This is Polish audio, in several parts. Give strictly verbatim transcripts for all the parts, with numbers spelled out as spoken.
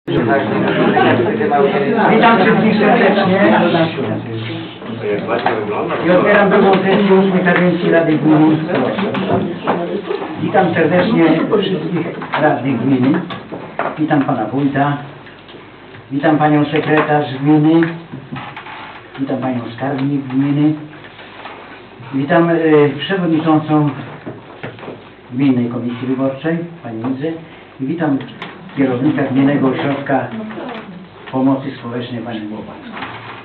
Witam wszystkich serdecznie i otwieram drugą sesję ósmej kadencji Rady Gminy. Witam serdecznie wszystkich radnych gminy. Witam pana wójta. Witam panią sekretarz gminy. Witam panią skarbnik gminy. Witam y, przewodniczącą Gminnej Komisji Wyborczej, pani Idzę. I witam kierownika Gminnego Ośrodka Pomocy Społecznej, pani Łopacką.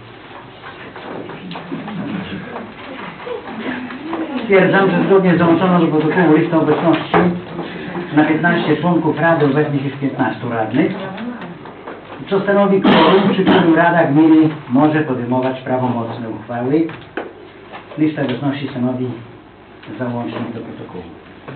Stwierdzam, że zgodnie z załączoną do protokołu listą obecności na piętnaście członków Rady obecnych jest piętnastu radnych, co stanowi kworum, przy którym Rada Gminy może podejmować prawomocne uchwały. Lista obecności stanowi załącznik do protokołu.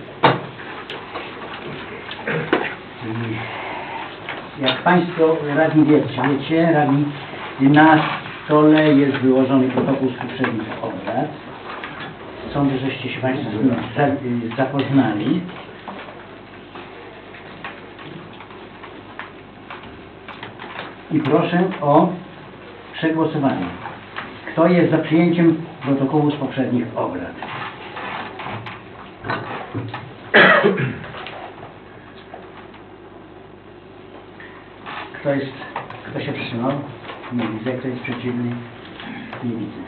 Jak państwo radni wiecie, wiecie radni, na stole jest wyłożony protokół z poprzednich obrad. Sądzę, żeście się państwo z nim zapoznali. I proszę o przegłosowanie. Kto jest za przyjęciem protokołu z poprzednich obrad? Kto jest, kto się wstrzymał? Nie widzę. Kto jest przeciwny? Nie widzę.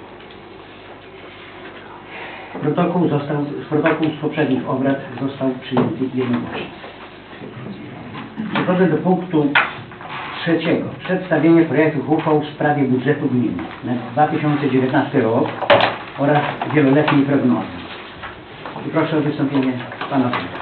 Protokół został, protokół z poprzednich obrad został przyjęty jednogłośnie. Przechodzę do punktu trzeciego. Przedstawienie projektów uchwał w sprawie budżetu gminy na dwa tysiące dziewiętnasty rok oraz wieloletniej prognozy. I proszę o wystąpienie pana wójta.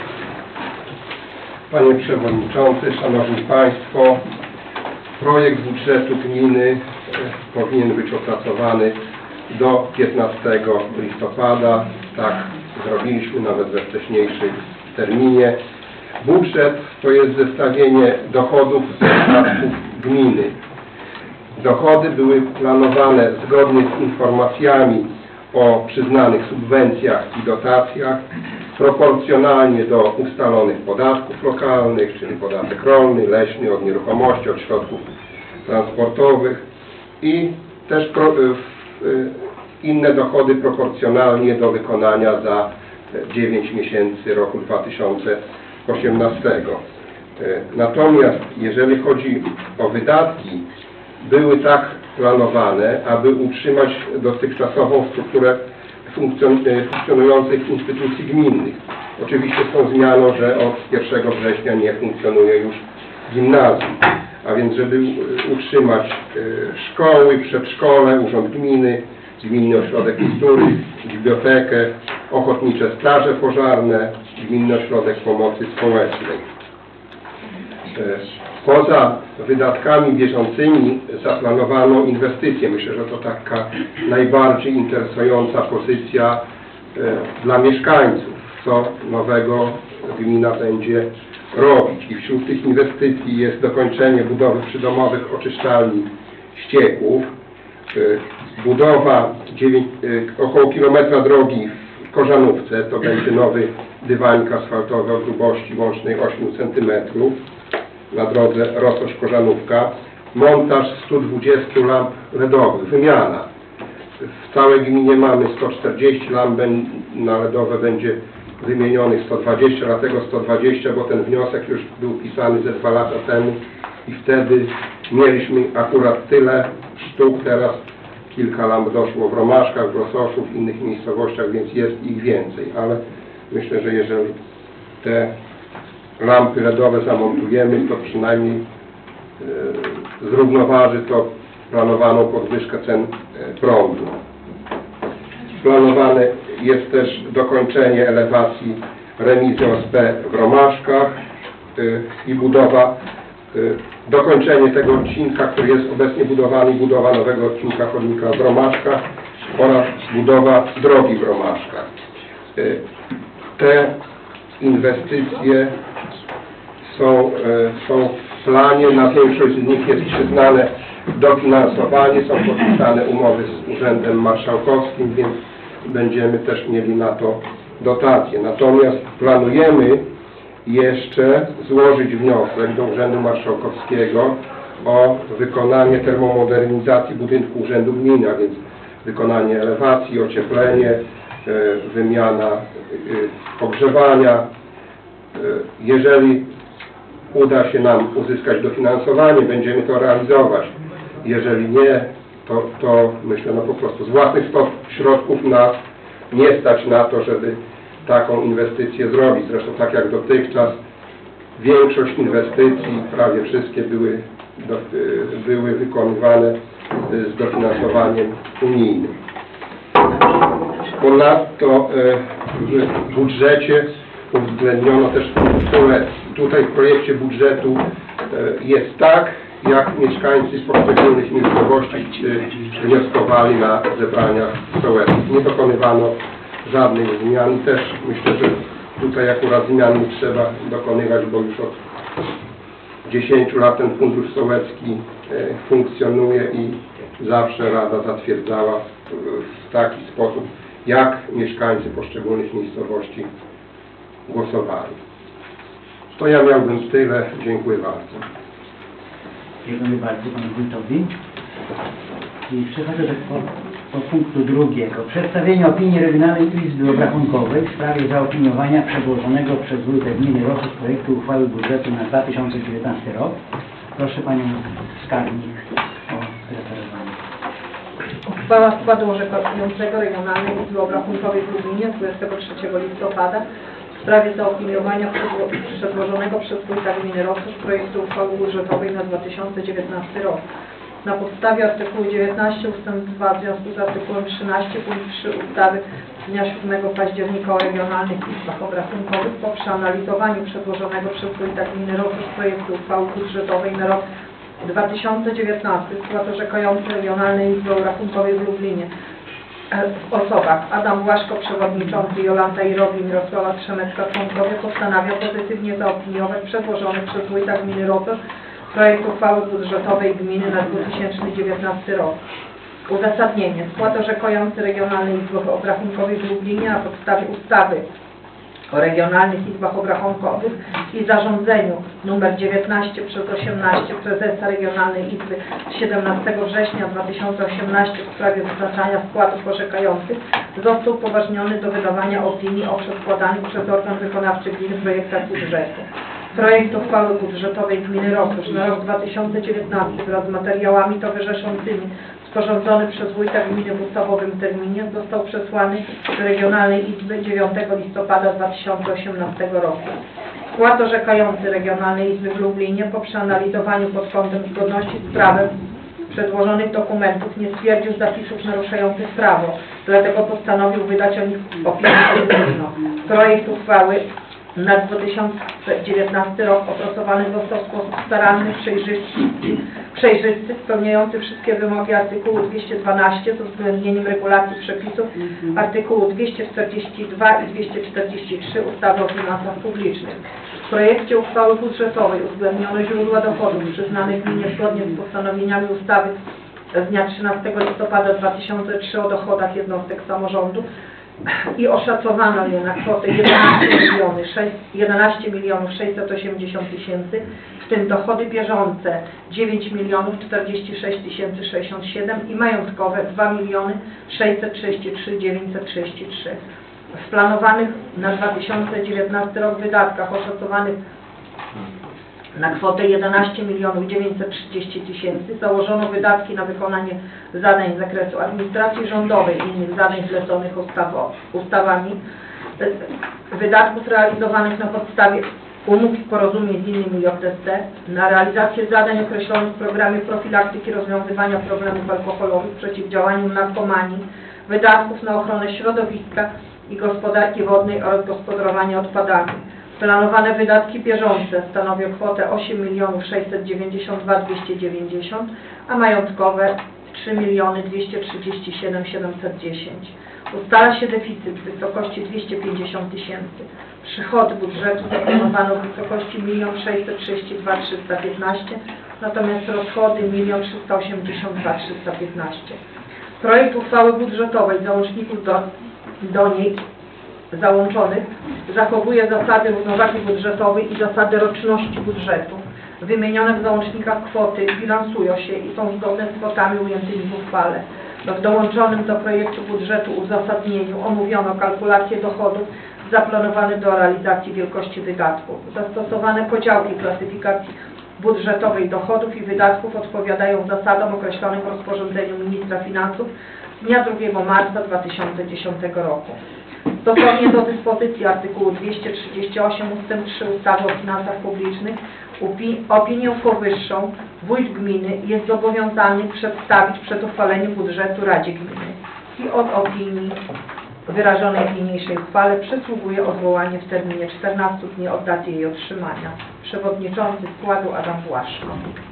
Panie Przewodniczący, Szanowni Państwo, projekt budżetu gminy powinien być opracowany do piętnastego listopada. Tak zrobiliśmy nawet we wcześniejszym terminie. Budżet to jest zestawienie dochodów z wydatków gminy. Dochody były planowane zgodnie z informacjami o przyznanych subwencjach i dotacjach, proporcjonalnie do ustalonych podatków lokalnych, czyli podatek rolny, leśny, od nieruchomości, od środków transportowych i też pro, inne dochody proporcjonalnie do wykonania za dziewięć miesięcy roku dwa tysiące osiemnastego. Natomiast jeżeli chodzi o wydatki, były tak planowane, aby utrzymać dotychczasową strukturę funkcjonujących instytucji gminnych. Oczywiście z tą zmianą, że od pierwszego września nie funkcjonuje już gimnazjum. A więc żeby utrzymać szkoły, przedszkole, urząd gminy, Gminny Ośrodek Kultury, bibliotekę, ochotnicze straże pożarne, Gminny Ośrodek Pomocy Społecznej. Poza wydatkami bieżącymi zaplanowano inwestycje. Myślę, że to taka najbardziej interesująca pozycja e, dla mieszkańców, co nowego gmina będzie robić. I wśród tych inwestycji jest dokończenie budowy przydomowych oczyszczalni ścieków, e, budowa dziewięć, e, około kilometra drogi w Korzanówce, to będzie nowy dywanik asfaltowy o grubości łącznej ośmiu centymetrów, na drodze Rososz-Korzanówka, montaż stu dwudziestu lamp L E D owych, wymiana. W całej gminie mamy sto czterdzieści lamp, na L E D owe będzie wymienionych sto dwadzieścia, dlatego sto dwadzieścia, bo ten wniosek już był pisany ze dwa lata temu i wtedy mieliśmy akurat tyle sztuk, teraz kilka lamp doszło w Romaszkach, w Rososzu, w innych miejscowościach, więc jest ich więcej, ale myślę, że jeżeli te lampy L E D owe zamontujemy, to przynajmniej e, zrównoważy to planowaną podwyżkę cen e, prądu. Planowane jest też dokończenie elewacji remizy O S P w Romaszkach e, i budowa, e, dokończenie tego odcinka, który jest obecnie budowany, budowa nowego odcinka chodnika w Romaszkach oraz budowa drogi w Romaszkach. E, te inwestycje są, są w planie, na większość z nich jest przyznane dofinansowanie, są podpisane umowy z Urzędem Marszałkowskim, więc będziemy też mieli na to dotacje. Natomiast planujemy jeszcze złożyć wniosek do Urzędu Marszałkowskiego o wykonanie termomodernizacji budynku Urzędu Gminy, a więc wykonanie elewacji, ocieplenie, e, wymiana e, ogrzewania. E, jeżeli uda się nam uzyskać dofinansowanie, będziemy to realizować. Jeżeli nie, to, to myślę, no po prostu z własnych środków nas nie stać na to, żeby taką inwestycję zrobić. Zresztą tak jak dotychczas większość inwestycji, prawie wszystkie były, do, były wykonywane z dofinansowaniem unijnym. Ponadto w budżecie uwzględniono też sołecki. Tutaj w projekcie budżetu jest tak, jak mieszkańcy z poszczególnych miejscowości wnioskowali na zebraniach sołeckich. Nie dokonywano żadnych zmian. Też myślę, że tutaj akurat zmian nie trzeba dokonywać, bo już od dziesięciu lat ten fundusz sołecki funkcjonuje i zawsze Rada zatwierdzała w taki sposób, jak mieszkańcy poszczególnych miejscowości głosowali. To ja miałbym tyle. Dziękuję bardzo. Dziękuję bardzo panu wójtowi. I przechodzę do, do punktu drugiego. Przedstawienie opinii Regionalnej Izby Obrachunkowej w sprawie zaopiniowania przedłożonego przez Wójta Gminy Rochus projektu uchwały budżetu na dwa tysiące dziewiętnasty rok. Proszę panią skarbnik o referowanie. Uchwała składu orzekającego Regionalnej Izby Obrachunkowej w Lublinie z dwudziestego trzeciego listopada w sprawie zaopiniowania przedłożonego przez Wójta Gminy Rochus projektu uchwały budżetowej na dwa tysiące dziewiętnasty rok. Na podstawie artykułu dziewiętnaście ustęp dwa w związku z artykułem trzynaście punkt trzy ustawy z dnia siódmego października o regionalnych izbach obrachunkowych po przeanalizowaniu przedłożonego przez Wójta Gminy Rochus projektu uchwały budżetowej na rok dwa tysiące dziewiętnasty skład orzekający Regionalnej Izby Obrachunkowej w Lublinie w osobach Adam Błaszko, przewodniczący, Jolanta Irobi, Mirosława Trzemecka, członkowie, postanawia pozytywnie zaopiniować przedłożony przez Wójta Gminy Rochus projekt uchwały budżetowej gminy na dwa tysiące dziewiętnasty rok. Uzasadnienie. Skład orzekający Regionalnej Izby Obrachunkowej w Lublinie na podstawie ustawy o regionalnych izbach obrachunkowych i zarządzeniu nr dziewiętnaście przez osiemnaście prezesa Regionalnej Izby z siedemnastego września dwa tysiące osiemnastego w sprawie wyznaczania składów orzekających został upoważniony do wydawania opinii o przedkładanych przez organ wykonawczy gminy projektach budżetu. Projekt uchwały budżetowej gminy Rochus na rok dwa tysiące dziewiętnasty wraz z materiałami towarzyszącymi sporządzony przez wójta gminy w ustawowym terminie został przesłany do Regionalnej Izby dziewiątego listopada dwa tysiące osiemnastego roku. Skład orzekający Regionalnej Izby w Lublinie po przeanalizowaniu pod kątem zgodności z prawem przedłożonych dokumentów nie stwierdził zapisów naruszających prawo, dlatego postanowił wydać o nich opinię pozytywną. Projekt uchwały na dwa tysiące dziewiętnasty rok opracowany został w sposób staranny, przejrzysty, przejrzysty, spełniający wszystkie wymogi artykułu dwieście dwanaście z uwzględnieniem regulacji przepisów artykułu dwieście czterdzieści dwa i dwieście czterdzieści trzy ustawy o finansach publicznych. W projekcie uchwały budżetowej uwzględniono źródła dochodów przyznanych gminie zgodnie z postanowieniami ustawy z dnia trzynastego listopada dwa tysiące trzy o dochodach jednostek samorządu i oszacowano je na kwotę jedenaście milionów sześćset osiemdziesiąt tysięcy, w tym dochody bieżące dziewięć milionów czterdzieści sześć tysięcy sześćdziesiąt siedem i majątkowe dwa miliony sześćset trzydzieści trzy tysiące dziewięćset trzydzieści trzy. W planowanych na dwa tysiące dziewiętnasty rok wydatkach oszacowanych na kwotę jedenaście milionów dziewięćset trzydzieści tysięcy założono wydatki na wykonanie zadań z zakresu administracji rządowej i innych zadań zleconych ustawo, ustawami, wydatków realizowanych na podstawie umów i porozumień z innymi J S T, na realizację zadań określonych w programie profilaktyki rozwiązywania problemów alkoholowych, przeciwdziałaniu narkomanii, wydatków na ochronę środowiska i gospodarki wodnej oraz gospodarowanie odpadami. Planowane wydatki bieżące stanowią kwotę osiem milionów sześćset dziewięćdziesiąt dwa tysiące dwieście dziewięćdziesiąt, a majątkowe trzy miliony dwieście trzydzieści siedem tysięcy siedemset dziesięć. Ustala się deficyt w wysokości dwieście pięćdziesiąt tysięcy. Przychody budżetu zaplanowano w wysokości jeden sześćset trzydzieści dwa tysiące trzysta piętnaście, natomiast rozchody jeden trzysta osiemdziesiąt dwa tysiące trzysta piętnaście. Projekt uchwały budżetowej załączników do, do niej załączonych zachowuje zasady równowagi budżetowej i zasady roczności budżetu. Wymienione w załącznikach kwoty bilansują się i są zgodne z kwotami ujętymi w uchwale. W dołączonym do projektu budżetu uzasadnieniu omówiono kalkulację dochodów zaplanowane do realizacji wielkości wydatków. Zastosowane podziałki klasyfikacji budżetowej dochodów i wydatków odpowiadają zasadom określonym w rozporządzeniu Ministra Finansów z dnia drugiego marca dwa tysiące dziesiątego roku. Stosownie do dyspozycji artykułu dwieście trzydzieści osiem ustęp trzy ustawy o finansach publicznych opinię powyższą wójt gminy jest zobowiązany przedstawić przed uchwaleniem budżetu Radzie Gminy i od opinii wyrażonej w niniejszej uchwale przysługuje odwołanie w terminie czternastu dni od daty jej otrzymania. Przewodniczący składu Adam Błaszko.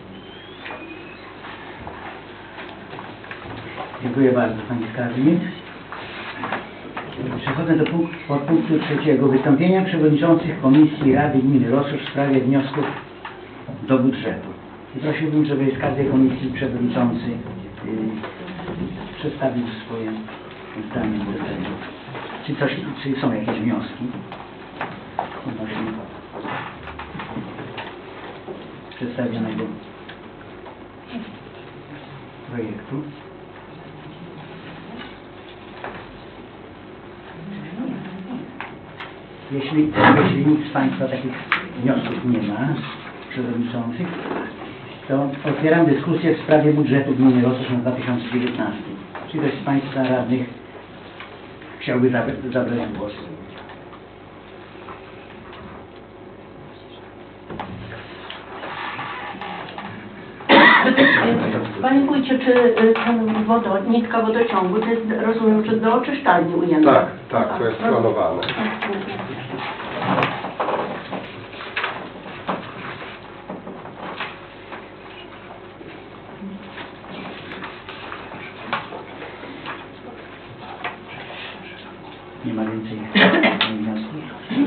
Dziękuję bardzo Pani Skarbnik. Przechodzę do punktu, podpunktu trzeciego. Wystąpienia przewodniczących Komisji Rady Gminy Rososz w sprawie wniosków do budżetu. I prosiłbym, żeby z każdej komisji przewodniczący yy, przedstawił swoje zdanie do tego. Czy, coś, czy są jakieś wnioski odnośnie przedstawionego projektu? Jeśli, jeśli nikt z Państwa takich wniosków nie ma, przewodniczących, to otwieram dyskusję w sprawie budżetu gminy Rososz na dwa tysiące dziewiętnasty. Czy ktoś z Państwa radnych chciałby zabrać głos? Panie wójcie, czy ten wodo, nitka wodociągu, to jest, rozumiem, że do oczyszczalni ujęte? Tak, tak, to jest planowane. Nie ma więcej wniosków?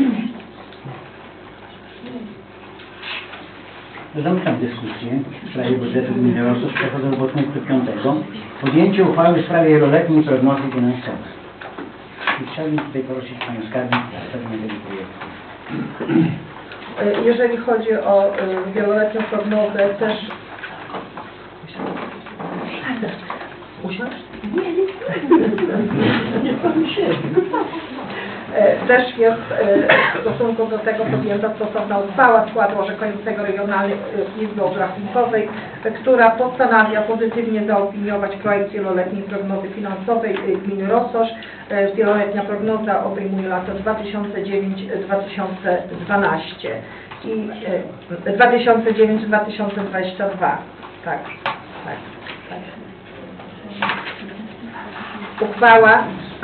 Zamykam dyskusję w sprawie budżetu gminy Rososz. Przechodzę do punktu piątego. Podjęcie uchwały w sprawie wieloletniej prognozy finansowej. I chciałbym tutaj prosić Panią Skarbnik o przedstawienie tego projektu. Jeżeli chodzi o wieloletnią prognozę, też... Usiąść? Też jest w stosunku do tego podjęta stosowna uchwała składu orzekającego Regionalnej Izby Obrachunkowej, która postanawia pozytywnie zaopiniować projekt wieloletniej prognozy finansowej gminy Rososz. Wieloletnia prognoza obejmuje lata dwa tysiące dziewiąty do dwa tysiące dwunastego i dwa tysiące dziewiąty do dwa tysiące dwudziestego drugiego. Tak, tak, tak. Uchwała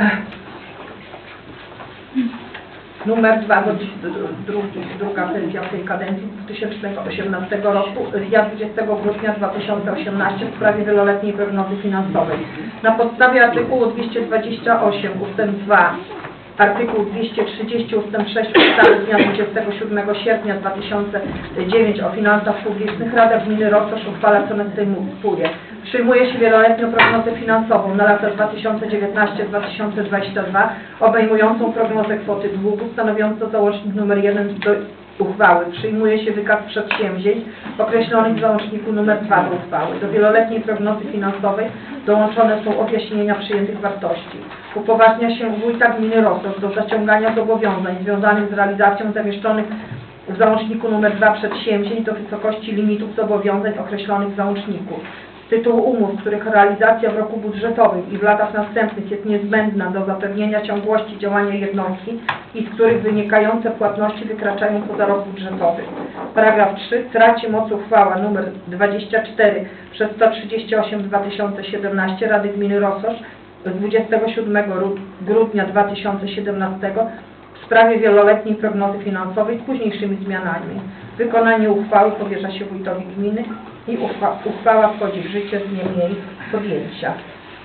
numer dwa, bo drugi, druga sesja w tej kadencji dwa tysiące osiemnastego roku z dnia dwudziestego grudnia dwa tysiące osiemnastego w sprawie wieloletniej prognozy finansowej. Na podstawie artykułu dwieście dwadzieścia osiem ustęp dwa, artykuł dwieście trzydzieści ustęp sześć ustawy z dnia dwudziestego siódmego sierpnia dwa tysiące dziewiątego o finansach publicznych Rada Gminy Rososz uchwala, co następuje. Przyjmuje się wieloletnią prognozę finansową na lata dwa tysiące dziewiętnasty do dwa tysiące dwudziestego drugiego, obejmującą prognozę kwoty długu, stanowiącą załącznik numer jeden do uchwały. Przyjmuje się wykaz przedsięwzięć określonych w załączniku numer dwa do uchwały. Do wieloletniej prognozy finansowej dołączone są objaśnienia przyjętych wartości. Upoważnia się wójta gminy Rososz do zaciągania zobowiązań związanych z realizacją zamieszczonych w załączniku numer dwa przedsięwzięć do wysokości limitów zobowiązań określonych w załączniku. Z tytułu umów, których realizacja w roku budżetowym i w latach następnych jest niezbędna do zapewnienia ciągłości działania jednostki i z których wynikające płatności wykraczają poza rok budżetowy. Paragraf trzy. Traci moc uchwała nr dwadzieścia cztery przez sto trzydzieści osiem dwa tysiące siedemnaście Rady Gminy Rososz z dwudziestego siódmego grudnia dwa tysiące siedemnastego w sprawie wieloletniej prognozy finansowej z późniejszymi zmianami. Wykonanie uchwały powierza się wójtowi gminy i uchwa uchwała wchodzi w życie z dniem jej podjęcia.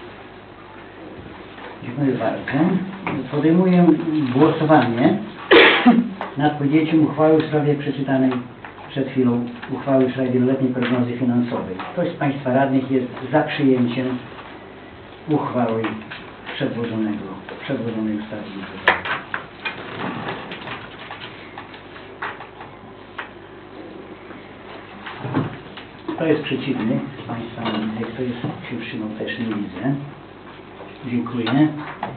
Dziękuję bardzo. Podejmuję głosowanie nad podjęciem uchwały w sprawie przeczytanej przed chwilą uchwały w sprawie wieloletniej prognozy finansowej. Ktoś z Państwa radnych jest za przyjęciem uchwały przedłożonego, przedłożonej ustawy budżetowej? Kto jest przeciwny z Państwa? Nie widzę. Kto jest się wstrzymał? Też nie widzę. Dziękuję.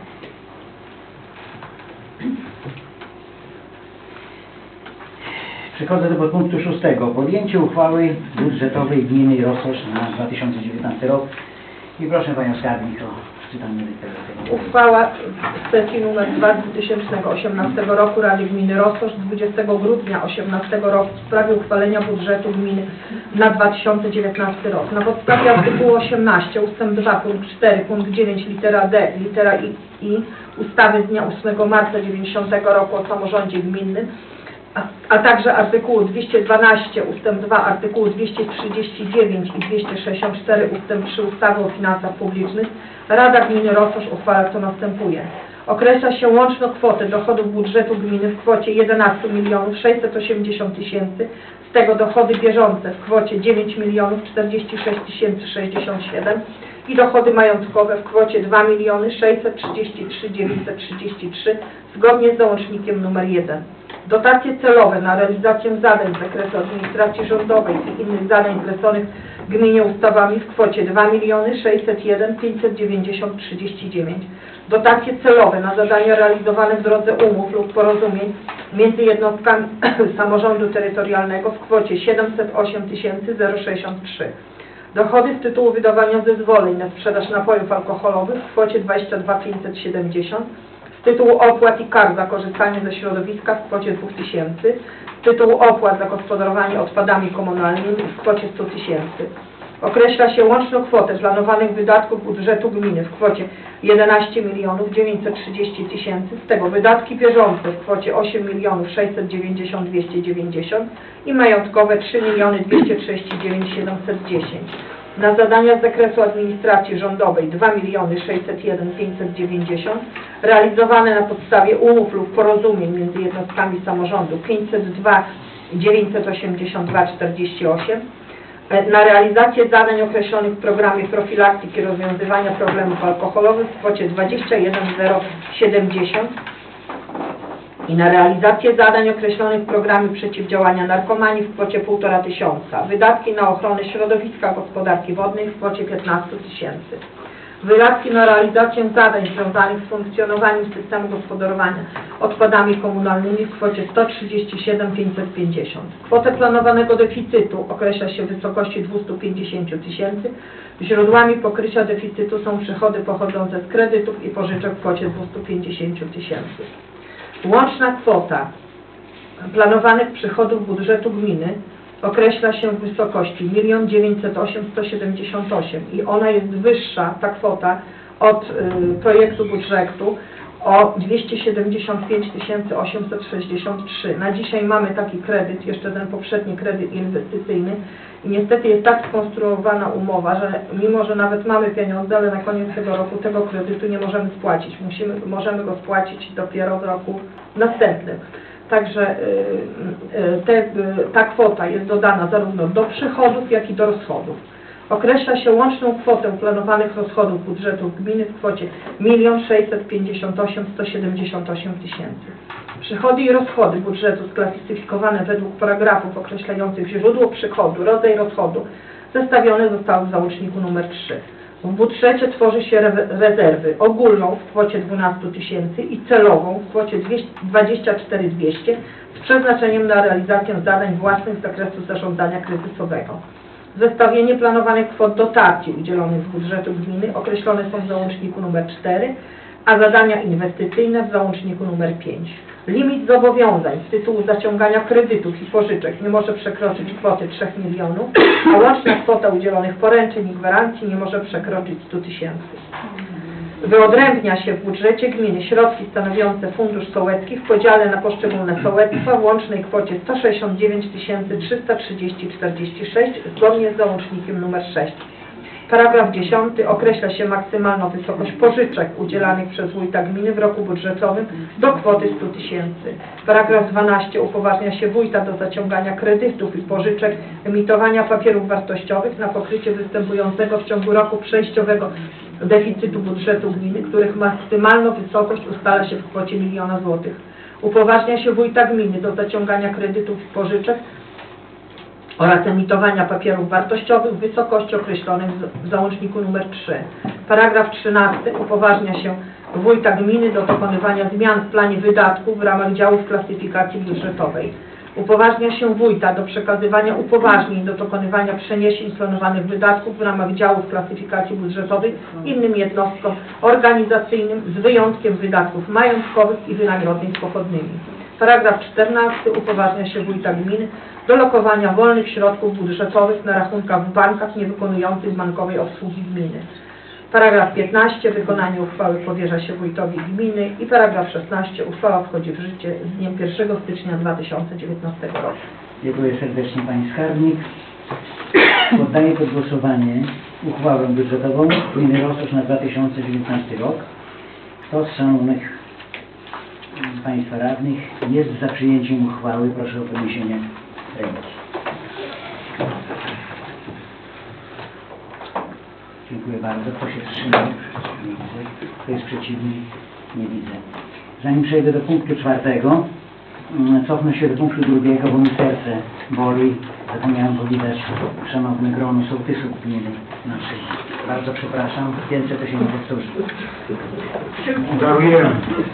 Przechodzę do podpunktu szóstego. Podjęcie uchwały budżetowej gminy Roztosz na dwa tysiące dziewiętnasty rok. I proszę Panią Skarbnik o czytanie tego. Uchwała sesji nr dwa z dwa tysiące osiemnastego roku Rady Gminy Roztosz z dwudziestego grudnia osiemnastego roku w sprawie uchwalenia budżetu gminy na dwa tysiące dziewiętnasty rok. Na podstawie artykułu osiemnaście ustęp dwa punkt cztery punkt dziewięć litera D litera I, I ustawy z dnia ósmego marca dziewięćdziesiątego roku o samorządzie gminnym, A, a także artykułu dwieście dwanaście ustęp dwa, artykułu dwieście trzydzieści dziewięć i dwieście sześćdziesiąt cztery ustęp trzy ustawy o finansach publicznych, Rada Gminy Roztosz uchwala co następuje. Określa się łączną kwotę dochodów budżetu gminy w kwocie jedenaście milionów sześćset osiemdziesiąt tysięcy, z tego dochody bieżące w kwocie dziewięć milionów czterdzieści sześć tysięcy sześćdziesiąt siedem i dochody majątkowe w kwocie dwa miliony sześćset trzydzieści trzy tysiące dziewięćset trzydzieści trzy zgodnie z załącznikiem nr jeden. Dotacje celowe na realizację zadań z zakresu administracji rządowej i innych zadań zleconych gminie ustawami w kwocie dwa miliony sześćset jeden tysięcy pięćset dziewięćdziesiąt trzydzieści dziewięć. Dotacje celowe na zadania realizowane w drodze umów lub porozumień między jednostkami samorządu terytorialnego w kwocie siedemset osiem tysięcy sześćdziesiąt trzy. Dochody z tytułu wydawania zezwoleń na sprzedaż napojów alkoholowych w kwocie dwadzieścia dwa tysiące pięćset siedemdziesiąt. Z tytułu opłat i kar za korzystanie ze środowiska w kwocie dwa tysiące, z tytułu opłat za gospodarowanie odpadami komunalnymi w kwocie sto tysięcy. Określa się łączną kwotę planowanych wydatków budżetu gminy w kwocie jedenaście milionów dziewięćset trzydzieści tysięcy, z tego wydatki bieżące w kwocie osiem milionów sześćset dziewięćdziesiąt tysięcy dwieście dziewięćdziesiąt i majątkowe trzy miliony dwieście trzydzieści dziewięć tysięcy siedemset dziesięć. Na zadania z zakresu administracji rządowej dwa miliony sześćset jeden tysięcy pięćset dziewięćdziesiąt, realizowane na podstawie umów lub porozumień między jednostkami samorządu pięćset dwa tysiące dziewięćset osiemdziesiąt dwa tysiące czterdzieści osiem, na realizację zadań określonych w programie profilaktyki rozwiązywania problemów alkoholowych w kwocie dwadzieścia jeden tysięcy siedemdziesiąt i na realizację zadań określonych w programie przeciwdziałania narkomanii w kwocie półtora tysiąca. Wydatki na ochronę środowiska gospodarki wodnej w kwocie piętnaście tysięcy. Wydatki na realizację zadań związanych z funkcjonowaniem systemu gospodarowania odpadami komunalnymi w kwocie sto trzydzieści siedem tysięcy pięćset pięćdziesiąt. Kwotę planowanego deficytu określa się w wysokości dwieście pięćdziesiąt tysięcy. Źródłami pokrycia deficytu są przychody pochodzące z kredytów i pożyczek w kwocie dwieście pięćdziesiąt tysięcy. Łączna kwota planowanych przychodów budżetu gminy określa się w wysokości milion dziewięćset osiem tysięcy sto siedemdziesiąt osiem i ona jest wyższa, ta kwota, od y, projektu budżetu o dwieście siedemdziesiąt pięć tysięcy osiemset sześćdziesiąt trzy. Na dzisiaj mamy taki kredyt, jeszcze ten poprzedni kredyt inwestycyjny i niestety jest tak skonstruowana umowa, że mimo, że nawet mamy pieniądze, ale na koniec tego roku tego kredytu nie możemy spłacić. Musimy, możemy go spłacić dopiero w roku następnym. Także te, ta kwota jest dodana zarówno do przychodów, jak i do rozchodów. Określa się łączną kwotę planowanych rozchodów budżetu gminy w kwocie milion sześćset pięćdziesiąt osiem tysięcy sto siedemdziesiąt osiem tysięcy. Przychody i rozchody budżetu sklasyfikowane według paragrafów określających źródło przychodu, rodzaj rozchodu zestawione zostały w załączniku nr trzy. W budżecie tworzy się re rezerwy ogólną w kwocie dwanaście tysięcy i celową w kwocie dwadzieścia cztery tysiące dwieście z przeznaczeniem na realizację zadań własnych z zakresu zarządzania kryzysowego. Zestawienie planowanych kwot dotacji udzielonych z budżetu gminy określone są w załączniku nr cztery, a zadania inwestycyjne w załączniku nr pięć. Limit zobowiązań z tytułu zaciągania kredytów i pożyczek nie może przekroczyć kwoty trzech milionów, a łączna kwota udzielonych poręczeń i gwarancji nie może przekroczyć stu tysięcy. Wyodrębnia się w budżecie gminy środki stanowiące fundusz sołecki w podziale na poszczególne sołectwa w łącznej kwocie sto sześćdziesiąt dziewięć tysięcy trzysta trzydzieści czterdzieści sześć zgodnie z załącznikiem nr sześć. Paragraf dziesiąty określa się maksymalną wysokość pożyczek udzielanych przez wójta gminy w roku budżetowym do kwoty stu tysięcy. Paragraf dwunasty upoważnia się wójta do zaciągania kredytów i pożyczek, emitowania papierów wartościowych na pokrycie występującego w ciągu roku przejściowego deficytu budżetu gminy, których maksymalną wysokość ustala się w kwocie miliona złotych. Upoważnia się wójta gminy do zaciągania kredytów i pożyczek oraz emitowania papierów wartościowych w wysokości określonych w załączniku nr trzy. Paragraf trzynasty upoważnia się wójta gminy do dokonywania zmian w planie wydatków w ramach działów klasyfikacji budżetowej. Upoważnia się wójta do przekazywania upoważnień do dokonywania przeniesień z planowanych wydatków w ramach działów klasyfikacji budżetowej innym jednostkom organizacyjnym z wyjątkiem wydatków majątkowych i wynagrodzeń z pochodnymi. Paragraf czternasty upoważnia się wójta gminy do lokowania wolnych środków budżetowych na rachunkach w bankach niewykonujących bankowej obsługi gminy. Paragraf piętnasty. Wykonanie uchwały powierza się wójtowi gminy i paragraf szesnasty. Uchwała wchodzi w życie z dniem pierwszego stycznia dwa tysiące dziewiętnastego roku. Dziękuję serdecznie Pani Skarbnik. Poddaję pod głosowanie uchwałę budżetową gminy Rososz na dwa tysiące dziewiętnasty rok. Kto z szanownych Państwa radnych jest za przyjęciem uchwały? Proszę o podniesienie ręki. Dziękuję bardzo. Kto się wstrzymał? Nie widzę. Kto jest przeciwny? Nie widzę. Zanim przejdę do punktu czwartego, cofnę się do punktu drugiego, bo mi serce boli. Zapomniałem powitać szanowne grono sołtysów gminy naszej. Bardzo przepraszam. Więcej to się nie powtórzy. Daruję.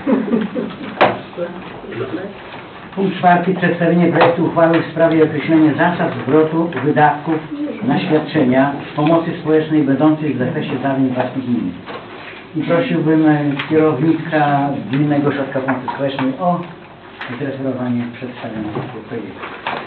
Punkt czwarty. Przedstawienie projektu uchwały w sprawie określenia zasad zwrotu wydatków na świadczenia pomocy społecznej będących w zakresie zadań własnych gminy. I prosiłbym kierownika Gminnego Ośrodka Pomocy Społecznej o zreferowanie przedstawienia tego projektu.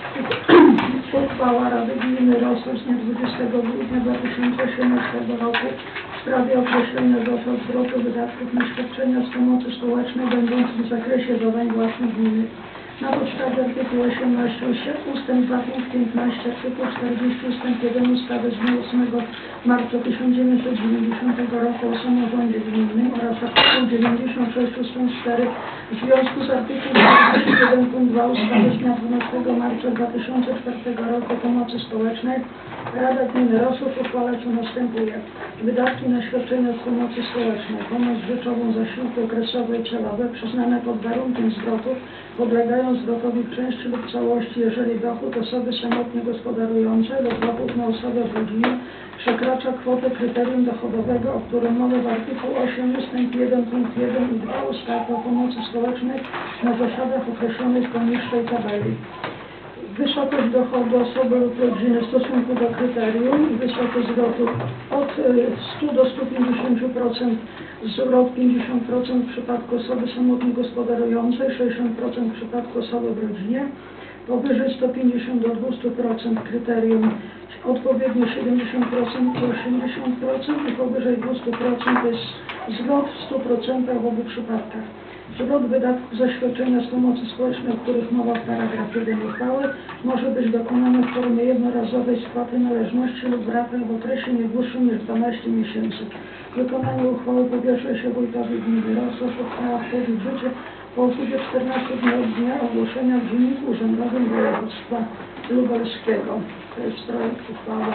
Uchwała Rady Gminy Rososz z dnia dwudziestego grudnia dwa tysiące osiemnastego roku w sprawie określenia zasad zwrotu wydatków na świadczenia z pomocy społecznej będących w zakresie zadań własnych gminy. Na podstawie artykułu osiemnaście ustęp dwa punkt piętnaście, artykuł czterdzieści ustęp jeden ustawy z dnia ósmego marca tysiąc dziewięćset dziewięćdziesiątego roku o samorządzie gminnym oraz artykuł dziewięćdziesiąt sześć ustęp cztery w związku z artykułem czterdzieści jeden punkt dwa ustawy z dnia dwunastego marca dwa tysiące czwartego roku o pomocy społecznej Rada Gminy Rososz uchwala co następuje. Wydatki na świadczenia z pomocy społecznej, pomoc rzeczową, zasiłki okresowe i celowe przyznane pod warunkiem zwrotu podlegają zwrotowi w części lub całości, jeżeli dochód osoby samotnie gospodarującej lub dochód na osobę w rodzinie przekracza kwotę kryterium dochodowego, o którym mowa w artykuł osiem ustęp jeden punkt jeden i dwa ustawy o pomocy społecznej na zasadach określonych w poniższej tabeli. Wysokość dochodu osoby lub rodziny w stosunku do kryterium i wysokość zwrotu od stu do stu pięćdziesięciu procent, zwrot pięćdziesiąt procent w przypadku osoby samotnie gospodarującej, sześćdziesiąt procent w przypadku osoby w rodzinie, powyżej stu pięćdziesięciu do dwustu procent kryterium odpowiednio siedemdziesiąt procent i osiemdziesiąt procent i powyżej dwustu procent to jest zwrot w stu procentach w obu przypadkach. Zwrot wydatków za świadczenia z pomocy społecznej, o których mowa w paragrafie jeden uchwały, może być dokonany w formie jednorazowej spłaty należności lub w ratach w okresie nie dłuższym niż dwanaście miesięcy. Wykonanie uchwały powierza się wójtowi gminy Rososz. Uchwała wchodzi w życie po upływie czternastu dni od dnia ogłoszenia w Dzienniku Urzędowym Województwa Lubelskiego. To jest projekt uchwały.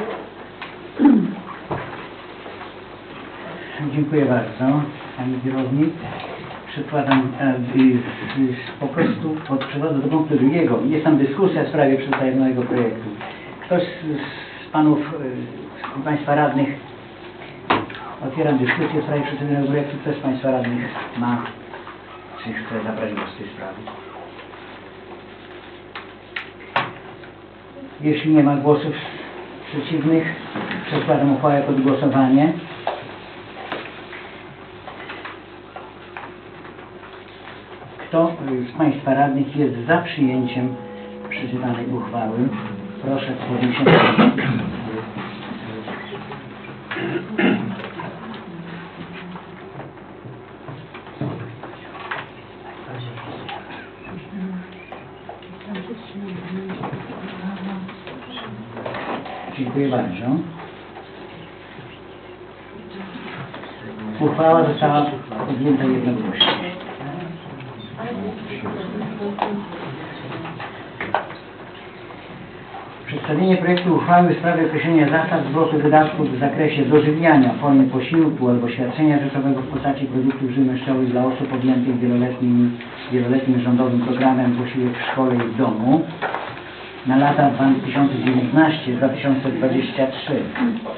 Dziękuję bardzo Pani Kierownik. Przykładam e, y, po prostu od przewodu do punktu drugiego. Jest tam dyskusja w sprawie przedstawionego projektu. Ktoś z, z Panów, y, z Państwa radnych, otwieram dyskusję w sprawie przedstawionego projektu. Ktoś z Państwa radnych ma, czy chce zabrać głos w tej sprawie? Jeśli nie ma głosów przeciwnych, przekładam uchwałę pod głosowanie. Kto z Państwa radnych jest za przyjęciem przeczytanej uchwały? Proszę o podniesienie ręki. Dziękuję bardzo. Uchwała została podjęta jednogłośnie. Przedstawienie projektu uchwały w sprawie określenia zasad zwrotu wydatków w zakresie dożywiania w formie posiłku albo świadczenia rzeczowego w postaci produktów żywnościowych dla osób objętych wieloletnim, wieloletnim rządowym programem posiłek w szkole i w domu. na lata dwa tysiące dziewiętnaście do dwa tysiące dwudziestego trzeciego.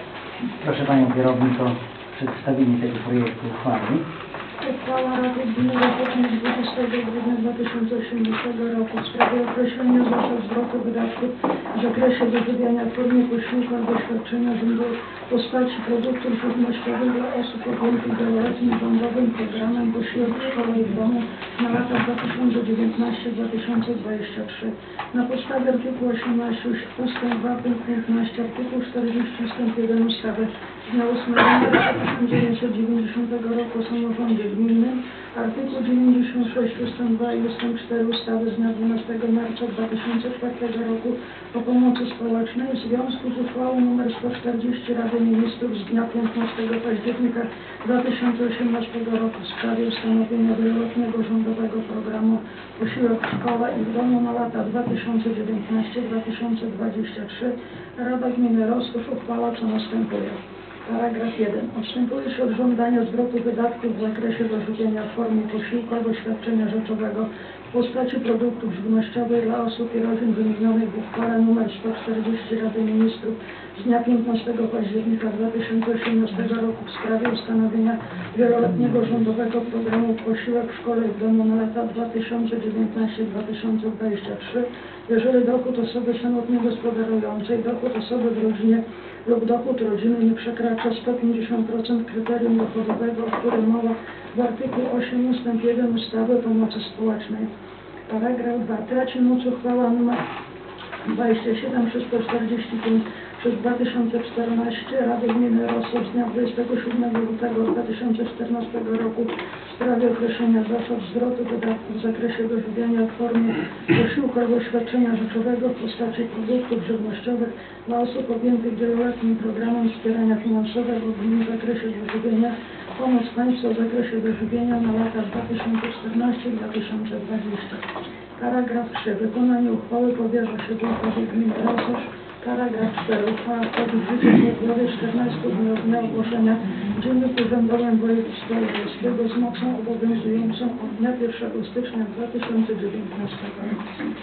Proszę Panią Kierownik o przedstawienie tego projektu uchwały. Uchwała Rady Gminy Rachoczyn z dwudziestego grudnia dwa tysiące osiemnastego roku w sprawie określenia zasad zwrotu wydatków w zakresie wyżywiania w formie posiłku albo świadczenia rządowego w postaci produktów żywnościowych dla osób objętych wieloletnim rządowym programem posiłek w szkole i w domu na lata dwa tysiące dziewiętnasty do dwa tysiące dwudziestego trzeciego. Na podstawie artykułu osiemnastego ustęp dwa punkt piętnaście, artykuł czterdzieści ustęp jeden ustawy z dnia ósmego marca tysiąc dziewięćset dziewięćdziesiątego roku o samorządzie gminnym, artykuł dziewięćdziesiąt sześć ustęp dwa i ustęp cztery ustawy z dnia dwunastego marca dwa tysiące czwartego roku o pomocy społecznej w związku z uchwałą nr sto czterdzieści Rady Ministrów z dnia piętnastego października dwa tysiące osiemnastego roku w sprawie ustanowienia wieloletniego rządowego programu posiłek w szkole i w domu na lata dwa tysiące dziewiętnasty do dwa tysiące dwudziestego trzeciego. Rada Gminy Rozkosz uchwala co następuje. Paragraf jeden. Odstępuje się od żądania zwrotu wydatków w zakresie wyżywienia w formie posiłku albo świadczenia rzeczowego w postaci produktów żywnościowych dla osób i rodzin wymienionych w uchwale nr sto czterdzieści Rady Ministrów z dnia piętnastego października dwa tysiące osiemnastego roku w sprawie ustanowienia wieloletniego rządowego programu posiłek w szkole i w domu na lata dwa tysiące dziewiętnasty do dwa tysiące dwudziestego trzeciego, jeżeli dochód osoby samotnie gospodarującej, dochód osoby w rodzinie lub dochód rodziny nie przekracza sto pięćdziesiąt procent kryterium dochodowego, o którym mowa w artykuł osiem ustęp jeden ustawy o pomocy społecznej. Paragraf dwa. Traci moc uchwała nr dwadzieścia siedem trzysta czterdzieści pięć przez dwa tysiące czternaście Rady Gminy Rosoł z dnia dwudziestego siódmego lutego dwa tysiące czternastego roku w sprawie określenia zasad zwrotu wydatków w zakresie wyżywiania w formie posiłku albo świadczenia rzeczowego w postaci produktów żywnościowych dla osób objętych wieloletnim programem wspierania finansowego w gminie w zakresie wyżywienia, pomoc państwa w zakresie wyżywienia na lata dwa tysiące czternasty do dwa tysiące dwudziestego. Paragraf trzy. Wykonanie uchwały powierza się wójtowi gminy Rososz. Paragraf cztery. Uchwała wchodzi w życie w upływie czternastu dni od dnia ogłoszenia w Dzienniku Urzędowym Województwa Lubelskiego z mocą obowiązującą od dnia pierwszego stycznia dwa tysiące dziewiętnastego roku.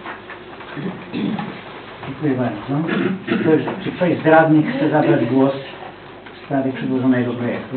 Dziękuję bardzo. Ktoś, czy ktoś z radnych chce zabrać głos w sprawie przedłożonego projektu?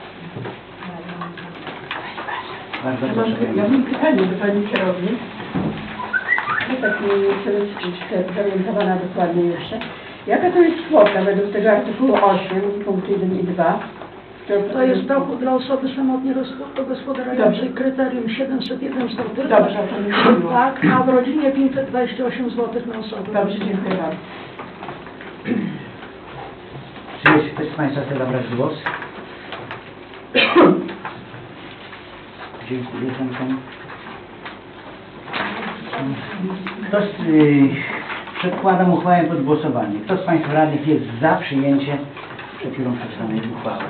Bardzo Ja proszę. mam, ja mam pytanie do Pani Kierownik. Ja tak nie chcę zorientowana dokładnie jeszcze. Jaka to jest kwota według tego artykułu osiem, punkt jeden i dwa? To jest dochód dla osoby samotnie gospodarującej kryterium siedemset jeden złotych. Dobrze, o to mi chodziło. Tak, a w rodzinie pięćset dwadzieścia osiem złotych na osobę. Dobrze, dziękuję bardzo. Czy jest ktoś z Państwa chce zabrać głos? Dziękuję Panu. Kto z, yy, przedkładam uchwałę pod głosowanie. Kto z Państwa radnych jest za przyjęciem przed chwilą przedstawionej uchwały?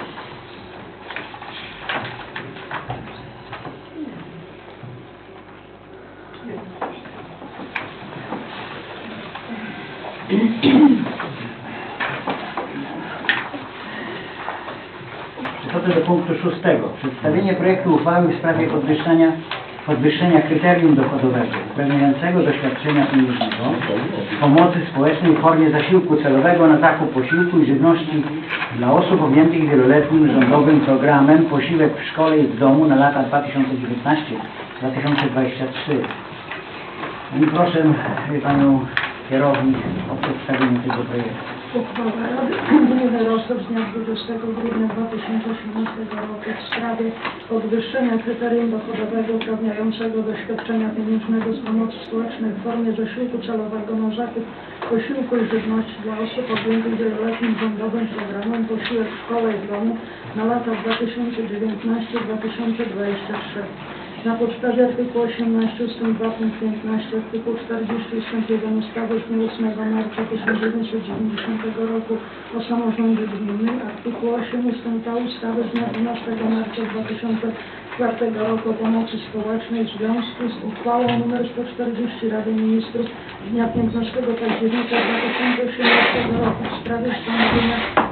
Przechodzę do punktu szóstego. Przedstawienie projektu uchwały w sprawie podwyższenia, podwyższenia kryterium dochodowego uprawniającego do świadczenia pieniężnego pomocy społecznej w formie zasiłku celowego na zakup posiłku i żywności dla osób objętych wieloletnim rządowym programem posiłek w szkole i w domu na lata dwa tysiące dziewiętnasty do dwa tysiące dwudziestego trzeciego. I proszę Panią Kierownik o przedstawienie tego projektu. Uchwała Rady Gminy Rosoł z dnia dwudziestego grudnia dwa tysiące osiemnastego roku w sprawie podwyższenia kryterium dochodowego uprawniającego do świadczenia pieniężnego z pomocy społecznej w formie zasiłku celowego na zakup posiłku i żywności dla osób objętych wieloletnim rządowym programem posiłek w szkole i w domu na lata dwa tysiące dziewiętnasty do dwa tysiące dwudziestego trzeciego. Na podstawie artykułu osiemnastego ustęp dwa punkt piętnaście, artykuł czterdzieści ustęp jeden ustawy z dnia ósmego marca tysiąc dziewięćset dziewięćdziesiątego roku o samorządzie gminnym, artykuł osiem ustęp dwa ustawy z dnia dwunastego marca dwa tysiące czwartego roku o pomocy społecznej w związku z uchwałą nr sto czterdzieści Rady Ministrów z dnia piętnastego października dwa tysiące osiemnastego roku w sprawie ustanowienia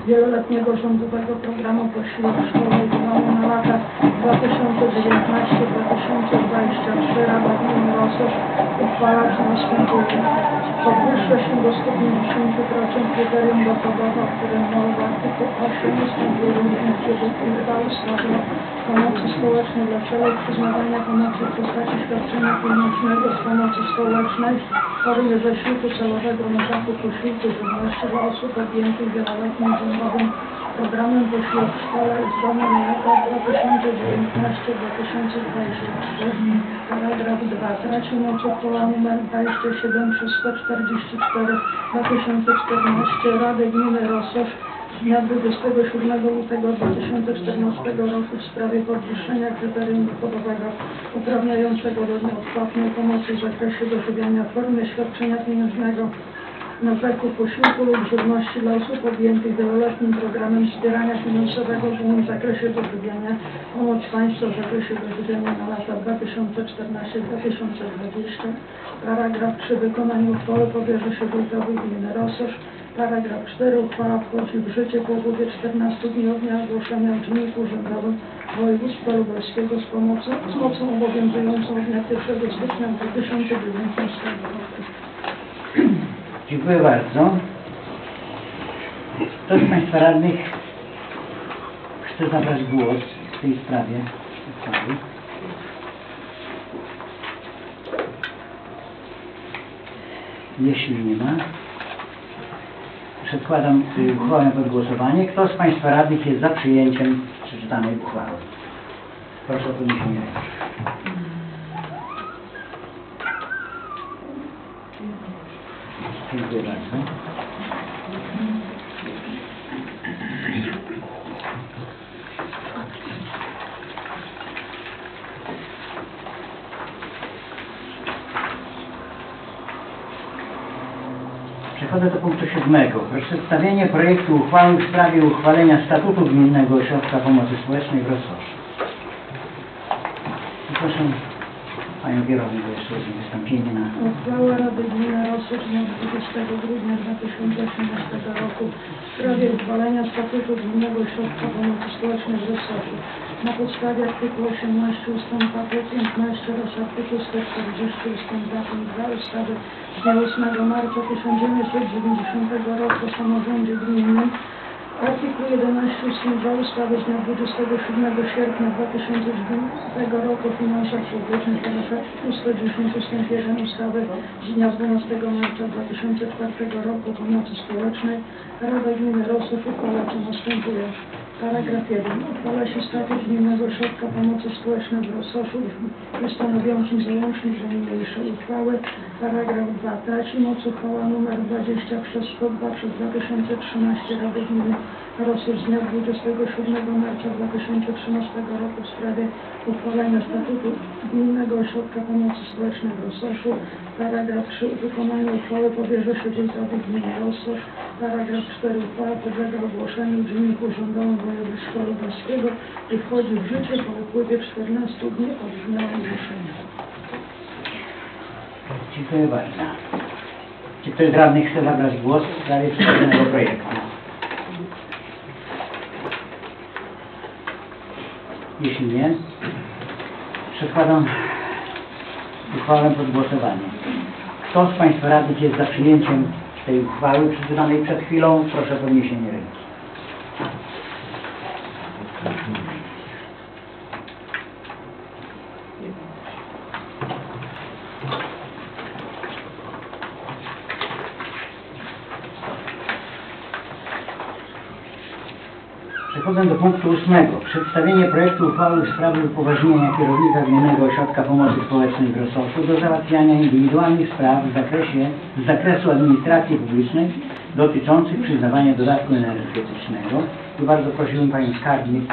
wieloletniego rządowego programu posiłku szkolnego na lata dwa tysiące dziewiętnaście do dwa tysiące dwudziestego trzeciego Rada Gminy Rososz uchwala, że następuje podwyższa się do stu pięćdziesięciu procent kryterium dochodowe, o którym mowa w artykuł osiem ustępuje uchwała ustawy o pomocy społecznej dla celów przyznawania pomocy w postaci świadczenia pieniężnego z pomocy społecznej w formie zasiłku celowego na zakup posiłku żywności dla osób objętych wieloletnim rządowym programem posiłku w szkole i w domu na lata dwa tysiące dziewiętnaście do dwa tysiące dwudziestego trzeciego. Paragraf dwa. Traci moc uchwała nr dwadzieścia siedem przez sto czterdzieści cztery dwa tysiące czternaście Rady Gminy Rososz z dnia dwudziestego siódmego lutego dwa tysiące czternastego roku w sprawie podwyższenia kryterium dochodowego uprawniającego do nieodpłatnej pomocy w zakresie dożywiania w formie świadczenia pieniężnego na zakup posiłku lub żywności dla osób objętych wieloletnim programem wspierania finansowego w innym zakresie dożywiania, pomoc państwa w zakresie dożywiania na lata dwa tysiące czternasty do dwa tysiące dwudziestego. Paragraf trzy. Wykonanie uchwały powierza się wójtowi gminy Rososz. Paragraf cztery. Uchwała wchodzi w życie po upływie czternastu dni od dnia ogłoszenia w Dzienniku Urzędowym Województwa Lubelskiego z pomocą, z mocą obowiązującą od dnia pierwszego stycznia dwa tysiące dziewiętnastego roku. Dziękuję bardzo. Kto z Państwa radnych chce zabrać głos w tej sprawie uchwały? Jeśli nie ma, przedkładam y, uchwałę pod głosowanie. Kto z Państwa radnych jest za przyjęciem przeczytanej uchwały? Proszę o podniesienie ręki. Dziękuję bardzo. Przechodzę do punktu siódmego. Przedstawienie projektu uchwały w sprawie uchwalenia statutu Gminnego Ośrodka Pomocy Społecznej w Rososzu. Proszę Panią Kierownik jeszcze o wystąpienie na... Uchwała Rady Gminy Rososz dnia dwudziestego grudnia dwa tysiące osiemnastego roku w sprawie uchwalenia statutu Gminnego Ośrodka Pomocy Społecznej w Rososzu na podstawie artykułu osiemnaście ustęp dwa piętnaście oraz artykułu sto czterdzieści ustęp dwa punkt dwa ustawy z dnia ósmego marca tysiąc dziewięćset dziewięćdziesiątego roku o samorządzie gminnym, artykuł jedenaście ustęp dwa ustawy z dnia dwudziestego siódmego sierpnia dwa tysiące dziewiątego roku o finansach publicznych oraz artykuł sto dziesięć ustęp jeden ustawy z dnia dwunastego marca dwa tysiące czwartego roku o pomocy społecznej. Rada Gminy Rososz uchwala, co następuje. Paragraf jeden. Uchwala się statut Gminnego Ośrodka Pomocy Społecznej w Rososzu i stanowiącym załącznik do niniejszej uchwały. Paragraf dwa. Traci moc uchwała nr dwadzieścia przez sto dwa przez dwa tysiące trzynaście Rady Gminy Rososz z dnia dwudziestego siódmego marca dwa tysiące trzynastego roku w sprawie uchwalenia statutu Gminnego Ośrodka Pomocy Społecznej w Rososzu. Paragraf trzy. Wykonanie uchwały powierza się wójtowi gminy Rososz. Paragraf cztery. Uchwała podlega ogłoszeniu w Dzienniku Urzędowym Województwa Lubelskiego i wchodzi w życie po upływie czternastu dni od dnia ogłoszenia. Dziękuję bardzo. Czy ktoś z radnych chce zabrać głos w sprawie przedstawionego projektu? Jeśli nie, przedkładam uchwałę pod głosowanie. Kto z Państwa radnych jest za przyjęciem tej uchwały przeczytanej przed chwilą? Proszę o podniesienie ręki. Przechodzę do punktu ósmego. Przedstawienie projektu uchwały w sprawie upoważnienia kierownika Gminnego Ośrodka Pomocy Społecznej w Rososzu do załatwiania indywidualnych spraw w zakresie, z zakresu administracji publicznej dotyczących przyznawania dodatku energetycznego. I bardzo prosiłbym Panią Skarbnik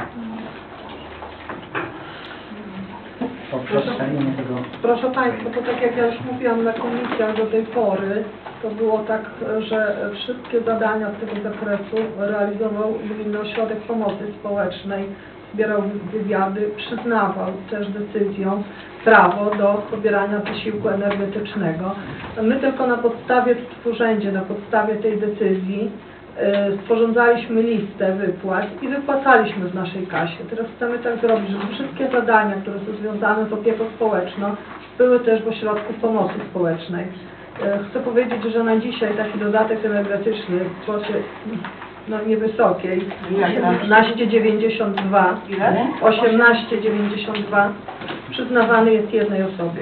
o przedstawienie tego. Proszę Państwa, to tak jak ja już mówiłam na komisjach do tej pory, to było tak, że wszystkie zadania z tego zakresu realizował Gminny Ośrodek Pomocy Społecznej, zbierał wywiady, przyznawał też decyzją prawo do pobierania wysiłku energetycznego. My tylko na podstawie w urzędzie, na podstawie tej decyzji y, sporządzaliśmy listę wypłat i wypłacaliśmy w naszej kasie. Teraz chcemy tak zrobić, żeby wszystkie zadania, które są związane z opieką społeczną, były też w ośrodku pomocy społecznej. Y, chcę powiedzieć, że na dzisiaj taki dodatek energetyczny w kwocie no, niewysokiej, osiemnaście dziewięćdziesiąt dwa, osiemnaście dziewięćdziesiąt dwa przyznawany jest jednej osobie.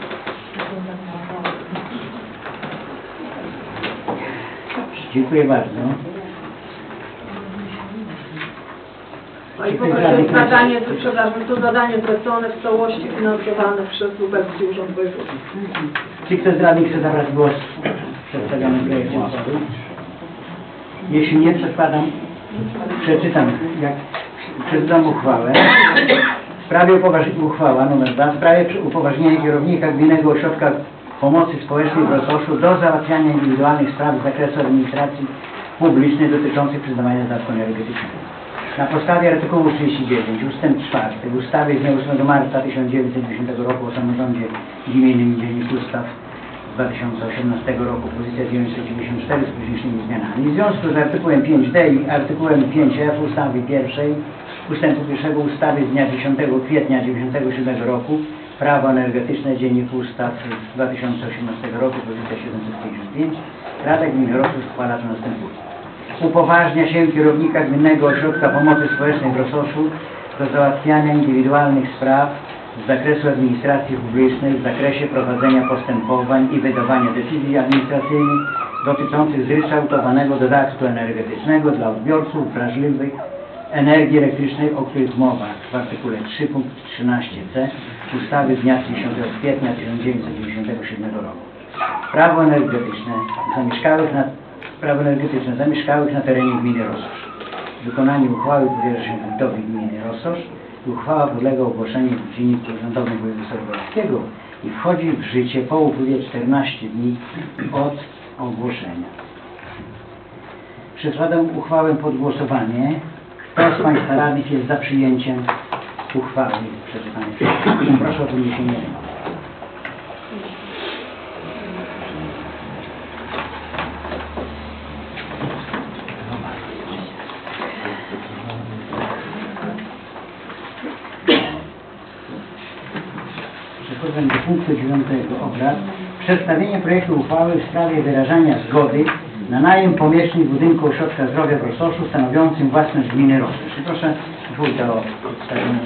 Dziękuję bardzo. No i potem to jest zadanie, przepraszam, to zadanie zlecone w całości finansowane przez Lubelski Urząd Wojewódzki. Czy ktoś z radnych chce zabrać głos w przedstawionym projekcie uchwały? Jeśli nie, przedkładam, przeczytam, jak przeczytam uchwałę. W sprawie upoważnienia, uchwała numer dwa, w sprawie upoważnienia kierownika Gminnego Ośrodka Pomocy Społecznej w Rososzu do załatwiania indywidualnych spraw z zakresu administracji publicznej dotyczących przyznawania dodatku energetycznego. Na podstawie artykułu trzydzieści dziewięć ustęp czwarty ustawy z dnia ósmego marca tysiąc dziewięćset dziewięćdziesiątego roku o samorządzie gminnym i Dzienniku Ustaw dwa tysiące osiemnastego roku, pozycja dziewięćset dziewięćdziesiąt cztery z późniejszymi zmianami. W związku z artykułem pięć d i artykułem pięć f ustawy pierwszej, ustępu pierwszego ustawy z dnia dziesiątego kwietnia tysiąc dziewięćset dziewięćdziesiątego siódmego roku Prawo energetyczne, Dziennik Ustaw z dwa tysiące osiemnastego roku, pozycja siedemset pięćdziesiąt pięć, Rada Gminy Rososz składa to następuje. Upoważnia się kierownika Gminnego Ośrodka Pomocy Społecznej w Rososzu do załatwiania indywidualnych spraw z zakresu administracji publicznej w zakresie prowadzenia postępowań i wydawania decyzji administracyjnych dotyczących zryczałtowanego dodatku energetycznego dla odbiorców wrażliwych energii elektrycznej, o których mowa w artykule trzy punkt trzynaście c ustawy z dnia dziesiątego kwietnia tysiąc dziewięćset dziewięćdziesiątego siódmego roku. Prawo energetyczne zamieszkałych na, prawo energetyczne zamieszkałych na terenie gminy Rososz. Wykonanie uchwały powierza się wójtowi gminy Rososz i uchwała podlega ogłoszeniu w Dzienniku Urzędowym Województwa Lubelskiego i wchodzi w życie po upływie czternastu dni od ogłoszenia. Przedkładam uchwałę pod głosowanie. Kto z Państwa radnych jest za przyjęciem uchwały przeczytanej? Proszę o podniesienie ręki. Przechodzę do punktu dziewiątego obrad. Przedstawienie projektu uchwały w sprawie wyrażania zgody na najem pomieszczeń w budynku Ośrodka Zdrowia w Rososzu stanowiącym własność gminy Rososz. Proszę wójta o przedstawienie.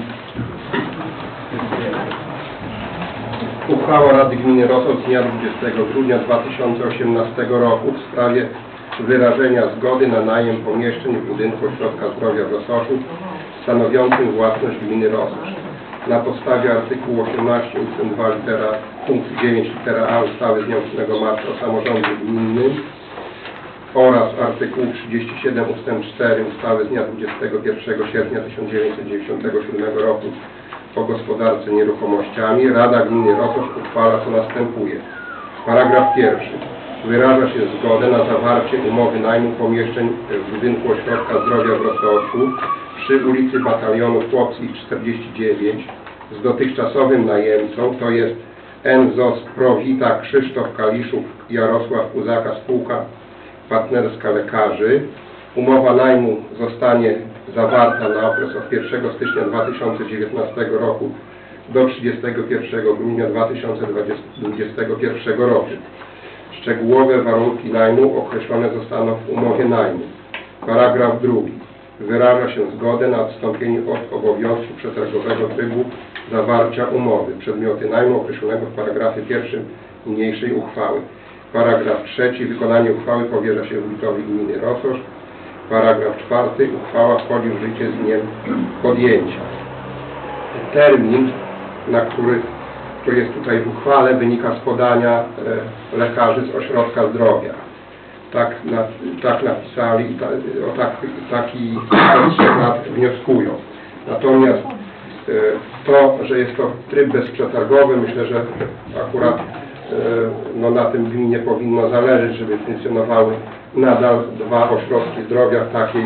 Uchwała Rady Gminy Rososz z dnia dwudziestego grudnia dwa tysiące osiemnastego roku w sprawie wyrażenia zgody na najem pomieszczeń w budynku Ośrodka Zdrowia w Rososzu stanowiącym własność gminy Rososz. Na podstawie artykułu osiemnaście ustęp dwa litera, punkt dziewięć litera a ustawy z dnia ósmego marca o samorządzie gminnym oraz artykułu trzydzieści siedem ustęp cztery ustawy z dnia dwudziestego pierwszego sierpnia tysiąc dziewięćset dziewięćdziesiątego siódmego roku o gospodarce nieruchomościami Rada Gminy Rososz uchwala co następuje. Paragraf pierwszy. Wyraża się zgodę na zawarcie umowy najmu pomieszczeń w budynku Ośrodka Zdrowia w Rososzu przy ulicy Batalionów Chłopskich czterdzieści dziewięć z dotychczasowym najemcą, to jest N Z O S Prowita Krzysztof Kaliszów Jarosław Uzaka spółka partnerska lekarzy. Umowa najmu zostanie zawarta na okres od pierwszego stycznia dwa tysiące dziewiętnastego roku do trzydziestego pierwszego grudnia dwa tysiące dwudziestego pierwszego roku. Szczegółowe warunki najmu określone zostaną w umowie najmu. Paragraf drugi. Wyraża się zgodę na odstąpienie od obowiązku przetargowego trybu zawarcia umowy. Przedmioty najmu określonego w paragrafie pierwszym niniejszej uchwały. Paragraf trzeci. Wykonanie uchwały powierza się wójtowi gminy Rososz. Paragraf czwarty. Uchwała wchodzi w życie z dniem podjęcia. Termin, na który, który jest tutaj w uchwale, wynika z podania e, lekarzy z ośrodka zdrowia. Tak, na, tak napisali, ta, o tak, taki schemat wnioskują. Natomiast e, to, że jest to tryb bezprzetargowy, myślę, że akurat e, no, na tym gminie powinno zależeć, żeby funkcjonowały nadal dwa ośrodki zdrowia w takiej,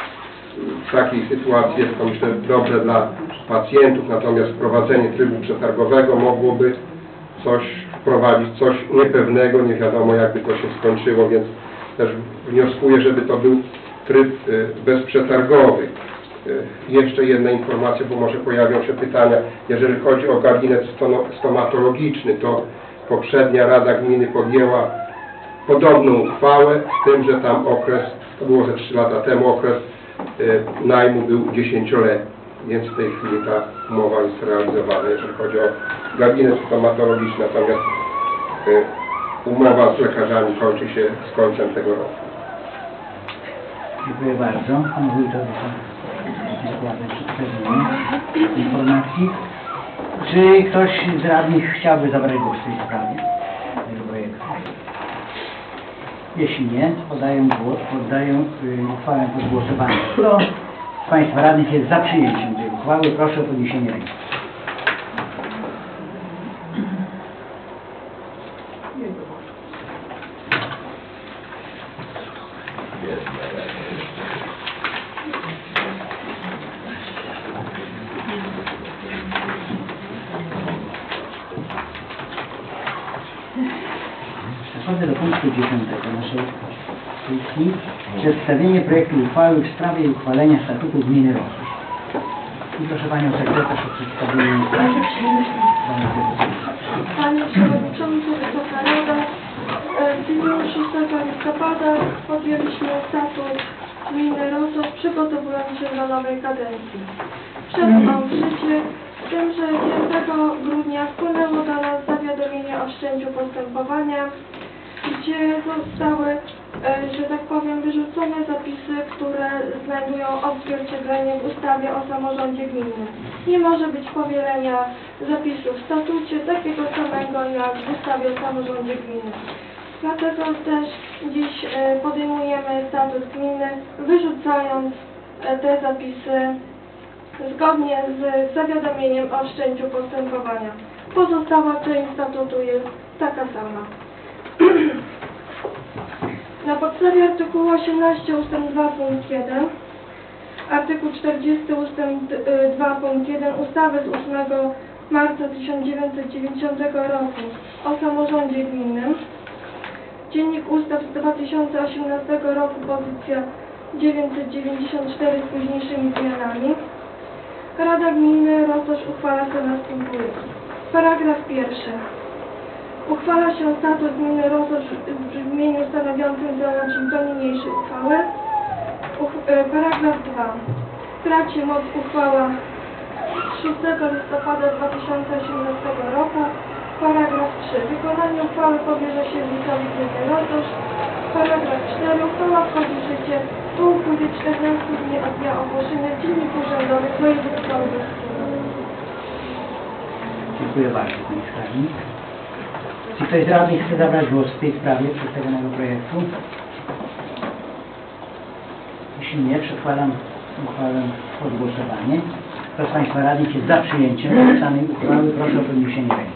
w takiej sytuacji. Jest to, myślę, dobre dla pacjentów, natomiast wprowadzenie trybu przetargowego mogłoby coś wprowadzić, coś niepewnego, nie wiadomo jakby to się skończyło, więc też wnioskuję, żeby to był tryb y, bezprzetargowy. Y, Jeszcze jedna informacja, bo może pojawią się pytania. Jeżeli chodzi o gabinet stono- stomatologiczny, to poprzednia Rada Gminy podjęła podobną uchwałę, z tym, że tam okres, to było ze trzy lata temu, okres y, najmu był dziesięcioletni, więc w tej chwili ta umowa jest realizowana, jeżeli chodzi o gabinet stomatologiczny, natomiast y, umowa z lekarzami kończy się z końcem tego roku. Dziękuję bardzo. Pan Wójtowi za dokładne przedstawienie informacji. Czy ktoś z radnych chciałby zabrać głos w tej sprawie tego projektu? Jeśli nie, podaję, głos, poddaję y, uchwałę pod głosowanie. Kto z Państwa radnych jest za przyjęciem tej uchwały? Proszę o podniesienie ręki. Przechodzę do punktu dziesiątego naszej sesji. Przedstawienie projektu uchwały w sprawie uchwalenia statutu gminy Rososz. I proszę Panią Sekretarz o przedstawienie uchwały. Panie Przewodniczący, Wysoka Rada, w dniu szóstego listopada podjęliśmy statut gminy Rososz, przygotowując się do nowej kadencji. Wszedł on w życie, z tym, że piątego grudnia wpłynęło do nas zawiadomienie o wszczęciu postępowania, gdzie zostały, że tak powiem, wyrzucone zapisy, które znajdują odzwierciedlenie w ustawie o samorządzie gminnym. Nie może być powielenia zapisu w statucie takiego samego jak w ustawie o samorządzie gminnym. Dlatego też dziś podejmujemy statut gminy, wyrzucając te zapisy zgodnie z zawiadomieniem o wszczęciu postępowania. Pozostała część statutu jest taka sama. Na podstawie artykułu osiemnastego ustęp dwa punkt jeden, artykuł czterdziesty ustęp dwa punkt jeden ustawy z ósmego marca tysiąc dziewięćset dziewięćdziesiątego roku o samorządzie gminnym, Dziennik Ustaw z dwa tysiące osiemnastego roku, pozycja dziewięćset dziewięćdziesiąt cztery z późniejszymi zmianami, Rada Gminy Rososz uchwala co następuje. Paragraf pierwszy. Uchwala się statut gminy Rososz w brzmieniu stanowiącym załącznik do niniejszej uchwały. Uch e, paragraf dwa. Traci moc uchwała szóstego listopada dwa tysiące osiemnastego roku. Paragraf trzy. Wykonanie uchwały powierza się wójtowi gminy Rososz. Paragraf cztery. Uchwała wchodzi w życie po upływie czternastu dni od dnia ogłoszenia w Dzienniku Urzędowym Województwa Lubelskiego. Dziękuję bardzo, Pani Skarbnik. Czy ktoś z radnych chce zabrać głos w tej sprawie przedstawionego projektu? Jeśli nie, przedkładam uchwałę pod głosowanie. Kto z Państwa radnych jest za przyjęciem opisanej uchwały? Proszę o podniesienie ręki.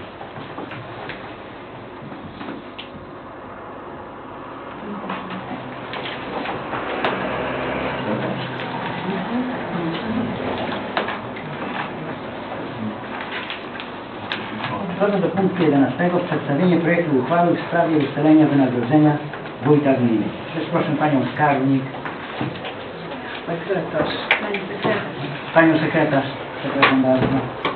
Przechodzę do punktu jedenastego. Przedstawienie projektu uchwały w sprawie ustalenia wynagrodzenia wójta gminy. Też proszę Panią Skarbnik. Sekretarz. Panią Sekretarz. Przepraszam bardzo.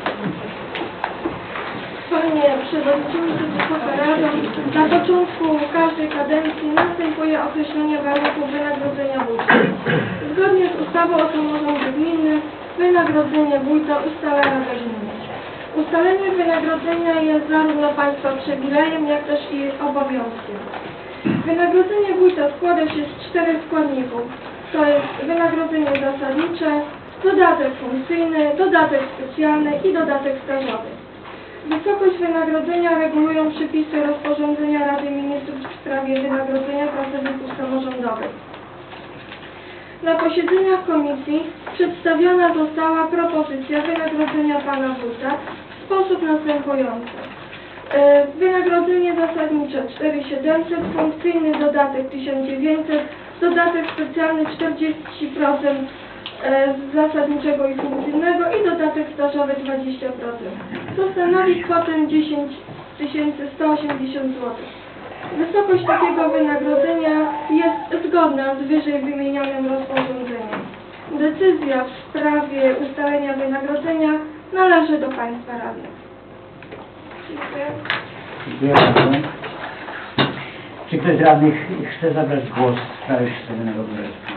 Panie Przewodniczący, Wysoka Rado, na początku każdej kadencji następuje określenie warunków wynagrodzenia wójta. Zgodnie z ustawą o samorządzie gminnym wynagrodzenie wójta ustala Rada Gminy. Ustalenie wynagrodzenia jest zarówno Państwa przywilejem, jak też i obowiązkiem. Wynagrodzenie wójta składa się z czterech składników. To jest wynagrodzenie zasadnicze, dodatek funkcyjny, dodatek specjalny i dodatek stażowy. Wysokość wynagrodzenia regulują przepisy rozporządzenia Rady Ministrów w sprawie wynagrodzenia pracowników samorządowych. Na posiedzeniach komisji przedstawiona została propozycja wynagrodzenia pana wójta w sposób następujący. Wynagrodzenie zasadnicze cztery tysiące siedemset, funkcyjny dodatek tysiąc dziewięćset, dodatek specjalny czterdzieści procent z zasadniczego i funkcyjnego i dodatek stażowy dwadzieścia procent. To stanowi kwotę dziesięć tysięcy sto osiemdziesiąt złotych. Wysokość takiego wynagrodzenia jest zgodna z wyżej wymienionym rozporządzeniem. Decyzja w sprawie ustalenia wynagrodzenia należy do Państwa radnych. Dziękuję. Dziękuję bardzo. Czy ktoś z radnych chce zabrać głos w sprawie przedstawionego projektu?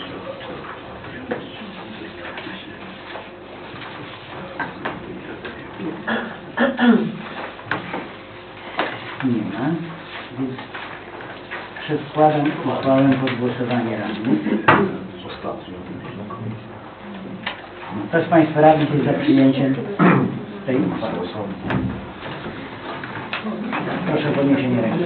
Nie ma, więc przedkładam uchwałę pod głosowanie radnych. Kto z Państwa radnych jest za przyjęciem tej uchwały? Proszę o podniesienie ręki.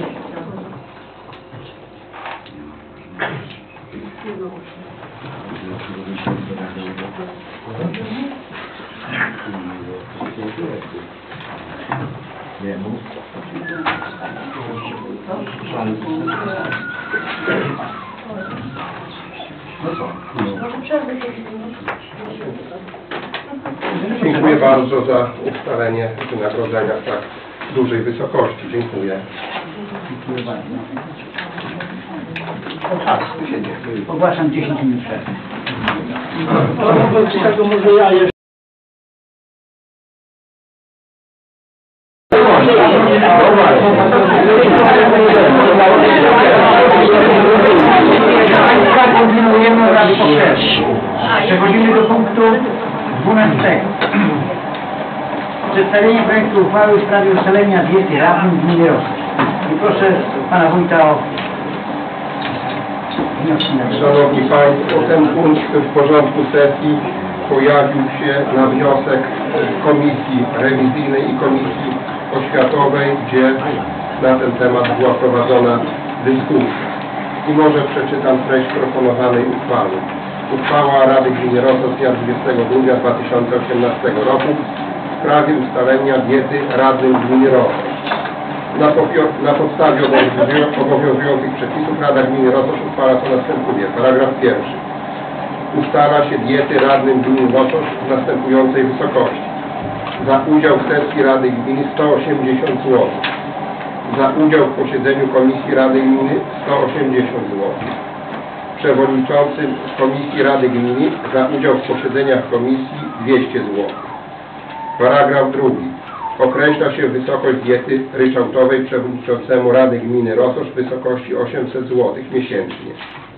Dziękuję bardzo za ustalenie wynagrodzenia w tak dużej wysokości. Dziękuję. Dziękuję bardzo. Ogłaszam dziesięć minut przerwy. Kontynuujemy raz po przerwie. Przechodzimy do punktu dwunastego. Przedstawienie projektu uchwały w sprawie ustalenia diety radnych gminy Rososz. I proszę Pana Wójta o wnioski na to. Szanowni Państwo, ten punkt w porządku sesji pojawił się na wniosek Komisji Rewizyjnej i Komisji Oświatowej, gdzie na ten temat była prowadzona dyskusja. I może przeczytam treść proponowanej uchwały. Uchwała Rady Gminy Rososz z dnia dwudziestego grudnia dwa tysiące osiemnastego roku w sprawie ustalenia diety radnych gminy Rososz. Na, na podstawie obowiązujących przepisów Rada Gminy Rososz uchwala co następuje. Paragraf pierwszy. Ustala się diety radnym gminy Rososz w następującej wysokości. Za udział w sesji Rady Gminy sto osiemdziesiąt złotych. Za udział w posiedzeniu Komisji Rady Gminy sto osiemdziesiąt złotych. Przewodniczący Komisji Rady Gminy za udział w posiedzeniach Komisji dwieście złotych. Paragraf drugi. Określa się wysokość diety ryczałtowej przewodniczącemu Rady Gminy Rososz w wysokości osiemset złotych miesięcznie.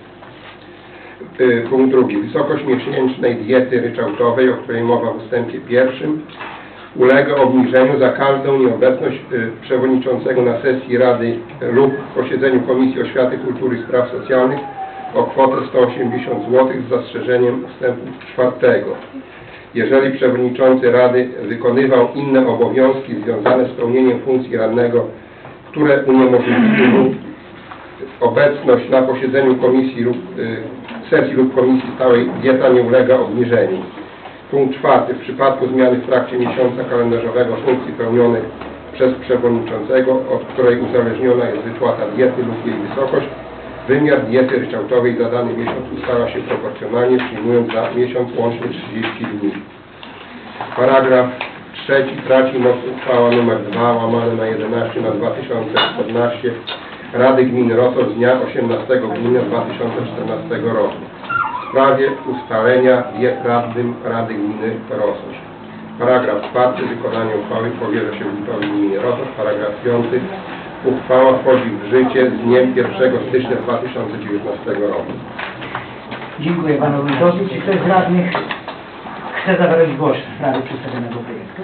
Punkt drugi. Wysokość miesięcznej diety ryczałtowej, o której mowa w ustępie pierwszym, ulega obniżeniu za każdą nieobecność przewodniczącego na sesji Rady lub posiedzeniu Komisji Oświaty, Kultury i Spraw Socjalnych o kwotę sto osiemdziesiąt złotych z zastrzeżeniem ustępu czwartego. Jeżeli przewodniczący Rady wykonywał inne obowiązki związane z pełnieniem funkcji radnego, które uniemożliwiły obecność na posiedzeniu komisji lub y, sesji lub komisji stałej, dieta nie ulega obniżeniu. Punkt czwarty. W przypadku zmiany w trakcie miesiąca kalendarzowego funkcji pełnionych przez przewodniczącego, od której uzależniona jest wypłata diety lub jej wysokość, wymiar diety ryczałtowej za dany miesiąc ustala się proporcjonalnie, przyjmując za miesiąc łącznie trzydzieści dni. Paragraf trzeci. Traci moc uchwała nr dwa łamane na jedenaście na dwa tysiące czternaście Rady Gminy Rososz z dnia osiemnastego grudnia dwa tysiące czternastego roku w sprawie ustalenia diet radnym Rady Gminy Rososz. Paragraf czwarty. Wykonanie uchwały powierza się wójtowi gminy Rososz. Paragraf piąty. Uchwała wchodzi w życie z dniem pierwszego stycznia dwa tysiące dziewiętnastego roku. Dziękuję Panu Wójtowi. Czy ktoś z radnych chce zabrać głos w sprawie przedstawionego projektu?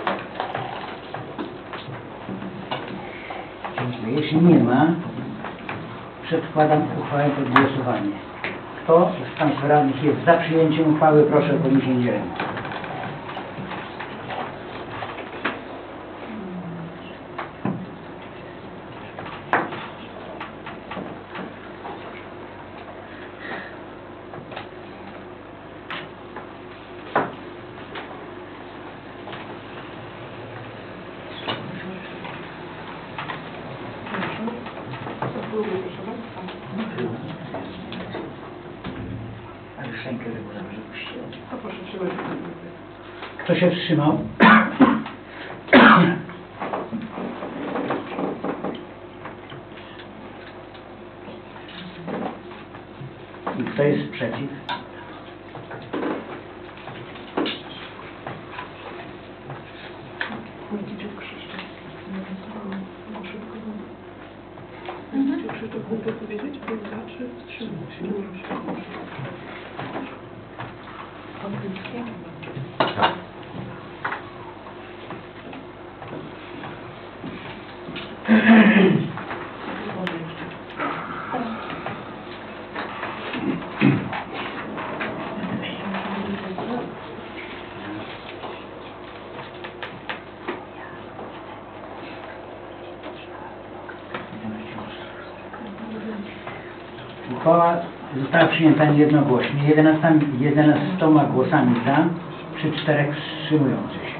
Dziękuję. Jeśli nie ma, przedkładam uchwałę pod głosowanie. Kto z Państwa radnych jest za przyjęciem uchwały, proszę o podniesienie ręki. Kto się wstrzymał? Kto jest przeciw? Uchwała została przyjęta jednogłośnie, jedenastoma głosami za, przy czterech wstrzymujących się.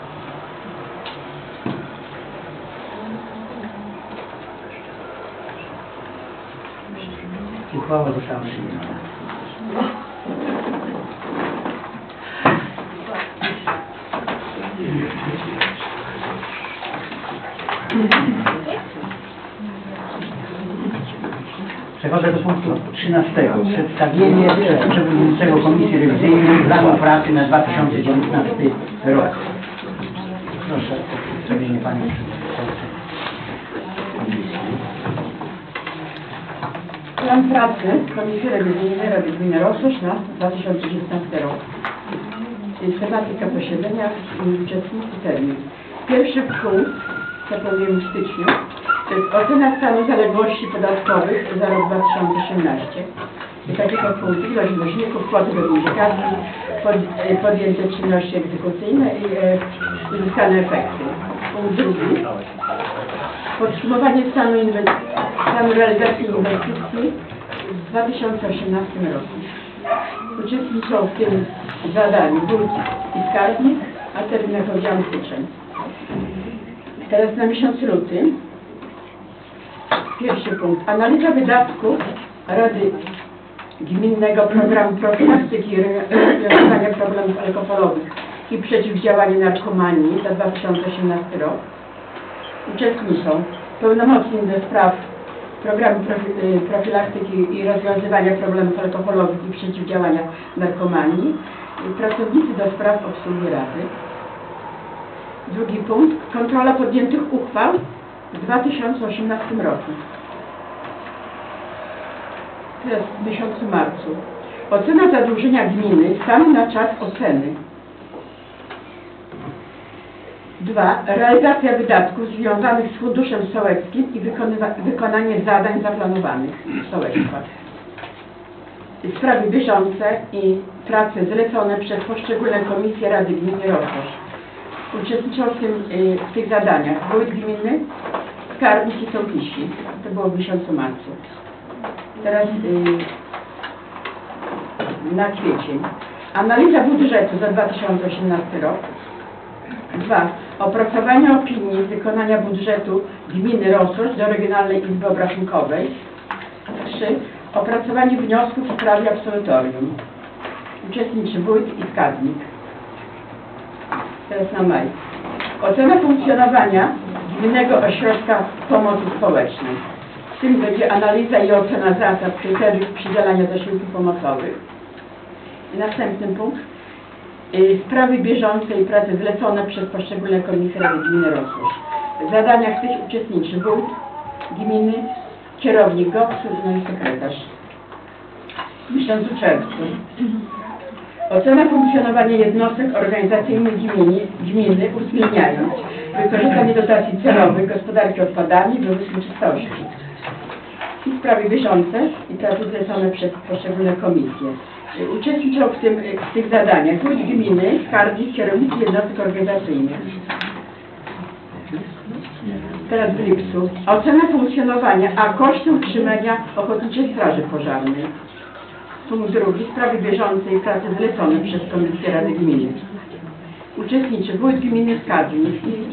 Uchwała została przyjęta. Przechodzę do punktu trzynastego. Przedstawienie przez przewodniczącego Komisji Rewizyjnej planu pracy na dwa tysiące dziewiętnasty rok. Proszę o przedstawienie Pani Przewodniczącej Komisji. Plan pracy Komisji Rewizyjnej Rady Gminy Rozkosz na dwa tysiące dziewiętnasty rok. Jest tematyka posiedzenia i uczestnicy termin. Pierwszy punkt, co powiem w styczniu, to jest ocena stanu zaległości podatkowych za rok dwa tysiące osiemnasty. I takiego punktu ilość dłużników, kwoty weryfikacji, pod, podjęte czynności egzekucyjne i e, uzyskane efekty. Punkt drugi. Podsumowanie stanu, stanu realizacji inwestycji w dwa tysiące osiemnastym roku. Uczestniczą w tym zadaniu wójt i skarbnik, a termin odpowiedzialny styczeń. Teraz na miesiąc luty. Pierwszy punkt. Analiza wydatków Rady Gminnego Programu Profilaktyki i Rozwiązywania Problemów Alkoholowych i Przeciwdziałania Narkomanii za dwa tysiące osiemnasty rok. Uczestniczą pełnomocnik do spraw Programu Profilaktyki i Rozwiązywania Problemów Alkoholowych i Przeciwdziałania Narkomanii i pracownicy do spraw obsługi Rady. Drugi punkt. Kontrola podjętych uchwał w dwa tysiące osiemnastym roku. Teraz w miesiącu marcu. Ocena zadłużenia gminy stan na czas oceny. Dwa. Realizacja wydatków związanych z funduszem sołeckim i wykonanie zadań zaplanowanych w sołectwach. Sprawy bieżące i prace zlecone przez poszczególne komisje Rady Gminy Rozkosz. Uczestniczą w, tym, w tych zadaniach wójt gminy, skarbnik i sołtysi. To było w miesiącu marcu. Teraz yy, na kwiecień. Analiza budżetu za dwa tysiące osiemnasty rok. Dwa. Opracowanie opinii wykonania budżetu gminy Rozkosz do Regionalnej Izby Obrachunkowej. Trzy. Opracowanie wniosków w sprawie absolutorium. Uczestniczy wójt i skarbnik. Teraz na maj. Ocena funkcjonowania Gminnego Ośrodka Pomocy Społecznej. W tym będzie analiza i ocena zasad, kryteriów przydzielania zasiłków pomocowych. I następny punkt. Sprawy bieżące i prace zlecone przez poszczególne komisje Rady Gminy Rozkosz. W zadaniach tych uczestniczy wójt gminy, kierownik gopsu, no i sekretarz. W miesiącu czerwcu. Ocena funkcjonowania jednostek organizacyjnych gminy, gminy uwzględniając wykorzystanie dotacji celowych, gospodarki odpadami, wymysłu czystości. I sprawy bieżące i prace zlecone przez poszczególne komisje. Uczestniczą w, tym, w tych zadaniach wójt gminy, skarbnik, kierownicy jednostek organizacyjnych. Teraz w lipcu. Ocena funkcjonowania, a koszty utrzymania Ochotniczej Straży Pożarnej. Punkt drugi. Sprawy bieżące i prace zlecone przez Komisję Rady Gminy. Uczestniczy wójt gminy, skarbnik.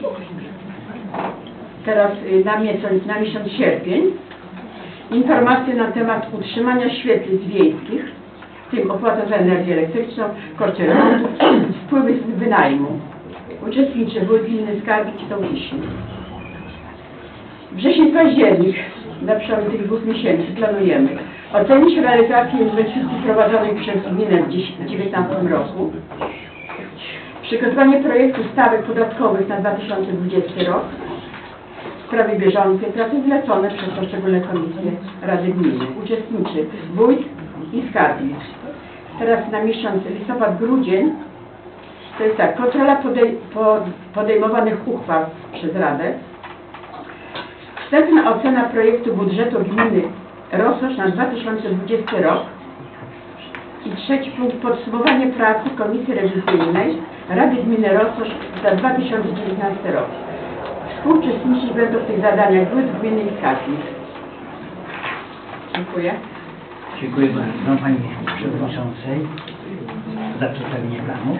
Teraz na miesiąc, na miesiąc sierpień. Informacje na temat utrzymania świetlic wiejskich, w tym opłata za energię elektryczną, koszty remontów, wpływy z wynajmu. Uczestniczy wójt gminy, skarbnik i sołtysi. Wrzesień, październik, na przykład tych dwóch miesięcy planujemy Ocenić realizację inwestycji prowadzonej przez gminę w dwa tysiące dziewiętnastym roku. Przygotowanie projektu stawek podatkowych na dwa tysiące dwudziesty rok. W sprawie bieżącej prace zlecone przez poszczególne komisje Rady Gminy. Uczestniczy wójt i skarbnik. Teraz na miesiąc listopad-grudzień to jest tak, kontrola podej podejmowanych uchwał przez Radę. Wstępna ocena projektu budżetu gminy Rososz na dwa tysiące dwudziesty rok. I trzeci punkt, podsumowanie pracy Komisji Rewizyjnej Rady Gminy Rososz za dwa tysiące dziewiętnasty rok. Współuczestniczyć będą w tych zadaniach wójt gminy i skarbnik. Dziękuję. Dziękuję bardzo Pani Przewodniczącej za przedstawienie planu.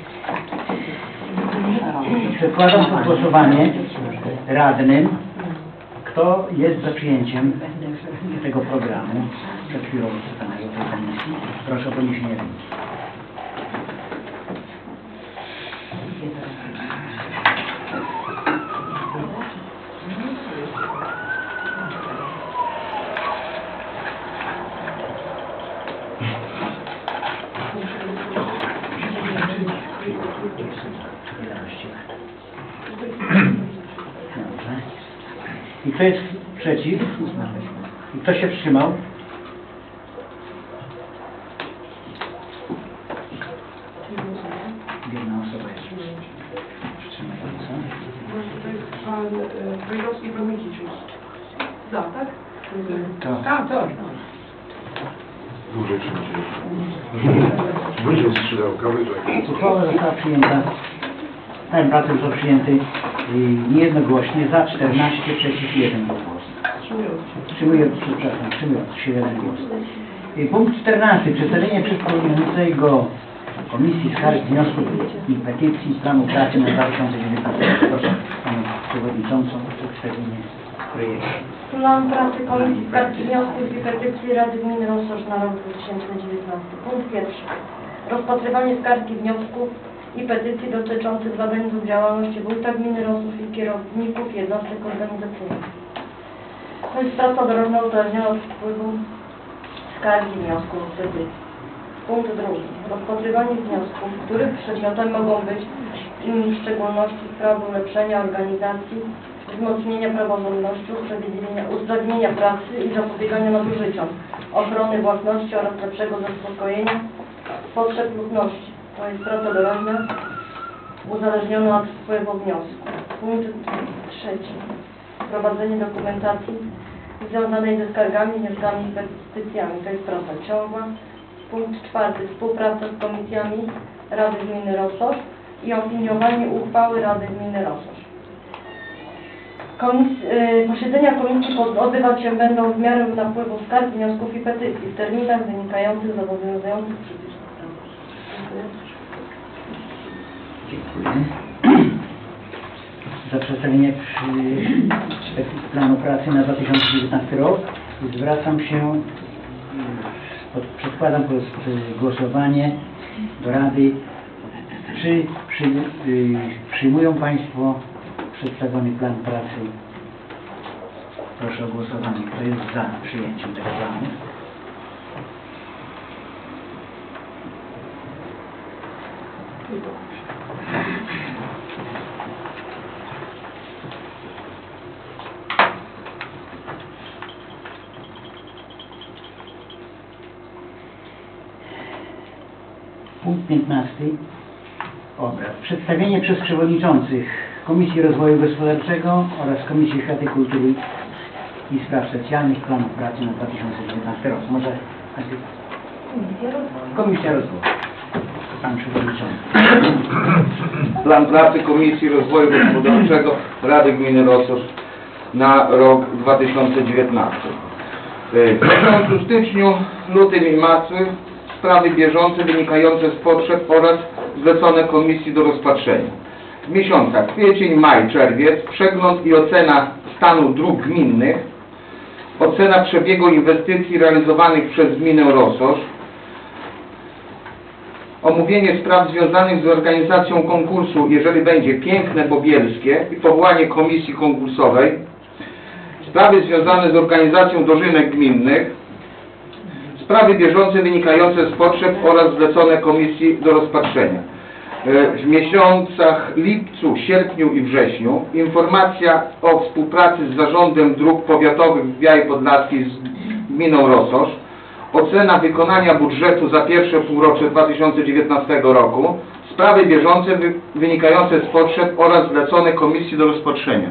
Przekładam pod głosowanie radnym, kto jest za przyjęciem tego programu przed chwilą przedstawionego tej komisji. Proszę o podniesienie ręki. Dobrze. I kto jest przeciw? I kto się wstrzymał? Jedna osoba jest wstrzymająca. To jest pan Wojewódzki pan Mikicius. Za, tak? To. Tak, tak. Dłużej przyjdzie. Wyżej skrzydełka, wyżej. Uchwała została przyjęta. Ten pracy został przyjęty y, niejednogłośnie, za czternaście, przeciw jeden głos. Wstrzymujący, przepraszam, wstrzymujący się jeden głos. Y, Punkt czternasty. Przedstawienie przez przewodniczącego Komisji Skarg, Wniosków i Petycji planu pracy na dwa tysiące dziewiętnasty rok. Proszę Panią Przewodniczącą o przedstawienie projektu. Plan pracy Komisji Skarg, Wniosków i Petycji Rady Gminy Rososz na rok dwa tysiące dziewiętnasty. Punkt pierwszy. Rozpatrywanie skarg i wniosków i petycji dotyczących zadań lub działalności wójta gminy Rososz i kierowników jednostek organizacyjnych. To jest praca drożna uzależniona od wpływu skarg i wniosków i petycji. Punkt drugi. Rozpatrywanie wniosków, których przedmiotem mogą być w szczególności sprawy ulepszenia organizacji, wzmocnienia praworządności, usprawiedliwienia, usprawnienia pracy i zapobiegania nadużyciom, ochrony własności oraz lepszego zaspokojenia potrzeb ludności. To jest praca doraźna uzależniona od wpływu wniosku. Punkt trzeci. Prowadzenie dokumentacji związanej ze skargami, wnioskami i petycjami. To jest praca ciągła. Punkt czwarty. Współpraca z komisjami Rady Gminy Rososz i opiniowanie uchwały Rady Gminy Rososz. Komis y, posiedzenia komisji odbywać się będą w miarę napływu skarg, wniosków i petycji w terminach wynikających z obowiązujących przepisów prawa. Dziękuję. Dziękuję za przedstawienie przy, planu pracy na dwa tysiące dziewiętnasty rok. Zwracam się, pod, przedkładam pod głosowanie do Rady, czy przy, y, przyjmują Państwo przedstawiony plan pracy. Proszę o głosowanie. Kto jest za przyjęciem tego planu? Punkt piętnasty. Obrad. Przedstawienie przez przewodniczących Komisji Rozwoju Gospodarczego oraz Komisji Oświaty, Kultury i Spraw Socjalnych planów pracy na dwa tysiące dziewiętnasty rok. Może Komisja Rozwoju. Pan Przewodniczący. Plan pracy Komisji Rozwoju Gospodarczego Rady Gminy Rososz na rok dwa tysiące dziewiętnasty. W miesiącu styczniu, lutym i marcu sprawy bieżące wynikające z potrzeb oraz zlecone Komisji do rozpatrzenia. W miesiącach kwiecień, maj, czerwiec przegląd i ocena stanu dróg gminnych, ocena przebiegu inwestycji realizowanych przez gminę Rososz, omówienie spraw związanych z organizacją konkursu, jeżeli będzie Piękne Bobielskie, i powołanie komisji konkursowej, sprawy związane z organizacją dożynek gminnych, Sprawy bieżące wynikające z potrzeb oraz zlecone komisji do rozpatrzenia. E, W miesiącach lipcu, sierpniu i wrześniu informacja o współpracy z Zarządem Dróg Powiatowych w Białej Podlaskiej z gminą Rososz, ocena wykonania budżetu za pierwsze półrocze dwa tysiące dziewiętnastego roku, sprawy bieżące wy wynikające z potrzeb oraz zlecone komisji do rozpatrzenia.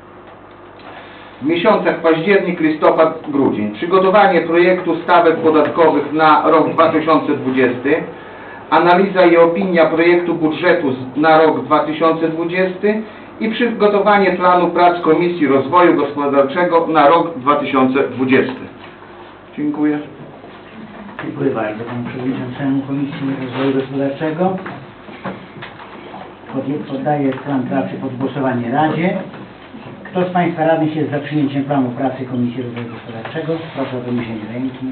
W miesiącach październik, listopad, grudzień przygotowanie projektu stawek podatkowych na rok dwa tysiące dwudziesty, analiza i opinia projektu budżetu na rok dwa tysiące dwudziesty i przygotowanie planu prac Komisji Rozwoju Gospodarczego na rok dwa tysiące dwudziesty. Dziękuję. Dziękuję bardzo panu przewodniczącemu Komisji Rozwoju Gospodarczego. Pod- Poddaję plan pracy pod głosowanie Radzie. Kto z Państwa radnych jest za przyjęciem planu pracy Komisji Rozwoju Gospodarczego? Proszę o podniesienie ręki.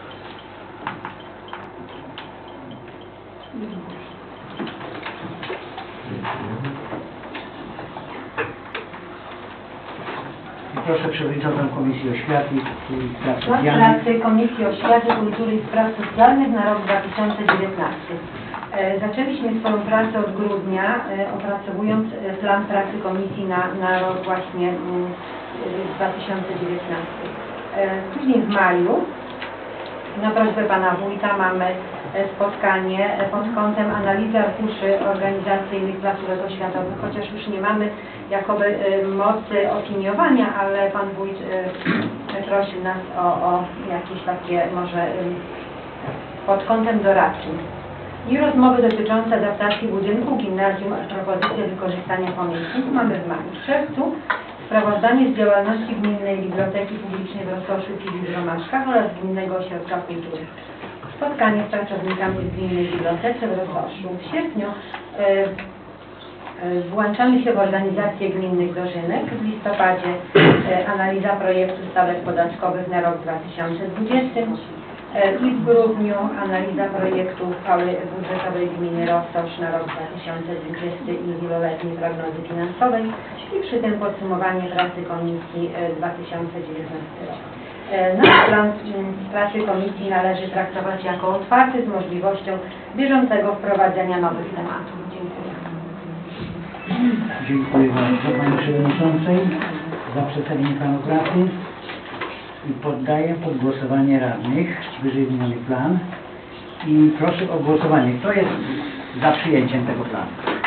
Proszę przewodniczącą Komisji Oświaty i Spraw Plan Socjalnych. pracy Komisji Oświaty, Kultury i Spraw Socjalnych na rok dwa tysiące dziewiętnasty. E, Zaczęliśmy swoją pracę od grudnia, e, opracowując e, plan pracy Komisji na, na rok właśnie mm, e, dwa tysiące dziewiętnasty. E, Później w maju, na prośbę Pana Wójta, mamy e, spotkanie e, pod kątem analizy arkuszy organizacyjnych placówek oświatowych, chociaż już nie mamy jakoby e, mocy opiniowania, ale Pan Wójt e, prosił nas o, o jakieś takie może e, pod kątem doradczym. I rozmowy dotyczące adaptacji budynku gimnazjum, propozycje wykorzystania pomników mamy w maju. W czerwcu sprawozdanie z działalności Gminnej Biblioteki Publicznej w Rososzu i w Gromaszkach oraz Gminnego Ośrodka Kultury. Spotkanie z pracownikami z Gminnej Biblioteki w Rososzu. W sierpniu e, e, włączamy się w organizację gminnych dożynek. W listopadzie e, analiza projektu stawek podatkowych na rok dwa tysiące dwudziesty. I w grudniu analiza projektu uchwały budżetowej gminy Rososz na rok dwa tysiące dwudziesty i wieloletniej prognozy finansowej i przy tym podsumowanie pracy Komisji dwa tysiące dziewiętnasty rok. Nasz plan pracy Komisji należy traktować jako otwarty z możliwością bieżącego wprowadzenia nowych tematów. Dziękuję. Dziękuję bardzo Pani Przewodniczącej za przedstawienie planu pracy. I poddaję pod głosowanie radnych wyżej wymieniony plan i proszę o głosowanie. Kto jest za przyjęciem tego planu?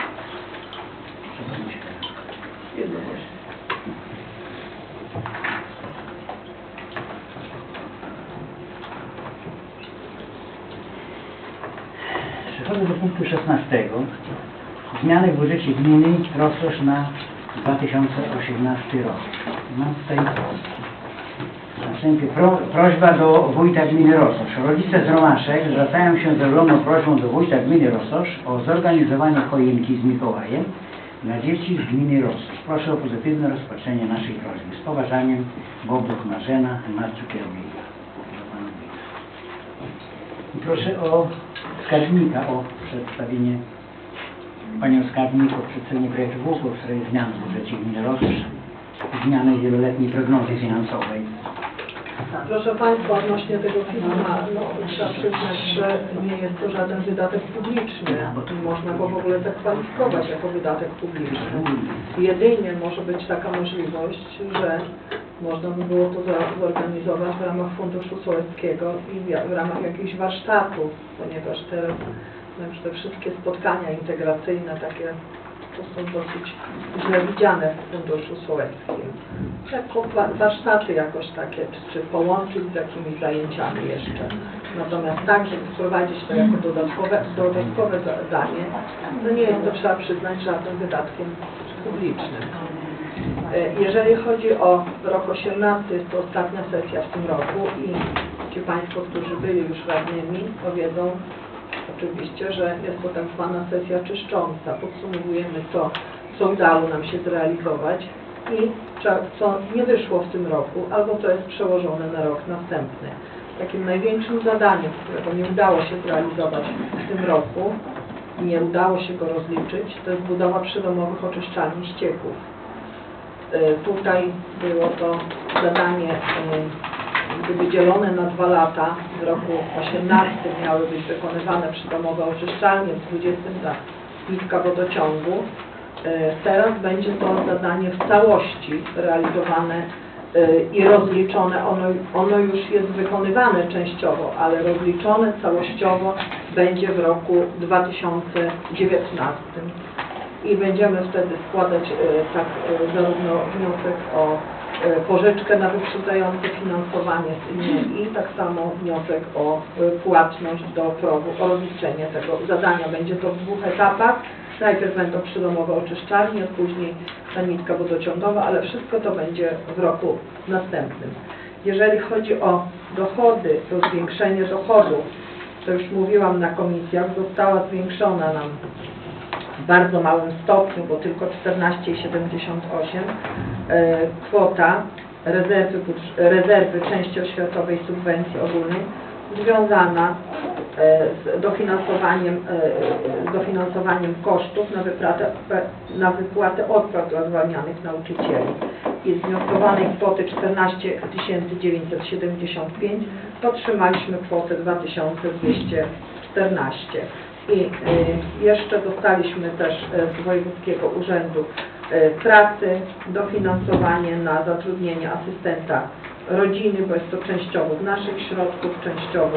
Przechodzę do punktu szesnastego. Zmiany w budżecie gminy Rososz na dwa tysiące osiemnasty rok. Mam tutaj następnie pro, prośba do wójta gminy Rososz. Rodzice z Romaszek zwracają się z ogromną prośbą do wójta gminy Rososz o zorganizowanie choinki z Mikołajem dla dzieci z gminy Rososz. Proszę o pozytywne rozpatrzenie naszej prośby. Z poważaniem, Bobruk Marzena, Marcuk Jarmila. I proszę o skarbnika o przedstawienie, panią skarbnik o przedstawienie projektu uchwał w sprawie zmian w budżecie gminy Rososz, zmiany wieloletniej prognozy finansowej. Proszę Państwa, odnośnie tego pisma, no, trzeba przyznać, że nie jest to żaden wydatek publiczny. Można go w ogóle zakwalifikować jako wydatek publiczny. Jedynie może być taka możliwość, że można by było to zorganizować w ramach Funduszu Sołeckiego i w ramach jakichś warsztatów, ponieważ teraz te wszystkie spotkania integracyjne takie to są dosyć źle widziane w Funduszu Sołeckim. Jako warsztaty jakoś takie, czy, czy połączyć z jakimiś zajęciami jeszcze. Natomiast tak, żeby wprowadzić to jako dodatkowe, dodatkowe zadanie, to nie jest to, trzeba przyznać, żadnym wydatkiem publicznym. Jeżeli chodzi o rok osiemnasty, jest to ostatnia sesja w tym roku i ci Państwo, którzy byli już radnymi, powiedzą oczywiście, że jest to tak zwana sesja czyszcząca. Podsumowujemy to, co udało nam się zrealizować i co nie wyszło w tym roku, albo co jest przełożone na rok następny. Takim największym zadaniem, którego nie udało się zrealizować w tym roku i nie udało się go rozliczyć, to jest budowa przydomowych oczyszczalni ścieków. Tutaj było to zadanie wydzielone na dwa lata. W roku osiemnastym miały być wykonywane przydomowe oczyszczalnie, w dwudziestym za nitka wodociągu. Teraz będzie to zadanie w całości realizowane i rozliczone. Ono, ono już jest wykonywane częściowo, ale rozliczone całościowo będzie w roku dwa tysiące dziewiętnastym. I będziemy wtedy składać tak zarówno wniosek o pożyczkę na wyprzedzające finansowanie z innymi i tak samo wniosek o płatność do progu, o rozliczenie tego zadania. Będzie to w dwóch etapach. Najpierw będą przydomowe oczyszczalnie, później ta nitka wodociągowa, ale wszystko to będzie w roku następnym. Jeżeli chodzi o dochody, to zwiększenie dochodów, to już mówiłam na komisjach, została zwiększona nam w bardzo małym stopniu, bo tylko czternaście przecinek siedemdziesiąt osiem e, kwota rezerwy, rezerwy części oświatowej subwencji ogólnej związana z dofinansowaniem, z dofinansowaniem kosztów na wypłatę, na wypłatę odpłat dla zwalnianych nauczycieli. I z wnioskowanej kwoty czternaście tysięcy dziewięćset siedemdziesiąt pięć otrzymaliśmy kwotę dwa tysiące dwieście czternaście. I jeszcze dostaliśmy też z Wojewódzkiego Urzędu Pracy dofinansowanie na zatrudnienie asystenta rodziny, bo jest to częściowo z naszych środków, częściowo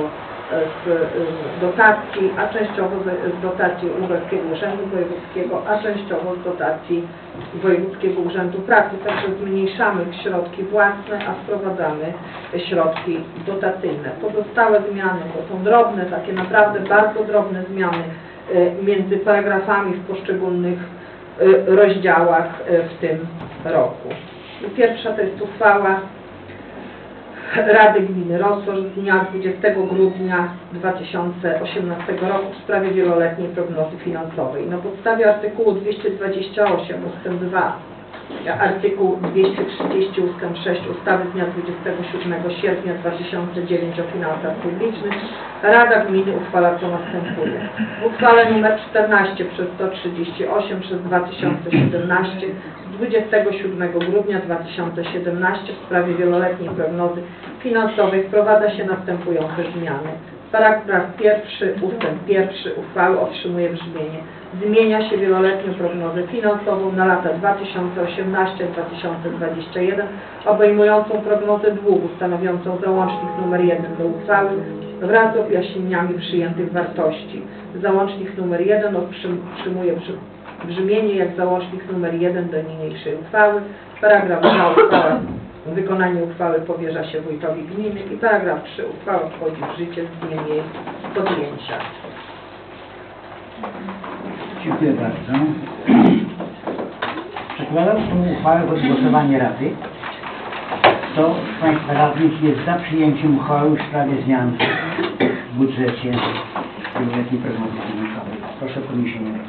z dotacji, a częściowo z dotacji Lubelskiego Urzędu Wojewódzkiego, a częściowo z dotacji Wojewódzkiego Urzędu Pracy. Także zmniejszamy środki własne, a wprowadzamy środki dotacyjne. Pozostałe zmiany to są drobne, takie naprawdę bardzo drobne zmiany między paragrafami w poszczególnych rozdziałach w tym roku. Pierwsza to jest uchwała Rady Gminy Rososz z dnia dwudziestego grudnia dwa tysiące osiemnastego roku w sprawie wieloletniej prognozy finansowej. Na podstawie artykułu dwieście dwadzieścia osiem ustęp dwa, artykuł dwieście trzydzieści ustęp sześć ustawy z dnia dwudziestego siódmego sierpnia dwa tysiące dziewiątego o finansach publicznych Rada Gminy uchwala co następuje. W uchwale nr czternaście przez sto trzydzieści osiem przez dwa tysiące siedemnaście z dwudziestego siódmego grudnia dwa tysiące siedemnastego w sprawie wieloletniej prognozy finansowej wprowadza się następujące zmiany. Paragraf pierwszy, ustęp pierwszy uchwały otrzymuje brzmienie: zmienia się wieloletnią prognozę finansową na lata dwa tysiące osiemnasty do dwa tysiące dwudziestego pierwszego obejmującą prognozę długu stanowiącą załącznik nr jeden do uchwały wraz z objaśnieniami przyjętych wartości. Załącznik nr jeden otrzymuje brzmienie jak załącznik nr jeden do niniejszej uchwały. Paragraf dwa uchwała wykonanie uchwały powierza się wójtowi gminy i paragraf trzy uchwała wchodzi w życie z dniem jej podjęcia. Dziękuję bardzo. Przekładam tą uchwałę pod głosowanie Rady. Kto z Państwa radnych jest za przyjęciem uchwały w sprawie zmian w budżecie wieloletniej prognozy finansowej? Proszę o podniesienie ręki.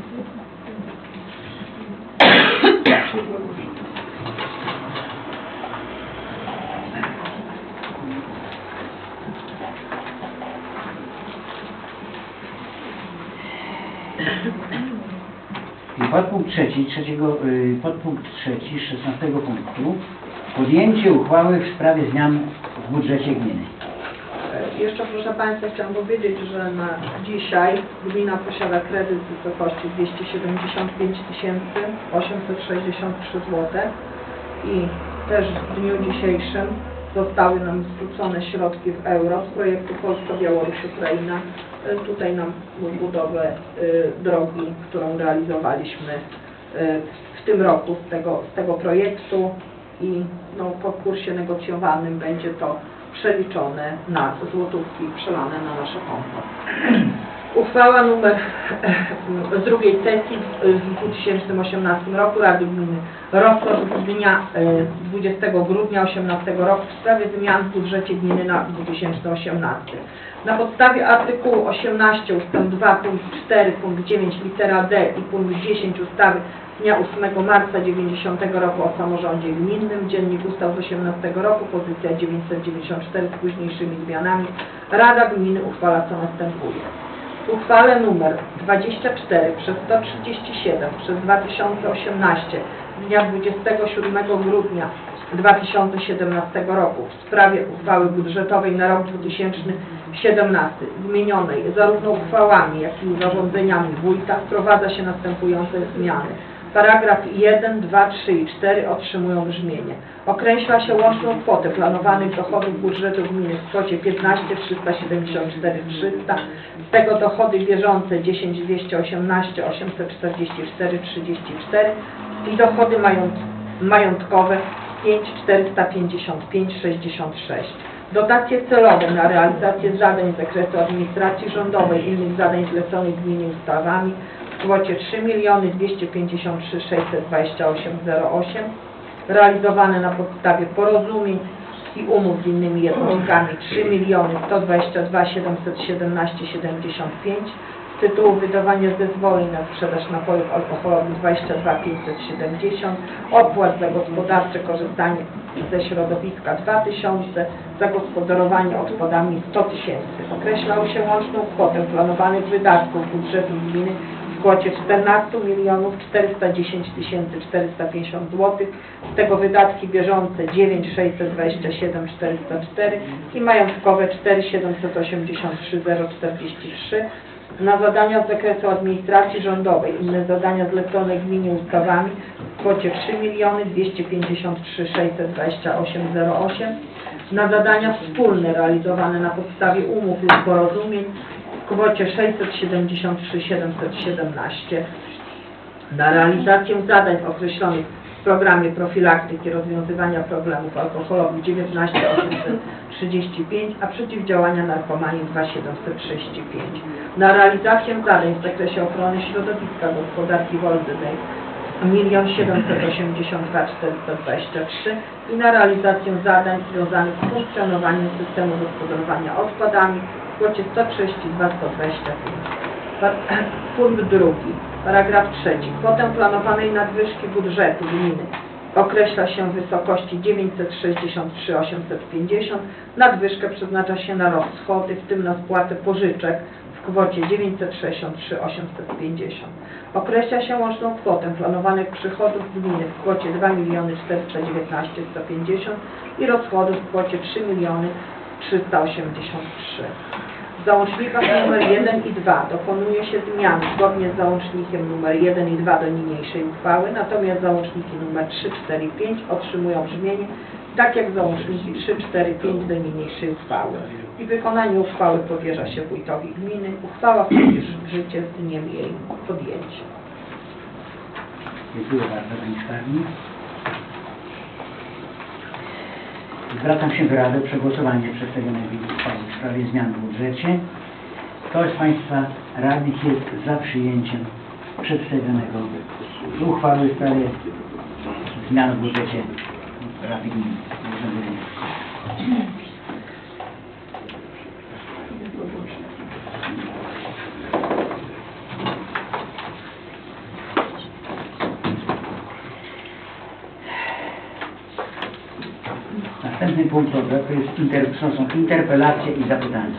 I podpunkt trzeci, trzeciego, y, podpunkt trzeci, szesnastego punktu. Podjęcie uchwały w sprawie zmian w budżecie gminy. Jeszcze proszę Państwa chciałam powiedzieć, że na dzisiaj gmina posiada kredyt w wysokości dwieście siedemdziesiąt pięć tysięcy osiemset sześćdziesiąt trzy złote i też w dniu dzisiejszym zostały nam zwrócone środki w euro z projektu Polska-Białoruś-Ukraina. Tutaj nam budowę drogi, którą realizowaliśmy w tym roku z tego, z tego projektu i no, po kursie negocjowanym będzie to przeliczone na złotówki przelane na nasze konto. Uchwała numer z drugiej sesji w dwa tysiące osiemnastym roku Rady Gminy Rososz z dnia dwudziestego grudnia osiemnastego roku w sprawie zmian w budżecie gminy na dwa tysiące osiemnasty. Na podstawie artykułu osiemnaście ustęp dwa punkt cztery punkt dziewięć litera D i punkt dziesięć ustawy z dnia ósmego marca dziewięćdziesiątego roku o samorządzie gminnym, dziennik ustaw z osiemnastego roku, pozycja dziewięćset dziewięćdziesiąt cztery z późniejszymi zmianami, Rada Gminy uchwala co następuje. W uchwale nr dwadzieścia cztery przez sto trzydzieści siedem przez dwa tysiące osiemnaście z dnia dwudziestego siódmego grudnia dwa tysiące siedemnastego roku w sprawie uchwały budżetowej na rok dwa tysiące siedemnasty zmienionej zarówno uchwałami, jak i zarządzeniami wójta wprowadza się następujące zmiany. Paragraf jeden, dwa, trzy i cztery otrzymują brzmienie. Określa się łączną kwotę planowanych dochodów budżetu gminy w kwocie piętnaście trzysta siedemdziesiąt cztery trzysta, z tego dochody bieżące dziesięć dwieście osiemnaście osiemset czterdzieści cztery trzydzieści cztery i dochody mająt, majątkowe pięć czterysta pięćdziesiąt pięć sześćdziesiąt sześć. Dotacje celowe na realizację zadań z zakresu administracji rządowej i innych zadań zleconych gminie ustawami w kwocie trzy miliony dwieście pięćdziesiąt trzy tysiące sześćset dwadzieścia osiem zero osiem, realizowane na podstawie porozumień i umów z innymi jednostkami trzy miliony sto dwadzieścia dwa tysiące siedemset siedemnaście siedemdziesiąt pięć, z tytułu wydawania zezwoleń na sprzedaż napojów alkoholowych dwadzieścia dwa tysiące pięćset siedemdziesiąt, opłat za gospodarcze korzystanie ze środowiska dwa tysiące, zagospodarowanie odpadami sto tysięcy. Określał się łączną kwotę planowanych wydatków budżetu gminy w kwocie czternaście milionów czterysta dziesięć tysięcy czterysta pięćdziesiąt złotych, z tego wydatki bieżące dziewięć tysięcy sześćset dwadzieścia siedem tysięcy czterysta cztery i majątkowe cztery tysiące siedemset osiemdziesiąt trzy tysiące czterdzieści trzy. Na zadania z zakresu administracji rządowej, inne zadania zlecone gminie ustawami w kwocie trzy miliony dwieście pięćdziesiąt trzy tysiące sześćset dwadzieścia osiem zero osiem, na zadania wspólne realizowane na podstawie umów lub porozumień w kwocie sześćset siedemdziesiąt trzy tysiące siedemset siedemnaście, na realizację zadań określonych w programie profilaktyki rozwiązywania problemów alkoholowych dziewiętnaście tysięcy osiemset trzydzieści pięć, a przeciwdziałania narkomanii dwa tysiące siedemset trzydzieści pięć. Na realizację zadań w zakresie ochrony środowiska, gospodarki wodnej milion siedemset osiemdziesiąt dwa tysiące czterysta dwadzieścia trzy i na realizację zadań związanych z funkcjonowaniem systemu gospodarowania odpadami w kwocie sto trzydzieści dwa tysiące sto dwadzieścia pięć. Punkt drugi. Paragraf trzeci. Kwotę planowanej nadwyżki budżetu gminy określa się w wysokości dziewięćset sześćdziesiąt trzy tysiące osiemset pięćdziesiąt. Nadwyżkę przeznacza się na rozchody, w tym na spłatę pożyczek w kwocie dziewięćset sześćdziesiąt trzy tysiące osiemset pięćdziesiąt. Określa się łączną kwotę planowanych przychodów gminy w kwocie dwa miliony czterysta dziewiętnaście tysięcy sto pięćdziesiąt i rozchodów w kwocie trzy miliony trzysta osiemdziesiąt trzy. W załącznikach nr jeden i dwa dokonuje się zmian zgodnie z załącznikiem nr jeden i dwa do niniejszej uchwały, natomiast załączniki nr trzy, cztery i pięć otrzymują brzmienie tak jak załączniki trzy, cztery, pięć do niniejszej uchwały. I wykonanie uchwały powierza się wójtowi gminy. Uchwała wchodzi w życie z dniem jej podjęcia. Dziękuję bardzo Pani Skarbnik. Zwracam się do Rady o przegłosowanie przedstawionej uchwały w sprawie zmian w budżecie. Kto z Państwa radnych jest za przyjęciem przedstawionego uchwały w sprawie zmian w budżecie Rady Gminy? Następny punkt to jest inter, są interpelacje i zapytania.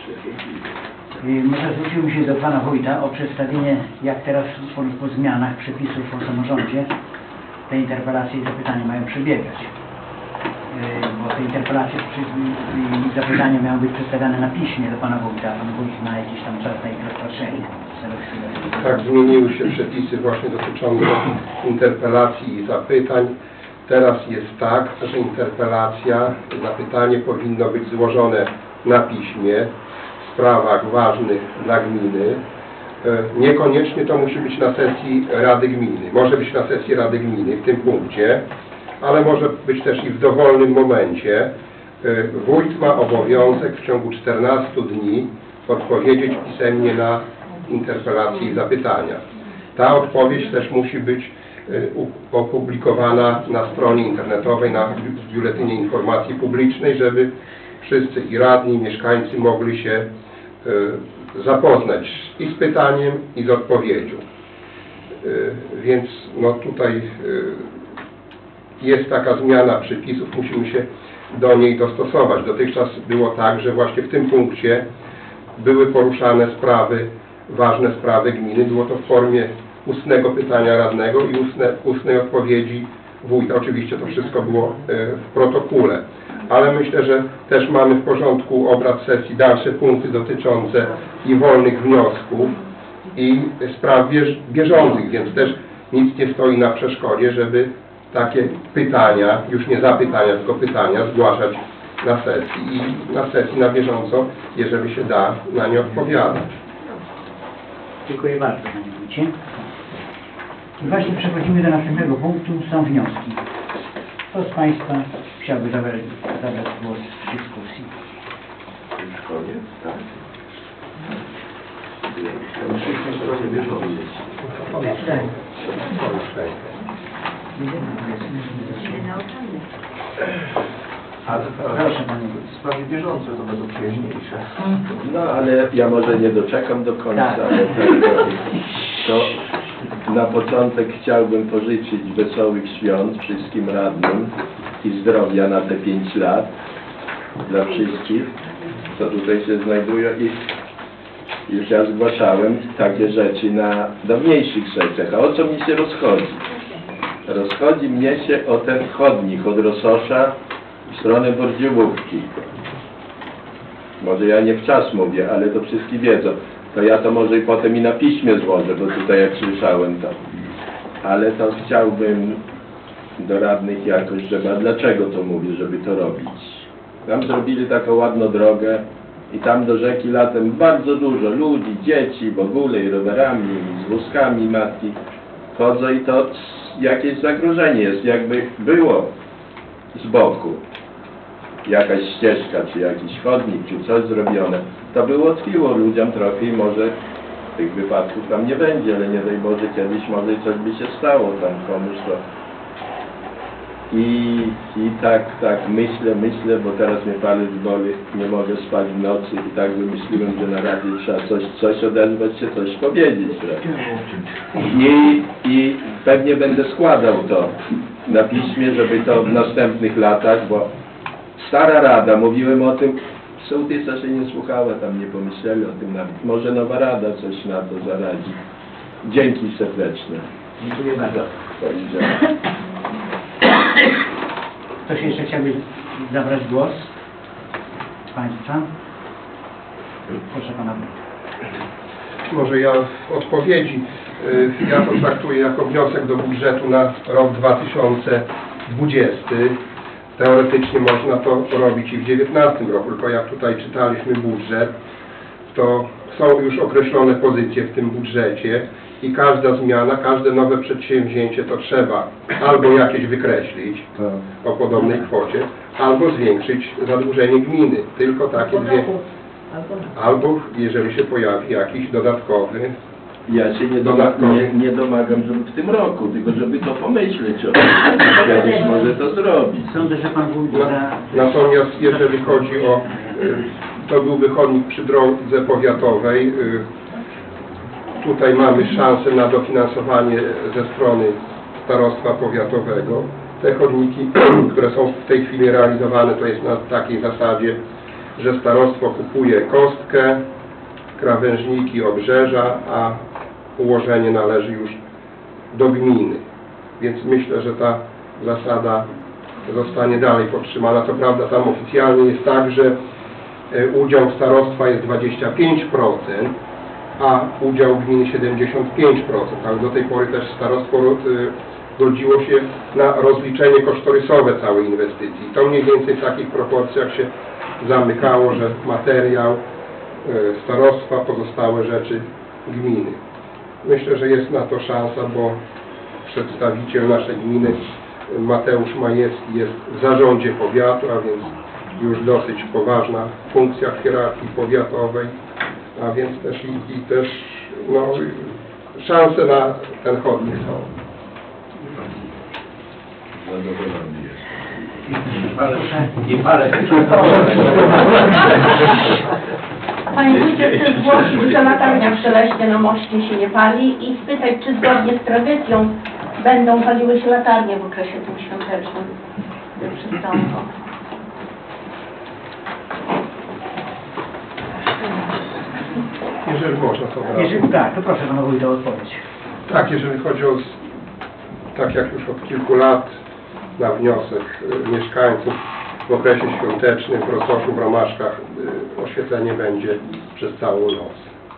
Może zwróciłbym się do Pana Wójta o przedstawienie, jak teraz po, po zmianach przepisów o samorządzie te interpelacje i zapytania mają przebiegać. Bo te interpelacje i zapytania miały być przedstawiane na piśmie do Pana Wójta, a Pan Wójt ma jakiś tam czas na ich rozpatrzenie. Tak, zmieniły się przepisy właśnie dotyczące interpelacji i zapytań. Teraz jest tak, że interpelacja, zapytanie powinno być złożone na piśmie w sprawach ważnych dla gminy. Niekoniecznie to musi być na sesji Rady Gminy. Może być na sesji Rady Gminy w tym punkcie, ale może być też i w dowolnym momencie. Wójt ma obowiązek w ciągu czternastu dni odpowiedzieć pisemnie na interpelacje i zapytania. Ta odpowiedź też musi być opublikowana na stronie internetowej, na biuletynie informacji publicznej, żeby wszyscy i radni, i mieszkańcy mogli się zapoznać i z pytaniem, i z odpowiedzią. Więc no tutaj jest taka zmiana przepisów, musimy się do niej dostosować. Dotychczas było tak, że właśnie w tym punkcie były poruszane sprawy, ważne sprawy gminy. Było to w formie ustnego pytania radnego i ustne, ustnej odpowiedzi wójta. Oczywiście to wszystko było e, w protokole, ale myślę, że też mamy w porządku obrad sesji dalsze punkty dotyczące i wolnych wniosków, i spraw bież, bieżących, więc też nic nie stoi na przeszkodzie, żeby takie pytania, już nie zapytania, tylko pytania zgłaszać na sesji i na sesji na bieżąco, jeżeli się da, na nie odpowiadać. Dziękuję bardzo, panie wójcie. I właśnie przechodzimy do następnego punktu, są wnioski. Kto z państwa chciałby zabrać, zabrać głos w dyskusji? Już koniec, tak? To wszystkie strony bieżące. Ale Proszę, panie wójcie. sprawy bieżące to będą przyjaźniejsze. No ale ja może nie doczekam do końca, Tak. ale tak, to na początek chciałbym pożyczyć wesołych świąt wszystkim radnym i zdrowia na te pięć lat dla wszystkich, co tutaj się znajdują, i już ja zgłaszałem takie rzeczy na dawniejszych sesjach. A o co mi się rozchodzi? Rozchodzi mnie się o ten chodnik od Rososza w stronę Bordziłówki. Może ja nie w czas mówię, ale to wszyscy wiedzą. To ja to może i potem i na piśmie złożę, bo tutaj jak słyszałem to. Ale to chciałbym do radnych jakoś, żeby, a dlaczego to mówię, żeby to robić? Tam zrobili taką ładną drogę i tam do rzeki latem bardzo dużo ludzi, dzieci, w ogóle i rowerami, i z wózkami matki chodzą i to jakieś zagrożenie jest, jakby było z boku jakaś ścieżka, czy jakiś chodnik, czy coś zrobione, to by ułatwiło ludziom trochę i może tych wypadków tam nie będzie, ale nie daj Boże, kiedyś może coś by się stało tam komuś to. I, i tak, tak myślę, myślę, bo teraz mnie palec boli, nie mogę spać w nocy i tak wymyśliłem, że na razie trzeba coś, coś odezwać się, coś powiedzieć. I, I pewnie będę składał to na piśmie, żeby to w następnych latach, bo stara rada, mówiłem o tym, sołtysa się nie słuchała, tam nie pomyśleli o tym nawet. Może nowa rada coś na to zaradzi. Dzięki serdeczne. Dziękuję bardzo. Powiedziałem. Ktoś jeszcze chciałby zabrać głos z państwa? Proszę pana. Może ja w odpowiedzi, y, ja to traktuję jako wniosek do budżetu na rok dwa tysiące dwudziesty. Teoretycznie można to robić i w dziewiętnastym roku, tylko jak tutaj czytaliśmy budżet, to są już określone pozycje w tym budżecie i każda zmiana, każde nowe przedsięwzięcie to trzeba albo jakieś wykreślić o podobnej kwocie, albo zwiększyć zadłużenie gminy. Tylko takie dwie. Albo jeżeli się pojawi jakiś dodatkowy. Ja się nie, doma nie, nie domagam, żeby w tym roku, tylko żeby to pomyśleć o tym. Kiedyś może to zrobić. Sądzę, że pan wójt Na, za... natomiast jeżeli chodzi o, y, to był wychodnik przy drodze powiatowej, y, tutaj mamy szansę na dofinansowanie ze strony starostwa powiatowego. Te chodniki, które są w tej chwili realizowane, to jest na takiej zasadzie, że starostwo kupuje kostkę, krawężniki, obrzeża, a ułożenie należy już do gminy. Więc myślę, że ta zasada zostanie dalej podtrzymana. Co prawda tam oficjalnie jest tak, że udział starostwa jest dwadzieścia pięć procent, a udział gminy siedemdziesiąt pięć procent, ale do tej pory też starostwo godziło się na rozliczenie kosztorysowe całej inwestycji. To mniej więcej w takich proporcjach się zamykało, że materiał starostwa, pozostałe rzeczy gminy. Myślę, że jest na to szansa, bo przedstawiciel naszej gminy Mateusz Majewski jest w zarządzie powiatu, a więc już dosyć poważna funkcja w hierarchii powiatowej, a więc też i, i też no, szanse na ten chodnik są. Zadowolony jest. I parę. Panie wójcie, chcę zgłosić, że latarnia w Szeleśnie na moście się nie pali i spytać, czy zgodnie z tradycją będą paliły się latarnie w okresie tym świątecznym. Przystanko. Jeżeli można, to od razu. Jeżeli tak, to proszę pana wójta o odpowiedź. Tak, jeżeli chodzi o, tak jak już od kilku lat na wniosek y, mieszkańców w okresie świątecznym w Rozsoszu, w Romaszkach y, oświetlenie będzie przez całą noc.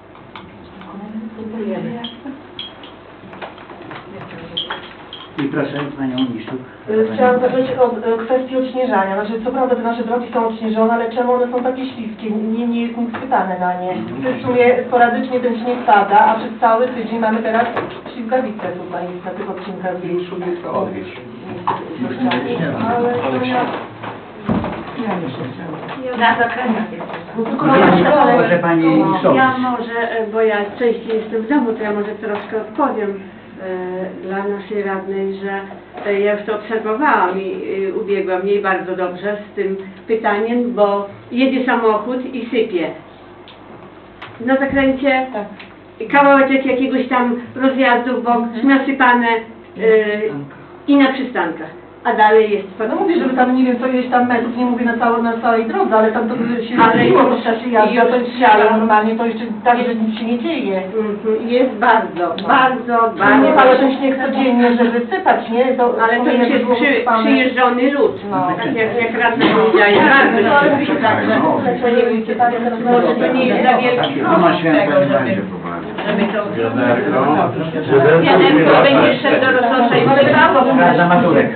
I proszę Panią Ministrów. Chciałam zapytać o e, kwestię odśnieżania. Znaczy, co prawda te nasze drogi są odśnieżone, ale czemu one są takie śliskie? Nie, nie jest nic pytane na nie. W sumie sporadycznie ten śnieg pada, a przez cały tydzień mamy teraz ślizgawice tutaj na tych odcinkach. Ale to ja... Na zakrętach jest. No tylko No, na szkole. może Pani Sołtys. Ja może, e, bo ja częściej jestem w domu, to ja może troszkę odpowiem e, dla naszej radnej, że e, ja już to obserwowałam i e, ubiegłam jej bardzo dobrze z tym pytaniem, bo jedzie samochód i sypie. Na zakręcie kawałeczek jakiegoś tam rozjazdu w bok, nasypane e, i na przystankach. A dalej jest... No mówię, żeby tam nie wiem co ileś tam metrów, nie mówię na, całe, na całej drodze, ale tam to się Ale ale już- już, w czasie jazdy, a to jest siala normalnie, to jeszcze tak, że nic się nie dzieje. Mhm, Jest bardzo, bardzo, Ale nie bardzo... pada ten śnieg codziennie, żeby sypać, nie? To Ale to już jest przy, przyjeżdżony lód, No. tak jak, jak radna powiedziała, jest bardzo No, ale szybko. wiecie, tak, że to nie wiem, sypanie teraz Może to nie jest za wielki Tu ma koszt święto, tego, nie żeby, będzie. żeby to... Wiaderko będzie szedł do Rozsosza i wybrał. Radna Mazurek.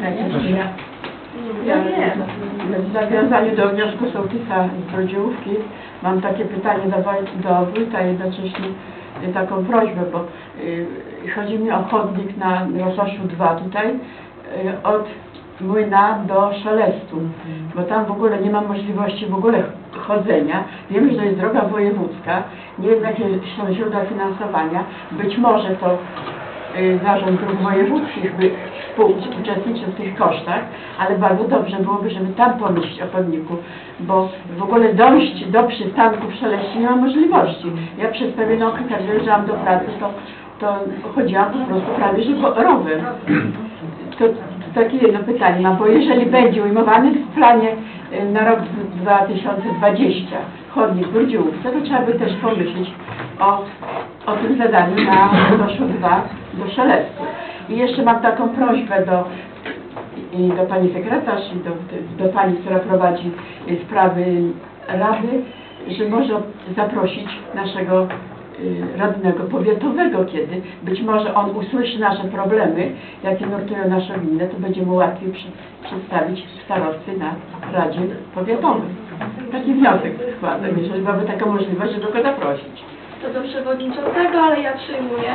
Ja w nawiązaniu do wniosku sołtysa z Brodziłówki mam takie pytanie do, woj- do wójta i jednocześnie y, taką prośbę, bo y, chodzi mi o chodnik na Rozsoszu dwa tutaj y, od Młyna do Szelestu, bo tam w ogóle nie ma możliwości w ogóle chodzenia. Wiem, że to jest droga wojewódzka, nie wiem jakie są źródła finansowania, być może to y, Zarząd Dróg Wojewódzkich by współuczestniczył w tych kosztach, ale bardzo dobrze byłoby, żeby tam pomyśleć o chodniku, bo w ogóle dojść do przystanku w Szeleście nie ma możliwości. Ja przez pewien okres, jak dojeżdżałam do pracy, to, to chodziłam po prostu prawie że po rower. To, to takie jedno pytanie mam, bo jeżeli będzie ujmowany w planie y, na rok dwa tysiące dwudziesty chodnik w Brodziłówce, to trzeba by też pomyśleć o, o tym zadaniu na Rozsoszu dwa do Szelestu. I jeszcze mam taką prośbę do, i do Pani Sekretarz i do, do Pani, która prowadzi sprawy Rady, że może zaprosić naszego y, radnego powiatowego, kiedy być może on usłyszy nasze problemy, jakie nurtują naszą gminę, to będzie mu łatwiej przy, przedstawić starosty na Radzie Powiatowej. Taki wniosek składam, jeżeli byłaby taka możliwość, żeby go zaprosić. To do przewodniczącego, ale ja przyjmuję.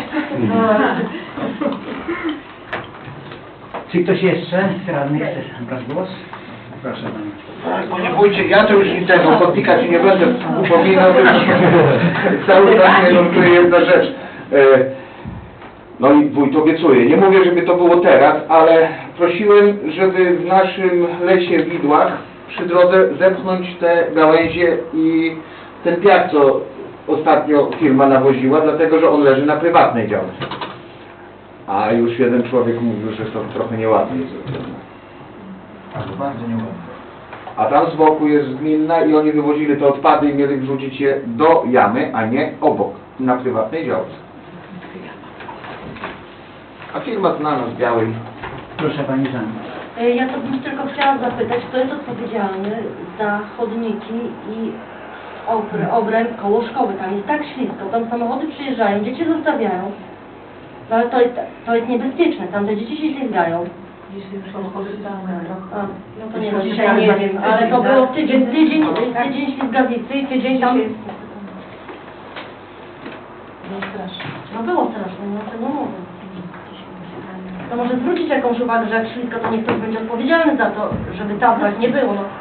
Czy ktoś jeszcze z radnych chce brać głos? Proszę Pani. Panie wójcie, ja to już i tego chodnika ci nie będę upominał, tylko cały czas mnie nurtuje jedna rzecz. E, No i wójt obiecuje. Nie mówię, żeby to było teraz, ale prosiłem, żeby w naszym lesie w Widłach przy drodze zepchnąć te gałęzie i ten piach, co ostatnio firma nawoziła, dlatego że on leży na prywatnej działce. A już jeden człowiek mówił, że to trochę nieładnie jest zrobione. Albo bardzo nieładnie. A tam z boku jest gminna i oni wywozili te odpady i mieli wrzucić je do jamy, a nie obok, na prywatnej działce. A firma znana z Białej. Proszę Pani Żanu. E, Ja to bym tylko chciała zapytać, kto jest odpowiedzialny za chodniki i obr obręb koło szkoły. Tam jest tak ślisko, tam samochody przyjeżdżają, dzieci zostawiają. No ale to jest, to jest niebezpieczne, tam te dzieci się ślizgają. A, no to nie wiem, dzisiaj nie wiem, ale to było tydzień, tydzień, tydzień ślizgawicy i tydzień tam... No było straszne, no to nie mówię. To może zwrócić jakąś uwagę, że jak ślisko, to niech ktoś będzie odpowiedzialny za to, żeby tam tak nie było. No.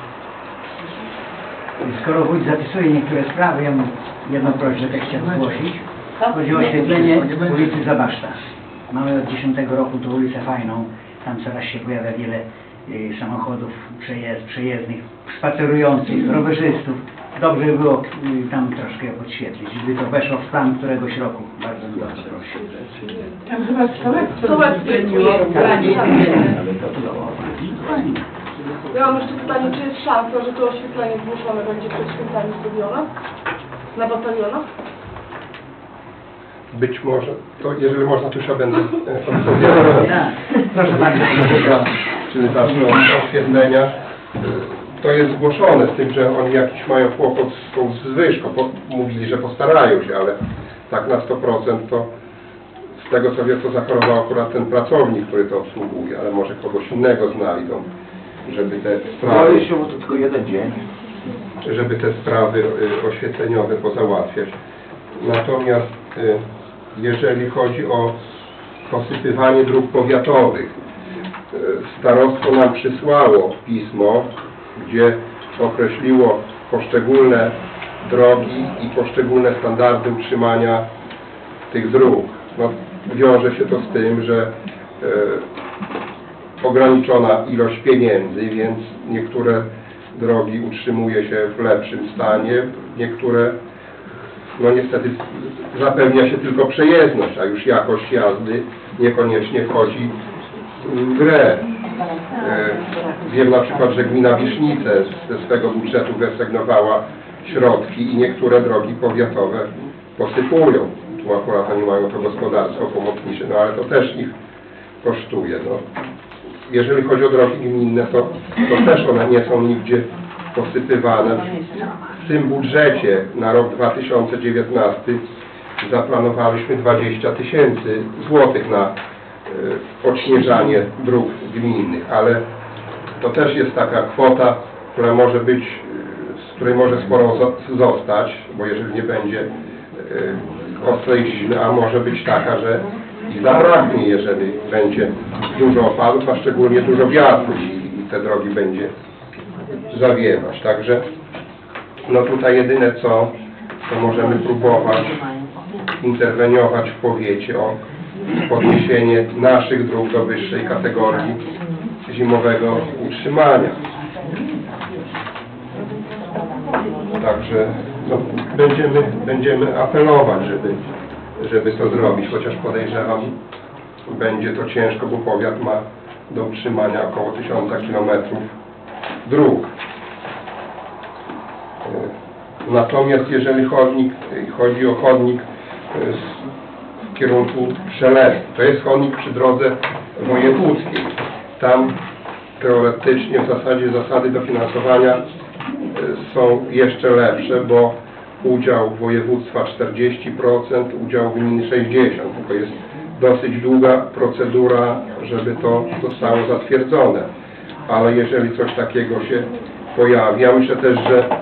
Skoro wójt zapisuje niektóre sprawy, ja mam jedną prośbę, tak chciałem zgłosić. Chodzi o oświetlenie ulicy Zabaszta. Mamy od dziesiątego roku tu ulicę fajną. Tam coraz się pojawia wiele y, samochodów przejazd, przejezdnych, spacerujących, rowerzystów. Dobrze by było y, tam troszkę podświetlić, żeby to weszło w plan któregoś roku. Bardzo bym bardzo prosił. Tam chyba sołectwo Sołectwo zmieniło jest, planie. Ale to to fajnie. Ja mam jeszcze pytanie, czy jest szansa, że to oświetlenie zgłoszone będzie przed świętami zrobione? Na batalionach? Być może, to jeżeli można, to już ja będę e, odpowiadał. Tak. Proszę bardzo. Czyli zacznę od oświetlenia. To jest zgłoszone z tym, że oni jakiś mają kłopot z tą zwyżką. Po, mówili, że postarają się, ale tak na sto procent to z tego co wiem, to zachorował akurat ten pracownik, który to obsługuje, ale może kogoś innego znajdą, żeby te sprawy... Boję się, bo to tylko jeden dzień. żeby te sprawy y, oświetleniowe pozałatwiać. Natomiast y, jeżeli chodzi o posypywanie dróg powiatowych, y, starostwo nam przysłało pismo, gdzie określiło poszczególne drogi i poszczególne standardy utrzymania tych dróg. No, wiąże się to z tym, że y, ograniczona ilość pieniędzy, więc niektóre drogi utrzymuje się w lepszym stanie, niektóre, no niestety zapewnia się tylko przejezdność, a już jakość jazdy niekoniecznie wchodzi w grę. E, wiem na przykład, że gmina Wisznice ze swego budżetu wyasygnowała środki i niektóre drogi powiatowe posypują. Tu akurat oni mają to gospodarstwo pomocnicze, no ale to też ich kosztuje. No. Jeżeli chodzi o drogi gminne, to, to też one nie są nigdzie posypywane. W tym budżecie na rok dwa tysiące dziewiętnasty zaplanowaliśmy dwadzieścia tysięcy złotych na y, odśnieżanie dróg gminnych, ale to też jest taka kwota, która może być, z której może sporo zostać, bo jeżeli nie będzie y, ostrej zimy, a może być taka, że i zabraknie, jeżeli będzie dużo opadów, a szczególnie dużo wiatru i, i te drogi będzie zawiewać. Także no tutaj jedyne co, to możemy próbować interweniować w powiecie o podniesienie naszych dróg do wyższej kategorii zimowego utrzymania. Także no, będziemy, będziemy apelować, żeby żeby to zrobić, chociaż podejrzewam, będzie to ciężko, bo powiat ma do utrzymania około tysiąca kilometrów dróg. Natomiast jeżeli chodnik, chodzi o chodnik w kierunku Szelestu, to jest chodnik przy drodze wojewódzkiej. Tam teoretycznie w zasadzie zasady dofinansowania są jeszcze lepsze, bo udział województwa czterdzieści procent, udział gminy sześćdziesiąt procent. To jest dosyć długa procedura, żeby to zostało zatwierdzone. Ale jeżeli coś takiego się pojawi, ja myślę też, że e,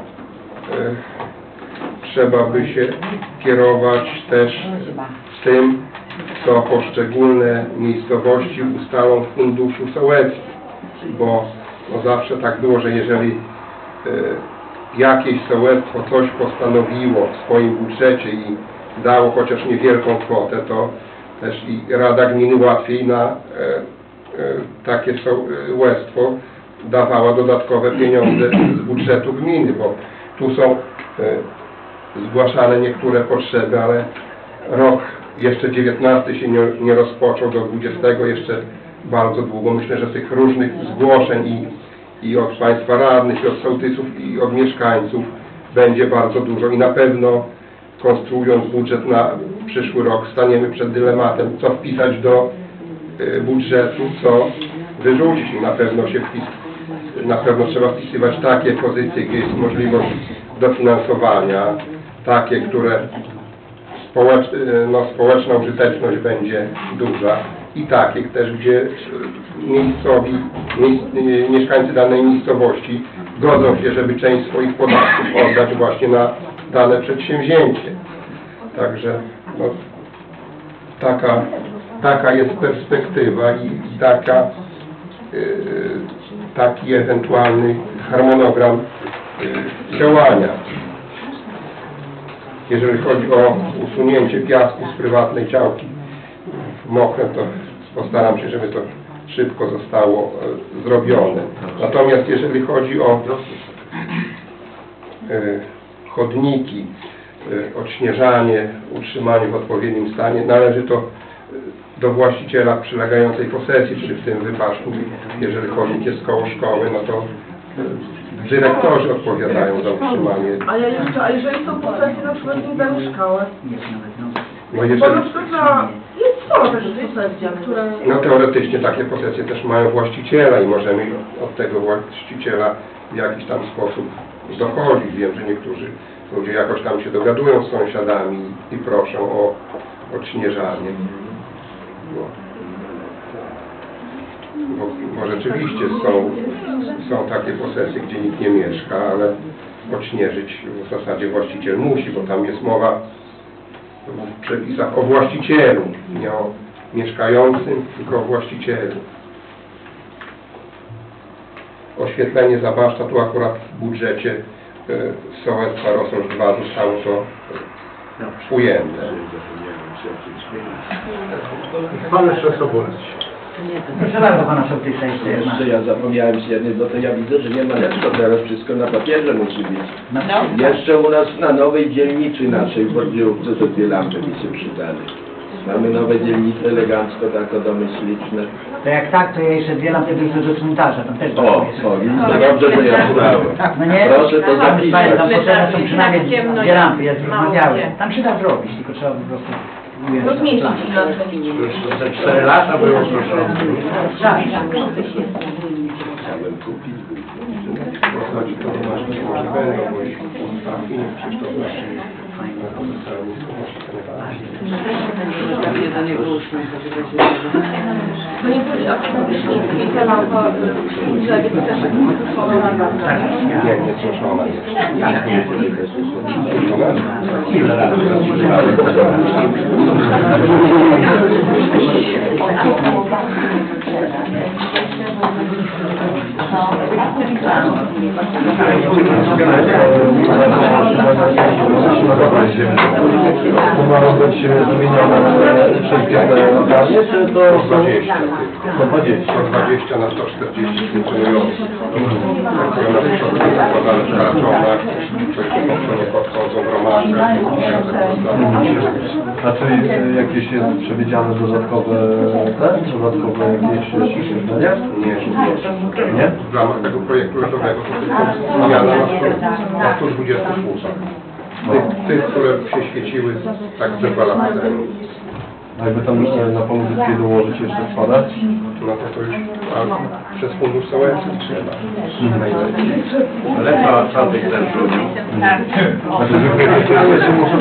trzeba by się kierować też tym, co poszczególne miejscowości ustalą w funduszu sołeckim, bo no zawsze tak było, że jeżeli e, jakieś sołectwo coś postanowiło w swoim budżecie i dało chociaż niewielką kwotę, to też i Rada Gminy łatwiej na e, e, takie sołectwo dawała dodatkowe pieniądze z budżetu gminy, bo tu są e, zgłaszane niektóre potrzeby, ale rok jeszcze dziewiętnasty się nie, nie rozpoczął, do dwudziestego jeszcze bardzo długo. Myślę, że tych różnych zgłoszeń i i od Państwa radnych, i od sołtysów, i od mieszkańców będzie bardzo dużo i na pewno konstruując budżet na przyszły rok staniemy przed dylematem, co wpisać do y, budżetu, co wyrzucić. I na pewno się wpis, na pewno trzeba wpisywać takie pozycje, gdzie jest możliwość dofinansowania, takie, które społecz, no, społeczna użyteczność będzie duża i takie też, gdzie miejscowi, miejsc, mieszkańcy danej miejscowości godzą się, żeby część swoich podatków oddać właśnie na dane przedsięwzięcie. Także no, taka, taka jest perspektywa i taka, yy, taki ewentualny harmonogram yy, działania. Jeżeli chodzi o usunięcie piasku z prywatnej działki mokre, to postaram się, żeby to szybko zostało e, zrobione. Natomiast jeżeli chodzi o e, chodniki, e, odśnieżanie, utrzymanie w odpowiednim stanie, należy to do właściciela przylegającej posesji, czyli w tym wypadku, jeżeli chodnik jest koło szkoły, no to e, dyrektorzy odpowiadają za utrzymanie. A ja jeszcze, a jeżeli są posesje na przykład nie dają szkoły? No jeżeli... Bo na przykład na... Jest sporo też jest posesji, które... No teoretycznie takie posesje też mają właściciela i możemy od tego właściciela w jakiś tam sposób dochodzić. Wiem, że niektórzy ludzie jakoś tam się dogadują z sąsiadami i proszą o odśnieżanie. No. Bo, bo rzeczywiście są, są takie posesje, gdzie nikt nie mieszka, ale odśnieżyć w zasadzie właściciel musi, bo tam jest mowa w przepisach o właścicielu, nie o mieszkającym, tylko o właścicielu. Oświetlenie zabaszta, tu akurat w budżecie y, sołectwa Rososz dwa zostało to ujęte. Pan jeszcze Sobolec. Proszę bardzo pana sołtysa jeszcze jedna. Jeszcze ja zapomniałem się jednej, bo to ja widzę, że nie ma lepszego, teraz wszystko na papierze musi być. No. Jeszcze u nas na nowej dzielnicy naszej w Bordziówce to dwie lampy mi się przydały. Mamy nowe dzielnice, elegancko, tak, domy śliczne. To jak tak, to ja jeszcze dwie lampy wrócę do cmentarza, tam też O, tak o, widzisz, dobrze, że ja znałem. No nie? Proszę to Tam zapisać. tam potrzebne są przynajmniej dwie lampy, ja Mało rozmawiałem. się. Tam się da zrobić, tylko trzeba po prostu... Rozmieścić Już te cztery lata było proszone. Tak. Chciałem kupić. Posadzi to domaszki może będą, bo jeśli trafi, przecież to znaczy To nie chodzi o to, że te lampa w drzewie, to też nie, nie słyszona jest. Ile lat To mają być zmienione wszystkie te organy, czy to są sto dwadzieścia. sto dwadzieścia na sto czterdzieści funkcjonujących. Pracują na przykład zakładane przekraczone, to nie podchodzą w romaszkach. A czy jakieś jest przewidziane dodatkowe te, dodatkowe jakieś oświetlenia? Nie, nie. W ramach tego projektu lotowego to tylko zmiana na stu dwudziestu słupach. Tych, tych, które się świeciły tak ze dwa lata temu. A jakby tam e, na pozycję dołożyć jeszcze wkładać? No to to już a, przez fundusz sołecki trzeba. Ale co, co tych też ludziom? Tak. Znaczy, że się muszą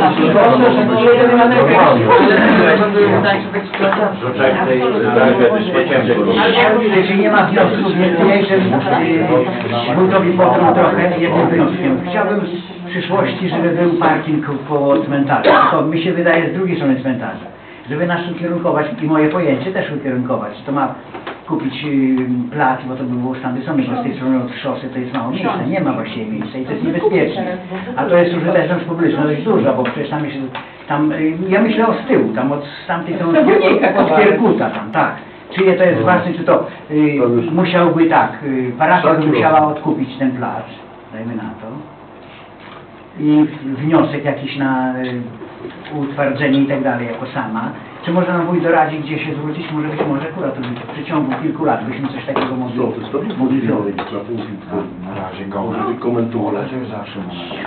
Jeśli nie ma wniosków, jeszcze wójtowi potrą trochę jednym wnioskiem. Chciałbym w przyszłości, żeby był parking koło cmentarza. To mi się wydaje z drugiej strony cmentarza. Żeby nas ukierunkować i moje pojęcie też ukierunkować. To ma kupić y, plac, bo to by było stan wysoki, bo z tej strony od szosy to jest mało miejsca, nie ma właściwie miejsca i to jest niebezpieczne. A to jest użyteczność publiczna dość duża, bo przecież tam jest, tam, y, ja myślę o z tyłu, tam od z tamtej strony, od, od Kierkuta tam, tak. Czyje to jest własne, czy to y, musiałby tak, y, parafia by musiała odkupić ten plac, dajmy na to. I wniosek jakiś na y, utwardzenie i tak dalej jako sama. Czy może nam wójt doradzi, gdzie się zwrócić? Może być może akurat w przeciągu kilku lat byśmy coś takiego mogli mogli zrobić. Na razie go komentować. Zawsze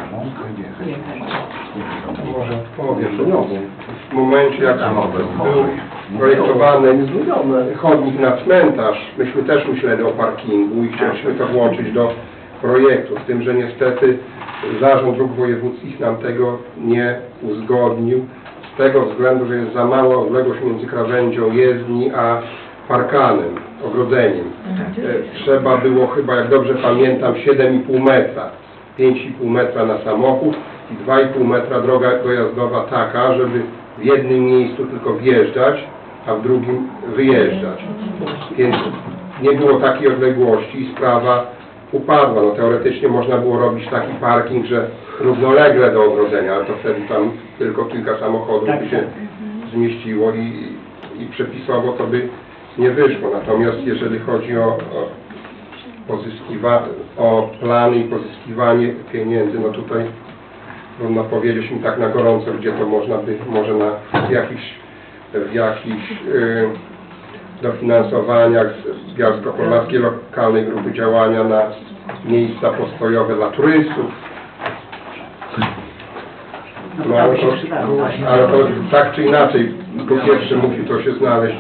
Może powiem, w momencie jak był projektowany chodnik na cmentarz, myśmy też myśleli o parkingu i chcieliśmy to włączyć do projektu, z tym, że niestety Zarząd Dróg Wojewódzkich nam tego nie uzgodnił, z tego względu, że jest za mała odległość między krawędzią jezdni a parkanem, ogrodzeniem. E, trzeba było chyba, jak dobrze pamiętam, siedem i pół metra, pięć i pół metra na samochód i dwa i pół metra droga dojazdowa taka, żeby w jednym miejscu tylko wjeżdżać, a w drugim wyjeżdżać. Więc nie było takiej odległości i sprawa upadła. No, teoretycznie można było robić taki parking, że równolegle do ogrodzenia, ale to wtedy tam tylko kilka samochodów by się zmieściło i, i przepisowo to by nie wyszło. Natomiast jeżeli chodzi o, o, pozyskiwa, o plany i pozyskiwanie pieniędzy, no tutaj trudno powiedzieć mi tak na gorąco, gdzie to można by, może na jakichś, w jakichś yy, dofinansowaniach z Białostocko-Podlaskiej Lokalnej Grupy Działania na miejsca postojowe dla turystów. No ale to, ale to tak czy inaczej Po pierwsze musi to się znaleźć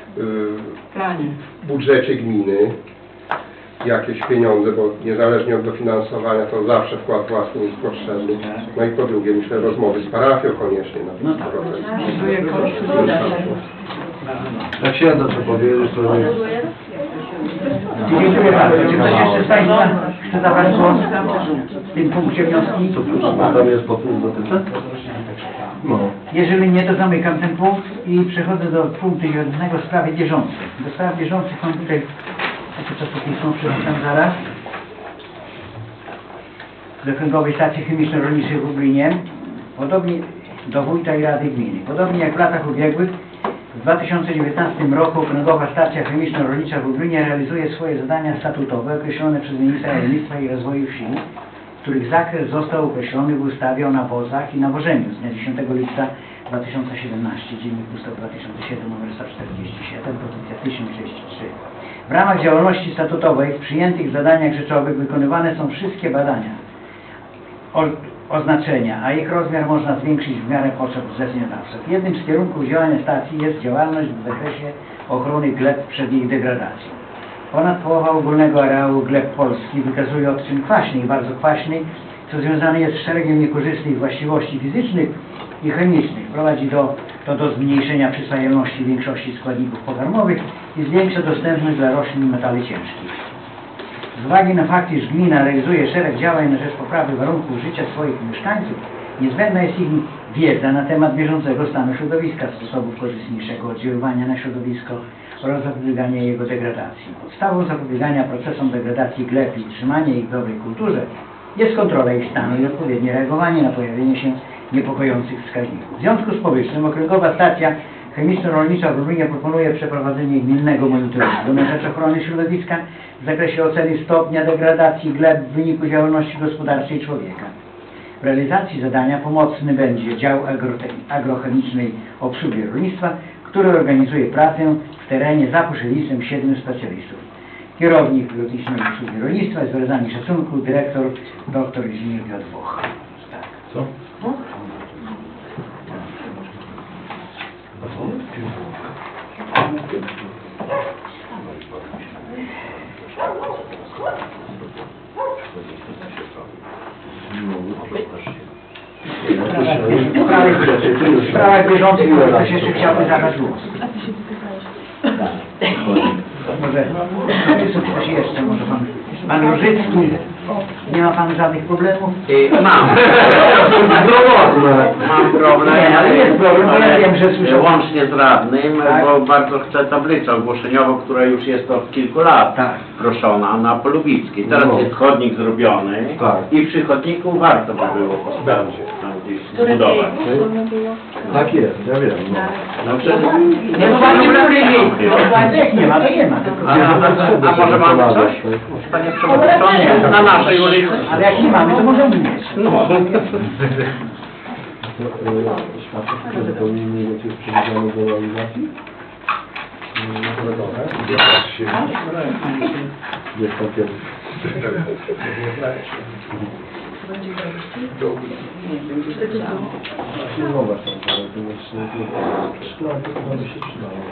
w budżecie gminy, jakieś pieniądze, bo niezależnie od dofinansowania to zawsze wkład własny jest potrzebny. No i po drugie, myślę, rozmowy z parafią koniecznie na ten proces. Jak księdza co powiedzieć, to nie... Dziękuję bardzo. Czy ktoś jeszcze z Państwa chce zabrać głos w tym punkcie wnioski? Co tam jest pod tym dotyczy? No. Jeżeli nie, to zamykam ten punkt i przechodzę do punktu jednego w sprawie bieżących. Do spraw bieżących mam tutaj takie czasopismo, przeczytam zaraz. Do Kręgowej Stacji Chemiczno-Rolniczej w Lublinie, podobnie do Wójta i Rady Gminy. Podobnie jak w latach ubiegłych, w dwa tysiące dziewiętnastym roku Okręgowa Stacja Chemiczno-Rolnicza w Lublinie realizuje swoje zadania statutowe określone przez Ministra Rolnictwa i Rozwoju Wsi, których zakres został określony w ustawie o nawozach i nawożeniu z dnia dziesiątego lipca dwa tysiące siedemnastego, Dziennik Ustaw dwa tysiące siedem, nr sto czterdzieści siedem, pozycja tysiąc trzydzieści trzy. W ramach działalności statutowej w przyjętych zadaniach rzeczowych wykonywane są wszystkie badania, o, oznaczenia, a ich rozmiar można zwiększyć w miarę potrzeb zleceniodawców. Jednym z kierunków działania stacji jest działalność w zakresie ochrony gleb przed ich degradacją. Ponad połowa ogólnego areału gleb Polski wykazuje odczyn kwaśny i bardzo kwaśny, co związane jest z szeregiem niekorzystnych właściwości fizycznych i chemicznych. Prowadzi do, to do zmniejszenia przyswajalności większości składników pokarmowych i zwiększa dostępność dla roślin metali ciężkich. Z uwagi na fakt, iż gmina realizuje szereg działań na rzecz poprawy warunków życia swoich mieszkańców, niezbędna jest ich wiedza na temat bieżącego stanu środowiska, sposobów korzystniejszego oddziaływania na środowisko oraz zapobiegania jego degradacji. Podstawą zapobiegania procesom degradacji gleb i trzymania ich w dobrej kulturze jest kontrola ich stanu i odpowiednie reagowanie na pojawienie się niepokojących wskaźników. W związku z powyższym Okręgowa Stacja Chemiczno-Rolnicza w Lublinie proponuje przeprowadzenie gminnego monitoringu na rzecz ochrony środowiska w zakresie oceny stopnia degradacji gleb w wyniku działalności gospodarczej człowieka. W realizacji zadania pomocny będzie dział agrochemicznej obsługi rolnictwa, który organizuje pracę w terenie za pośrednictwem siedmiu specjalistów. Kierownik Lotniczej Obsługi Rolnictwa jest wyrazami szacunku dyrektor dr inżynier Piotr Włoch. Tak. Co? W sprawach bieżących ktoś jeszcze chciałby zabrać głos. Może ktoś jeszcze, może pan, pan Różycki, nie ma pan żadnych problemów? Mam. Mam problem, Nie, ale jest problem, bo ja wiem, że słyszę. Łącznie z radnym, Tak. bo bardzo chcę tablicę ogłoszeniową, która już jest od kilku lat Tak. proszona na Polubickiej. Teraz No. jest chodnik zrobiony Tak. i przy chodniku warto by było postawić tam gdzieś zbudować. Tak jest, ja wiem. No. No, przecież- Nie, no panie Różycki, jak nie ma, to nie ma. Tylko a, a, a, a może mamy coś? Panie Przewodniczący, na naszej ulicy. ale jak nie mamy, to możemy mieć. No. Świadczenie uzupełnienie jest przewidziane do realizacji? Jest takie... No właśnie, ale to jest... Szklany, to by się przydało.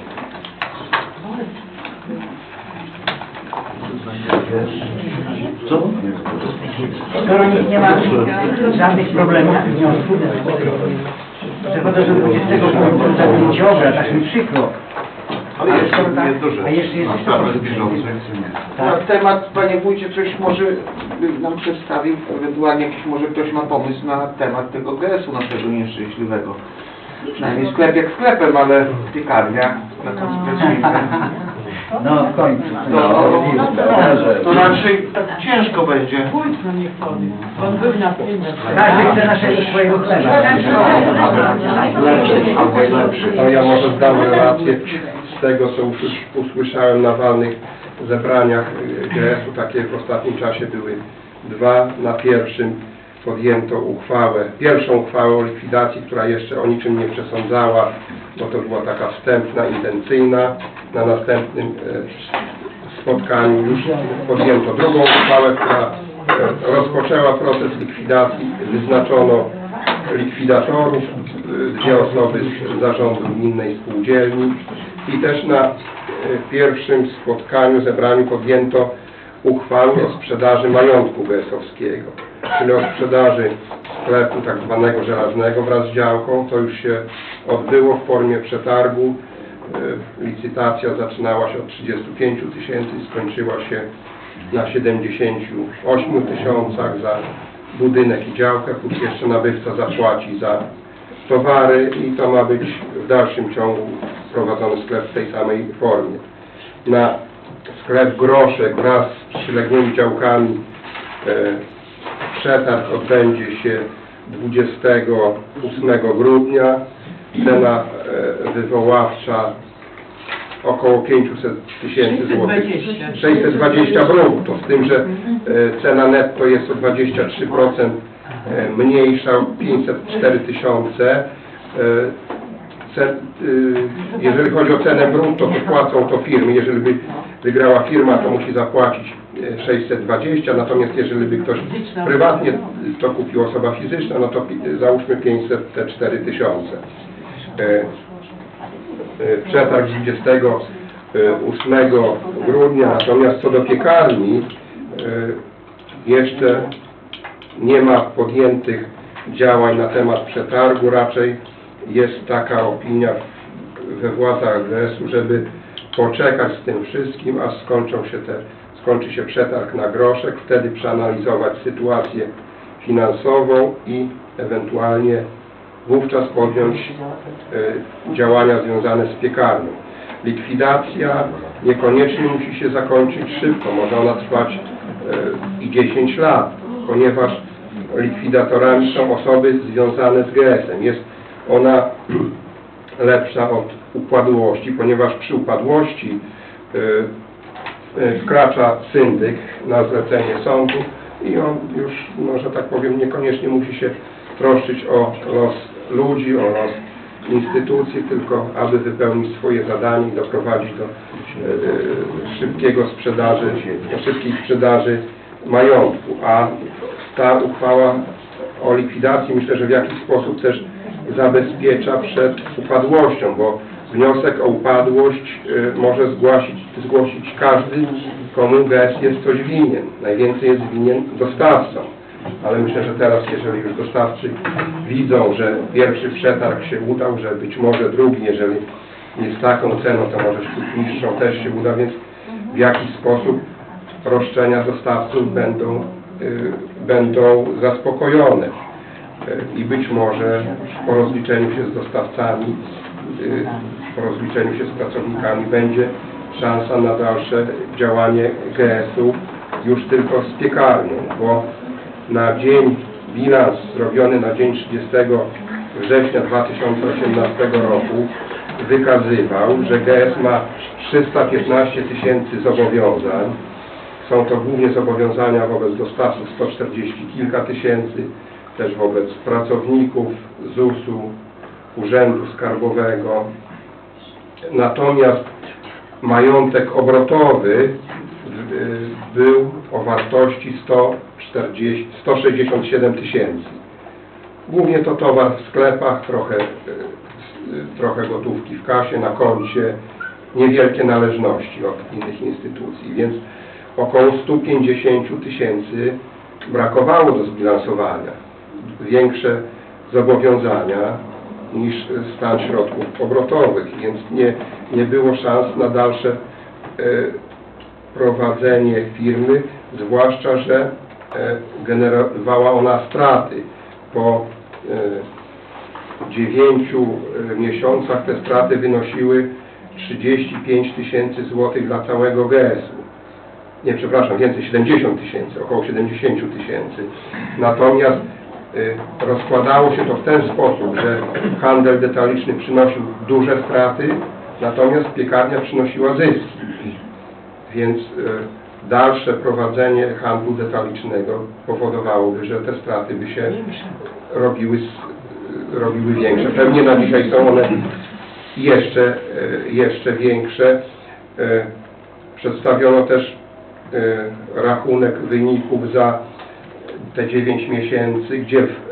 Co? Skoro nikt nie ma żadnych problemów w związku, przechodzę do dwudziestego punktu, zamknięcie obrad, aż mi przykro. Ale jeszcze skoro tak, jest duże. a jeszcze jest Na sprawę bieżącą. Na temat, panie wójcie, coś może by nam przedstawił, ewentualnie jakiś może ktoś ma pomysł na temat tego G S u naszego nieszczęśliwego. Przynajmniej sklep jak sklepem, ale piekarnia taką specyfikę. No w końcu. To, to raczej tak ciężko będzie. On był na filmie. Każdy chce naszego swojego chleba. Albo lepszy. To ja może zdam relację z tego, co usłysz- usłyszałem na walnych zebraniach G S u. Takie w ostatnim czasie były dwa. Na pierwszym podjęto uchwałę, pierwszą uchwałę o likwidacji, która jeszcze o niczym nie przesądzała, bo to była taka wstępna, intencyjna. Na następnym e, spotkaniu już podjęto drugą uchwałę, która e, rozpoczęła proces likwidacji. Wyznaczono likwidatorów, dwie osoby z zarządu gminnej spółdzielni i też na pierwszym spotkaniu, zebraniu podjęto uchwałę o sprzedaży majątku G S owskiego, czyli o sprzedaży sklepu tak zwanego żelaznego wraz z działką. To już się odbyło w formie przetargu. Licytacja zaczynała się od trzydziestu pięciu tysięcy i skończyła się na siedemdziesięciu ośmiu tysiącach za budynek i działkę, plus jeszcze nabywca zapłaci za towary i to ma być w dalszym ciągu prowadzony sklep w tej samej formie. Na sklep Groszek wraz z przyległymi działkami e, przetarg odbędzie się dwudziestego ósmego grudnia. Cena e, wywoławcza około pięćset tysięcy złotych. sześćset dwadzieścia brutto, z tym, że e, cena netto jest o dwadzieścia trzy procent e, mniejsza, o pięćset cztery tysiące. E, Cen, e, jeżeli chodzi o cenę brutto, to płacą to firmy. Jeżeli by wygrała firma, to musi zapłacić e, sześćset dwadzieścia, natomiast jeżeli by ktoś prywatnie to kupił, osoba fizyczna, no to pi, załóżmy pięćset cztery tysiące. E, przetarg dwudziestego ósmego grudnia, natomiast co do piekarni jeszcze nie ma podjętych działań na temat przetargu, raczej jest taka opinia we władzach G S u, żeby poczekać z tym wszystkim, aż skończą się te, skończy się przetarg na Groszek, wtedy przeanalizować sytuację finansową i ewentualnie wówczas podjąć y, działania związane z piekarnią. Likwidacja niekoniecznie musi się zakończyć szybko, może ona trwać y, i dziesięć lat, ponieważ likwidatorami są osoby związane z G S em. Jest ona lepsza od upadłości, ponieważ przy upadłości y, y, wkracza syndyk na zlecenie sądu i on już, no, że tak powiem, niekoniecznie musi się troszczyć o los ludzi, o los instytucji, tylko aby wypełnić swoje zadanie i doprowadzić do e, szybkiego sprzedaży, do szybkiej sprzedaży majątku. A ta uchwała o likwidacji myślę, że w jakiś sposób też zabezpiecza przed upadłością, bo wniosek o upadłość e, może zgłosić, zgłosić każdy, komu G S jest coś winien. Najwięcej jest winien dostawcom. Ale myślę, że teraz, jeżeli już dostawcy widzą, że pierwszy przetarg się udał, że być może drugi, jeżeli jest taką ceną, to może sztuk niższą też się uda, więc w jakiś sposób roszczenia dostawców będą, y, będą zaspokojone. Y, I być może po rozliczeniu się z dostawcami, y, po rozliczeniu się z pracownikami będzie szansa na dalsze działanie G S u już tylko z piekarnią, bo na dzień, bilans zrobiony na dzień trzydziestego września dwa tysiące osiemnastego roku wykazywał, że G S ma trzysta piętnaście tysięcy zobowiązań. Są to głównie zobowiązania wobec dostawców sto czterdzieści kilka tysięcy, też wobec pracowników Z U S u, Urzędu Skarbowego. Natomiast majątek obrotowy był o wartości sto sześćdziesiąt siedem tysięcy. Głównie to towar w sklepach, trochę, trochę gotówki w kasie, na koncie, niewielkie należności od innych instytucji, więc około sto pięćdziesiąt tysięcy brakowało do zbilansowania. Większe zobowiązania niż stan środków obrotowych, więc nie, nie było szans na dalsze e, prowadzenie firmy, zwłaszcza, że e, generowała ona straty. Po e, dziewięciu e, miesiącach te straty wynosiły trzydzieści pięć tysięcy złotych dla całego G S u. Nie, przepraszam, więcej, siedemdziesiąt tysięcy, około siedemdziesiąt tysięcy. Natomiast e, rozkładało się to w ten sposób, że handel detaliczny przynosił duże straty, natomiast piekarnia przynosiła zyski. Więc e, dalsze prowadzenie handlu detalicznego powodowałoby, że te straty by się robiły, robiły większe. Pewnie na dzisiaj są one jeszcze, e, jeszcze większe. E, przedstawiono też e, rachunek wyników za te dziewięć miesięcy, gdzie w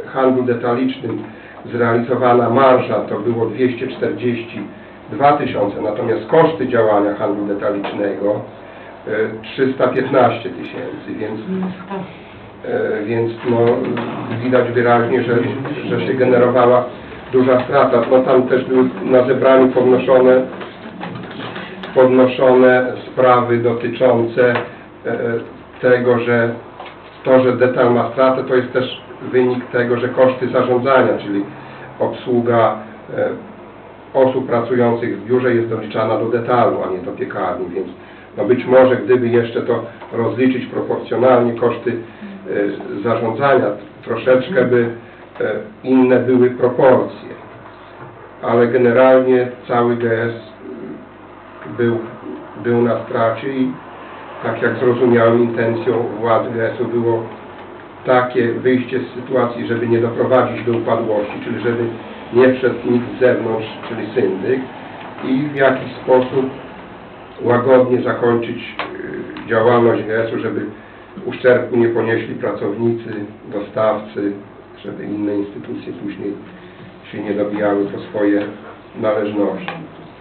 handlu detalicznym zrealizowana marża to było dwieście czterdzieści dwa tysiące, natomiast koszty działania handlu detalicznego e, trzysta piętnaście tysięcy, więc, e, więc no, widać wyraźnie, że, że się generowała duża strata. No, tam też były na zebraniu podnoszone, podnoszone sprawy dotyczące e, tego, że to, że detal ma stratę, to jest też wynik tego, że koszty zarządzania, czyli obsługa e, osób pracujących w biurze jest doliczana do detalu, a nie do piekarni, więc no być może gdyby jeszcze to rozliczyć proporcjonalnie koszty e, zarządzania, troszeczkę by e, inne były proporcje, ale generalnie cały G S był, był na stracie i tak jak zrozumiałem, intencją władz G S-u było takie wyjście z sytuacji, żeby nie doprowadzić do upadłości, czyli żeby nie wszedł nikt z zewnątrz, czyli syndyk, i w jakiś sposób łagodnie zakończyć działalność G S-u, żeby uszczerbku nie ponieśli pracownicy, dostawcy, żeby inne instytucje później się nie dobijały po swoje należności.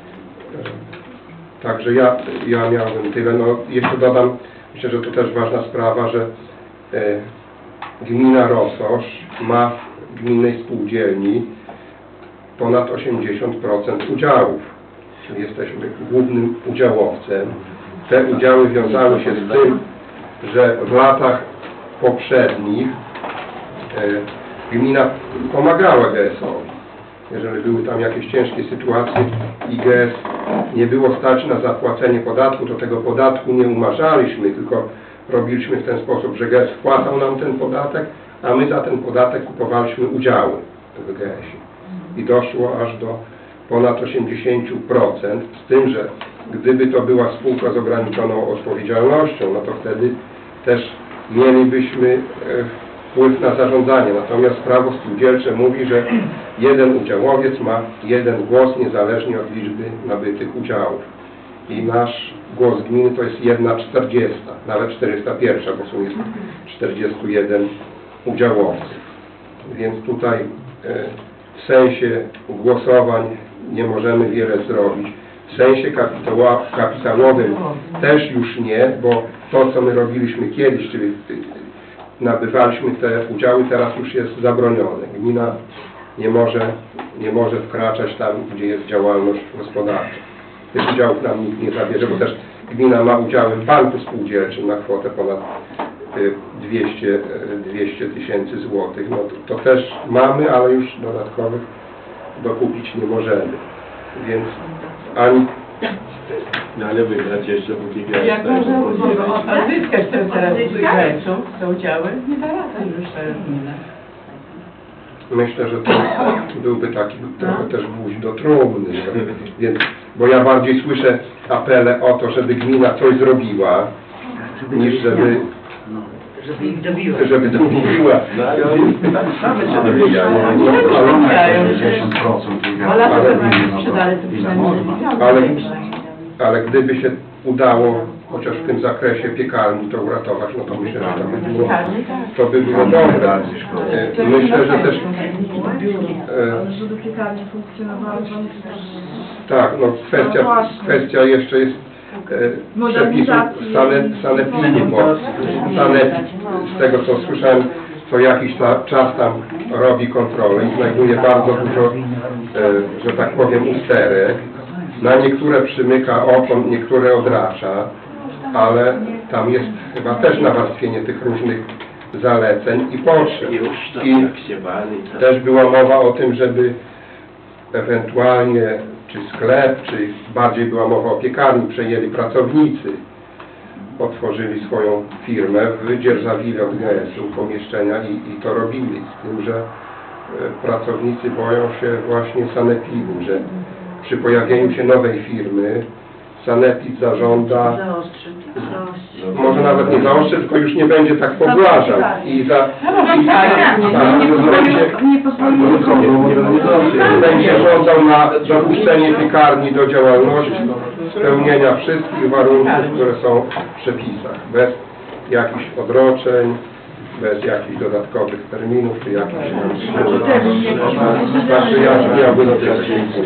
Także ja, ja miałbym tyle. No, jeszcze dodam, myślę, że to też ważna sprawa, że e, gmina Rososz ma w gminnej spółdzielni ponad osiemdziesiąt procent udziałów, czyli jesteśmy głównym udziałowcem. Te udziały wiązały się z tym, że w latach poprzednich e, gmina pomagała G S-owi. Jeżeli były tam jakieś ciężkie sytuacje i G S nie było stać na zapłacenie podatku, to tego podatku nie umarzaliśmy, tylko robiliśmy w ten sposób, że G S wpłacał nam ten podatek, a my za ten podatek kupowaliśmy udziały w G S-ie. I doszło aż do ponad osiemdziesiąt procent, z tym, że gdyby to była spółka z ograniczoną odpowiedzialnością, no to wtedy też mielibyśmy wpływ na zarządzanie. Natomiast prawo spółdzielcze mówi, że jeden udziałowiec ma jeden głos niezależnie od liczby nabytych udziałów. I nasz głos gminy to jest jedna czterdziesta, nawet czterysta jedna, bo są jest czterdziestu jeden udziałowców. Więc tutaj w sensie głosowań nie możemy wiele zrobić. W sensie kapitałowym też już nie, bo to, co my robiliśmy kiedyś, czyli nabywaliśmy te udziały, teraz już jest zabronione. Gmina nie może, nie może wkraczać tam, gdzie jest działalność gospodarcza. Tych udziałów nam nikt nie zabierze, bo też gmina ma udziały w banku spółdzielczym na kwotę ponad dwieście tysięcy złotych. No to, to też mamy, ale już dodatkowych dokupić nie możemy. Więc ani... No ale wygrać jeszcze póki G S. Jak można odzyskać ten teraz z G S-u, te udziały? Nie da rady już teraz gmina. Myślę, że to byłby taki trochę też gwóźdź do trumny, więc, bo ja bardziej słyszę apele o to, żeby gmina coś zrobiła, niż żeby żeby ich dobiła. Żeby dobiła. No ale oni same się dobijają. Ale, ale gdyby się udało chociaż w tym zakresie piekarni to uratować, no to myślę, że to by było, to by było dobre. Myślę, że też... Żeby piekarnie funkcjonowały, tak, no kwestia, kwestia jeszcze jest przepisów sanepidu, bo sanepid, z tego co słyszałem, co jakiś czas tam robi kontrolę i znajduje bardzo dużo, że tak powiem, usterek. Na niektóre przymyka oko, niektóre odracza, ale tam jest chyba też nawarstwienie tych różnych zaleceń i potrzeb. I też była mowa o tym, żeby ewentualnie czy sklep, czy bardziej była mowa o piekarni, przejęli pracownicy, otworzyli swoją firmę, wydzierżawili od G S-u pomieszczenia i, i to robili, z tym, że pracownicy boją się właśnie sanepidu, że przy pojawieniu się nowej firmy sanepid zażąda, może nawet nie zaostrzy, tylko już nie będzie tak pobłażał i za będzie żądał na dopuszczenie piekarni do działalności, spełnienia wszystkich warunków, które są w przepisach, bez jakichś odroczeń, bez jakichś dodatkowych terminów, czy jakichś tam... Znaczy ja miałby do tego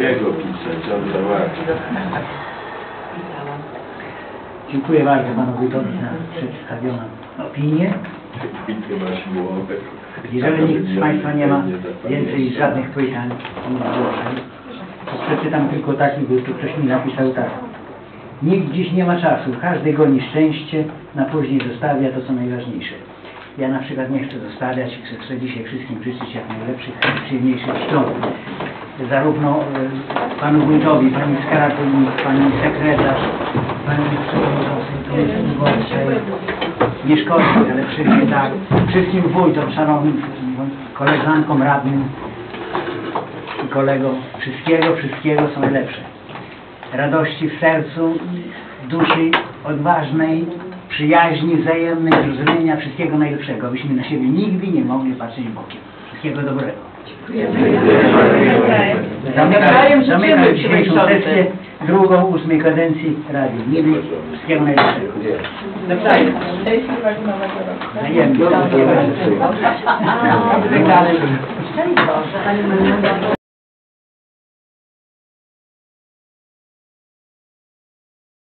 Dziękuję bardzo panu wójtowi za przedstawioną opinię. Jeżeli nikt z państwa nie ma więcej żadnych pytań ani zgłoszeń, to przeczytam tylko taki, bo tu ktoś mi napisał tak. Nikt dziś nie ma czasu, każdy goni szczęście, na później zostawia to, co najważniejsze. Ja na przykład nie chcę zostawiać, chcę, chcę dzisiaj wszystkim życzyć jak najlepszych, przyjemniejszych świąt. Zarówno y, panu wójtowi, pani skarbnik, pani sekretarz, pani przewodniczącej komisji wyborczej, nie szkodzi, ale przecież tak, wszystkim wójtom, szanownym koleżankom radnym i kolegom, wszystkiego, wszystkiego są najlepsze. Radości w sercu, duszy odważnej, przyjaźni wzajemnej, zrozumienia, wszystkiego najlepszego, abyśmy na siebie nigdy nie mogli patrzeć bokiem. Wszystkiego dobrego. Zamykam, zamykam dzisiejszą sesję, drugą, ósmej kadencji Rady Gminy. Wszystkiego najlepszego. Wzajemnie.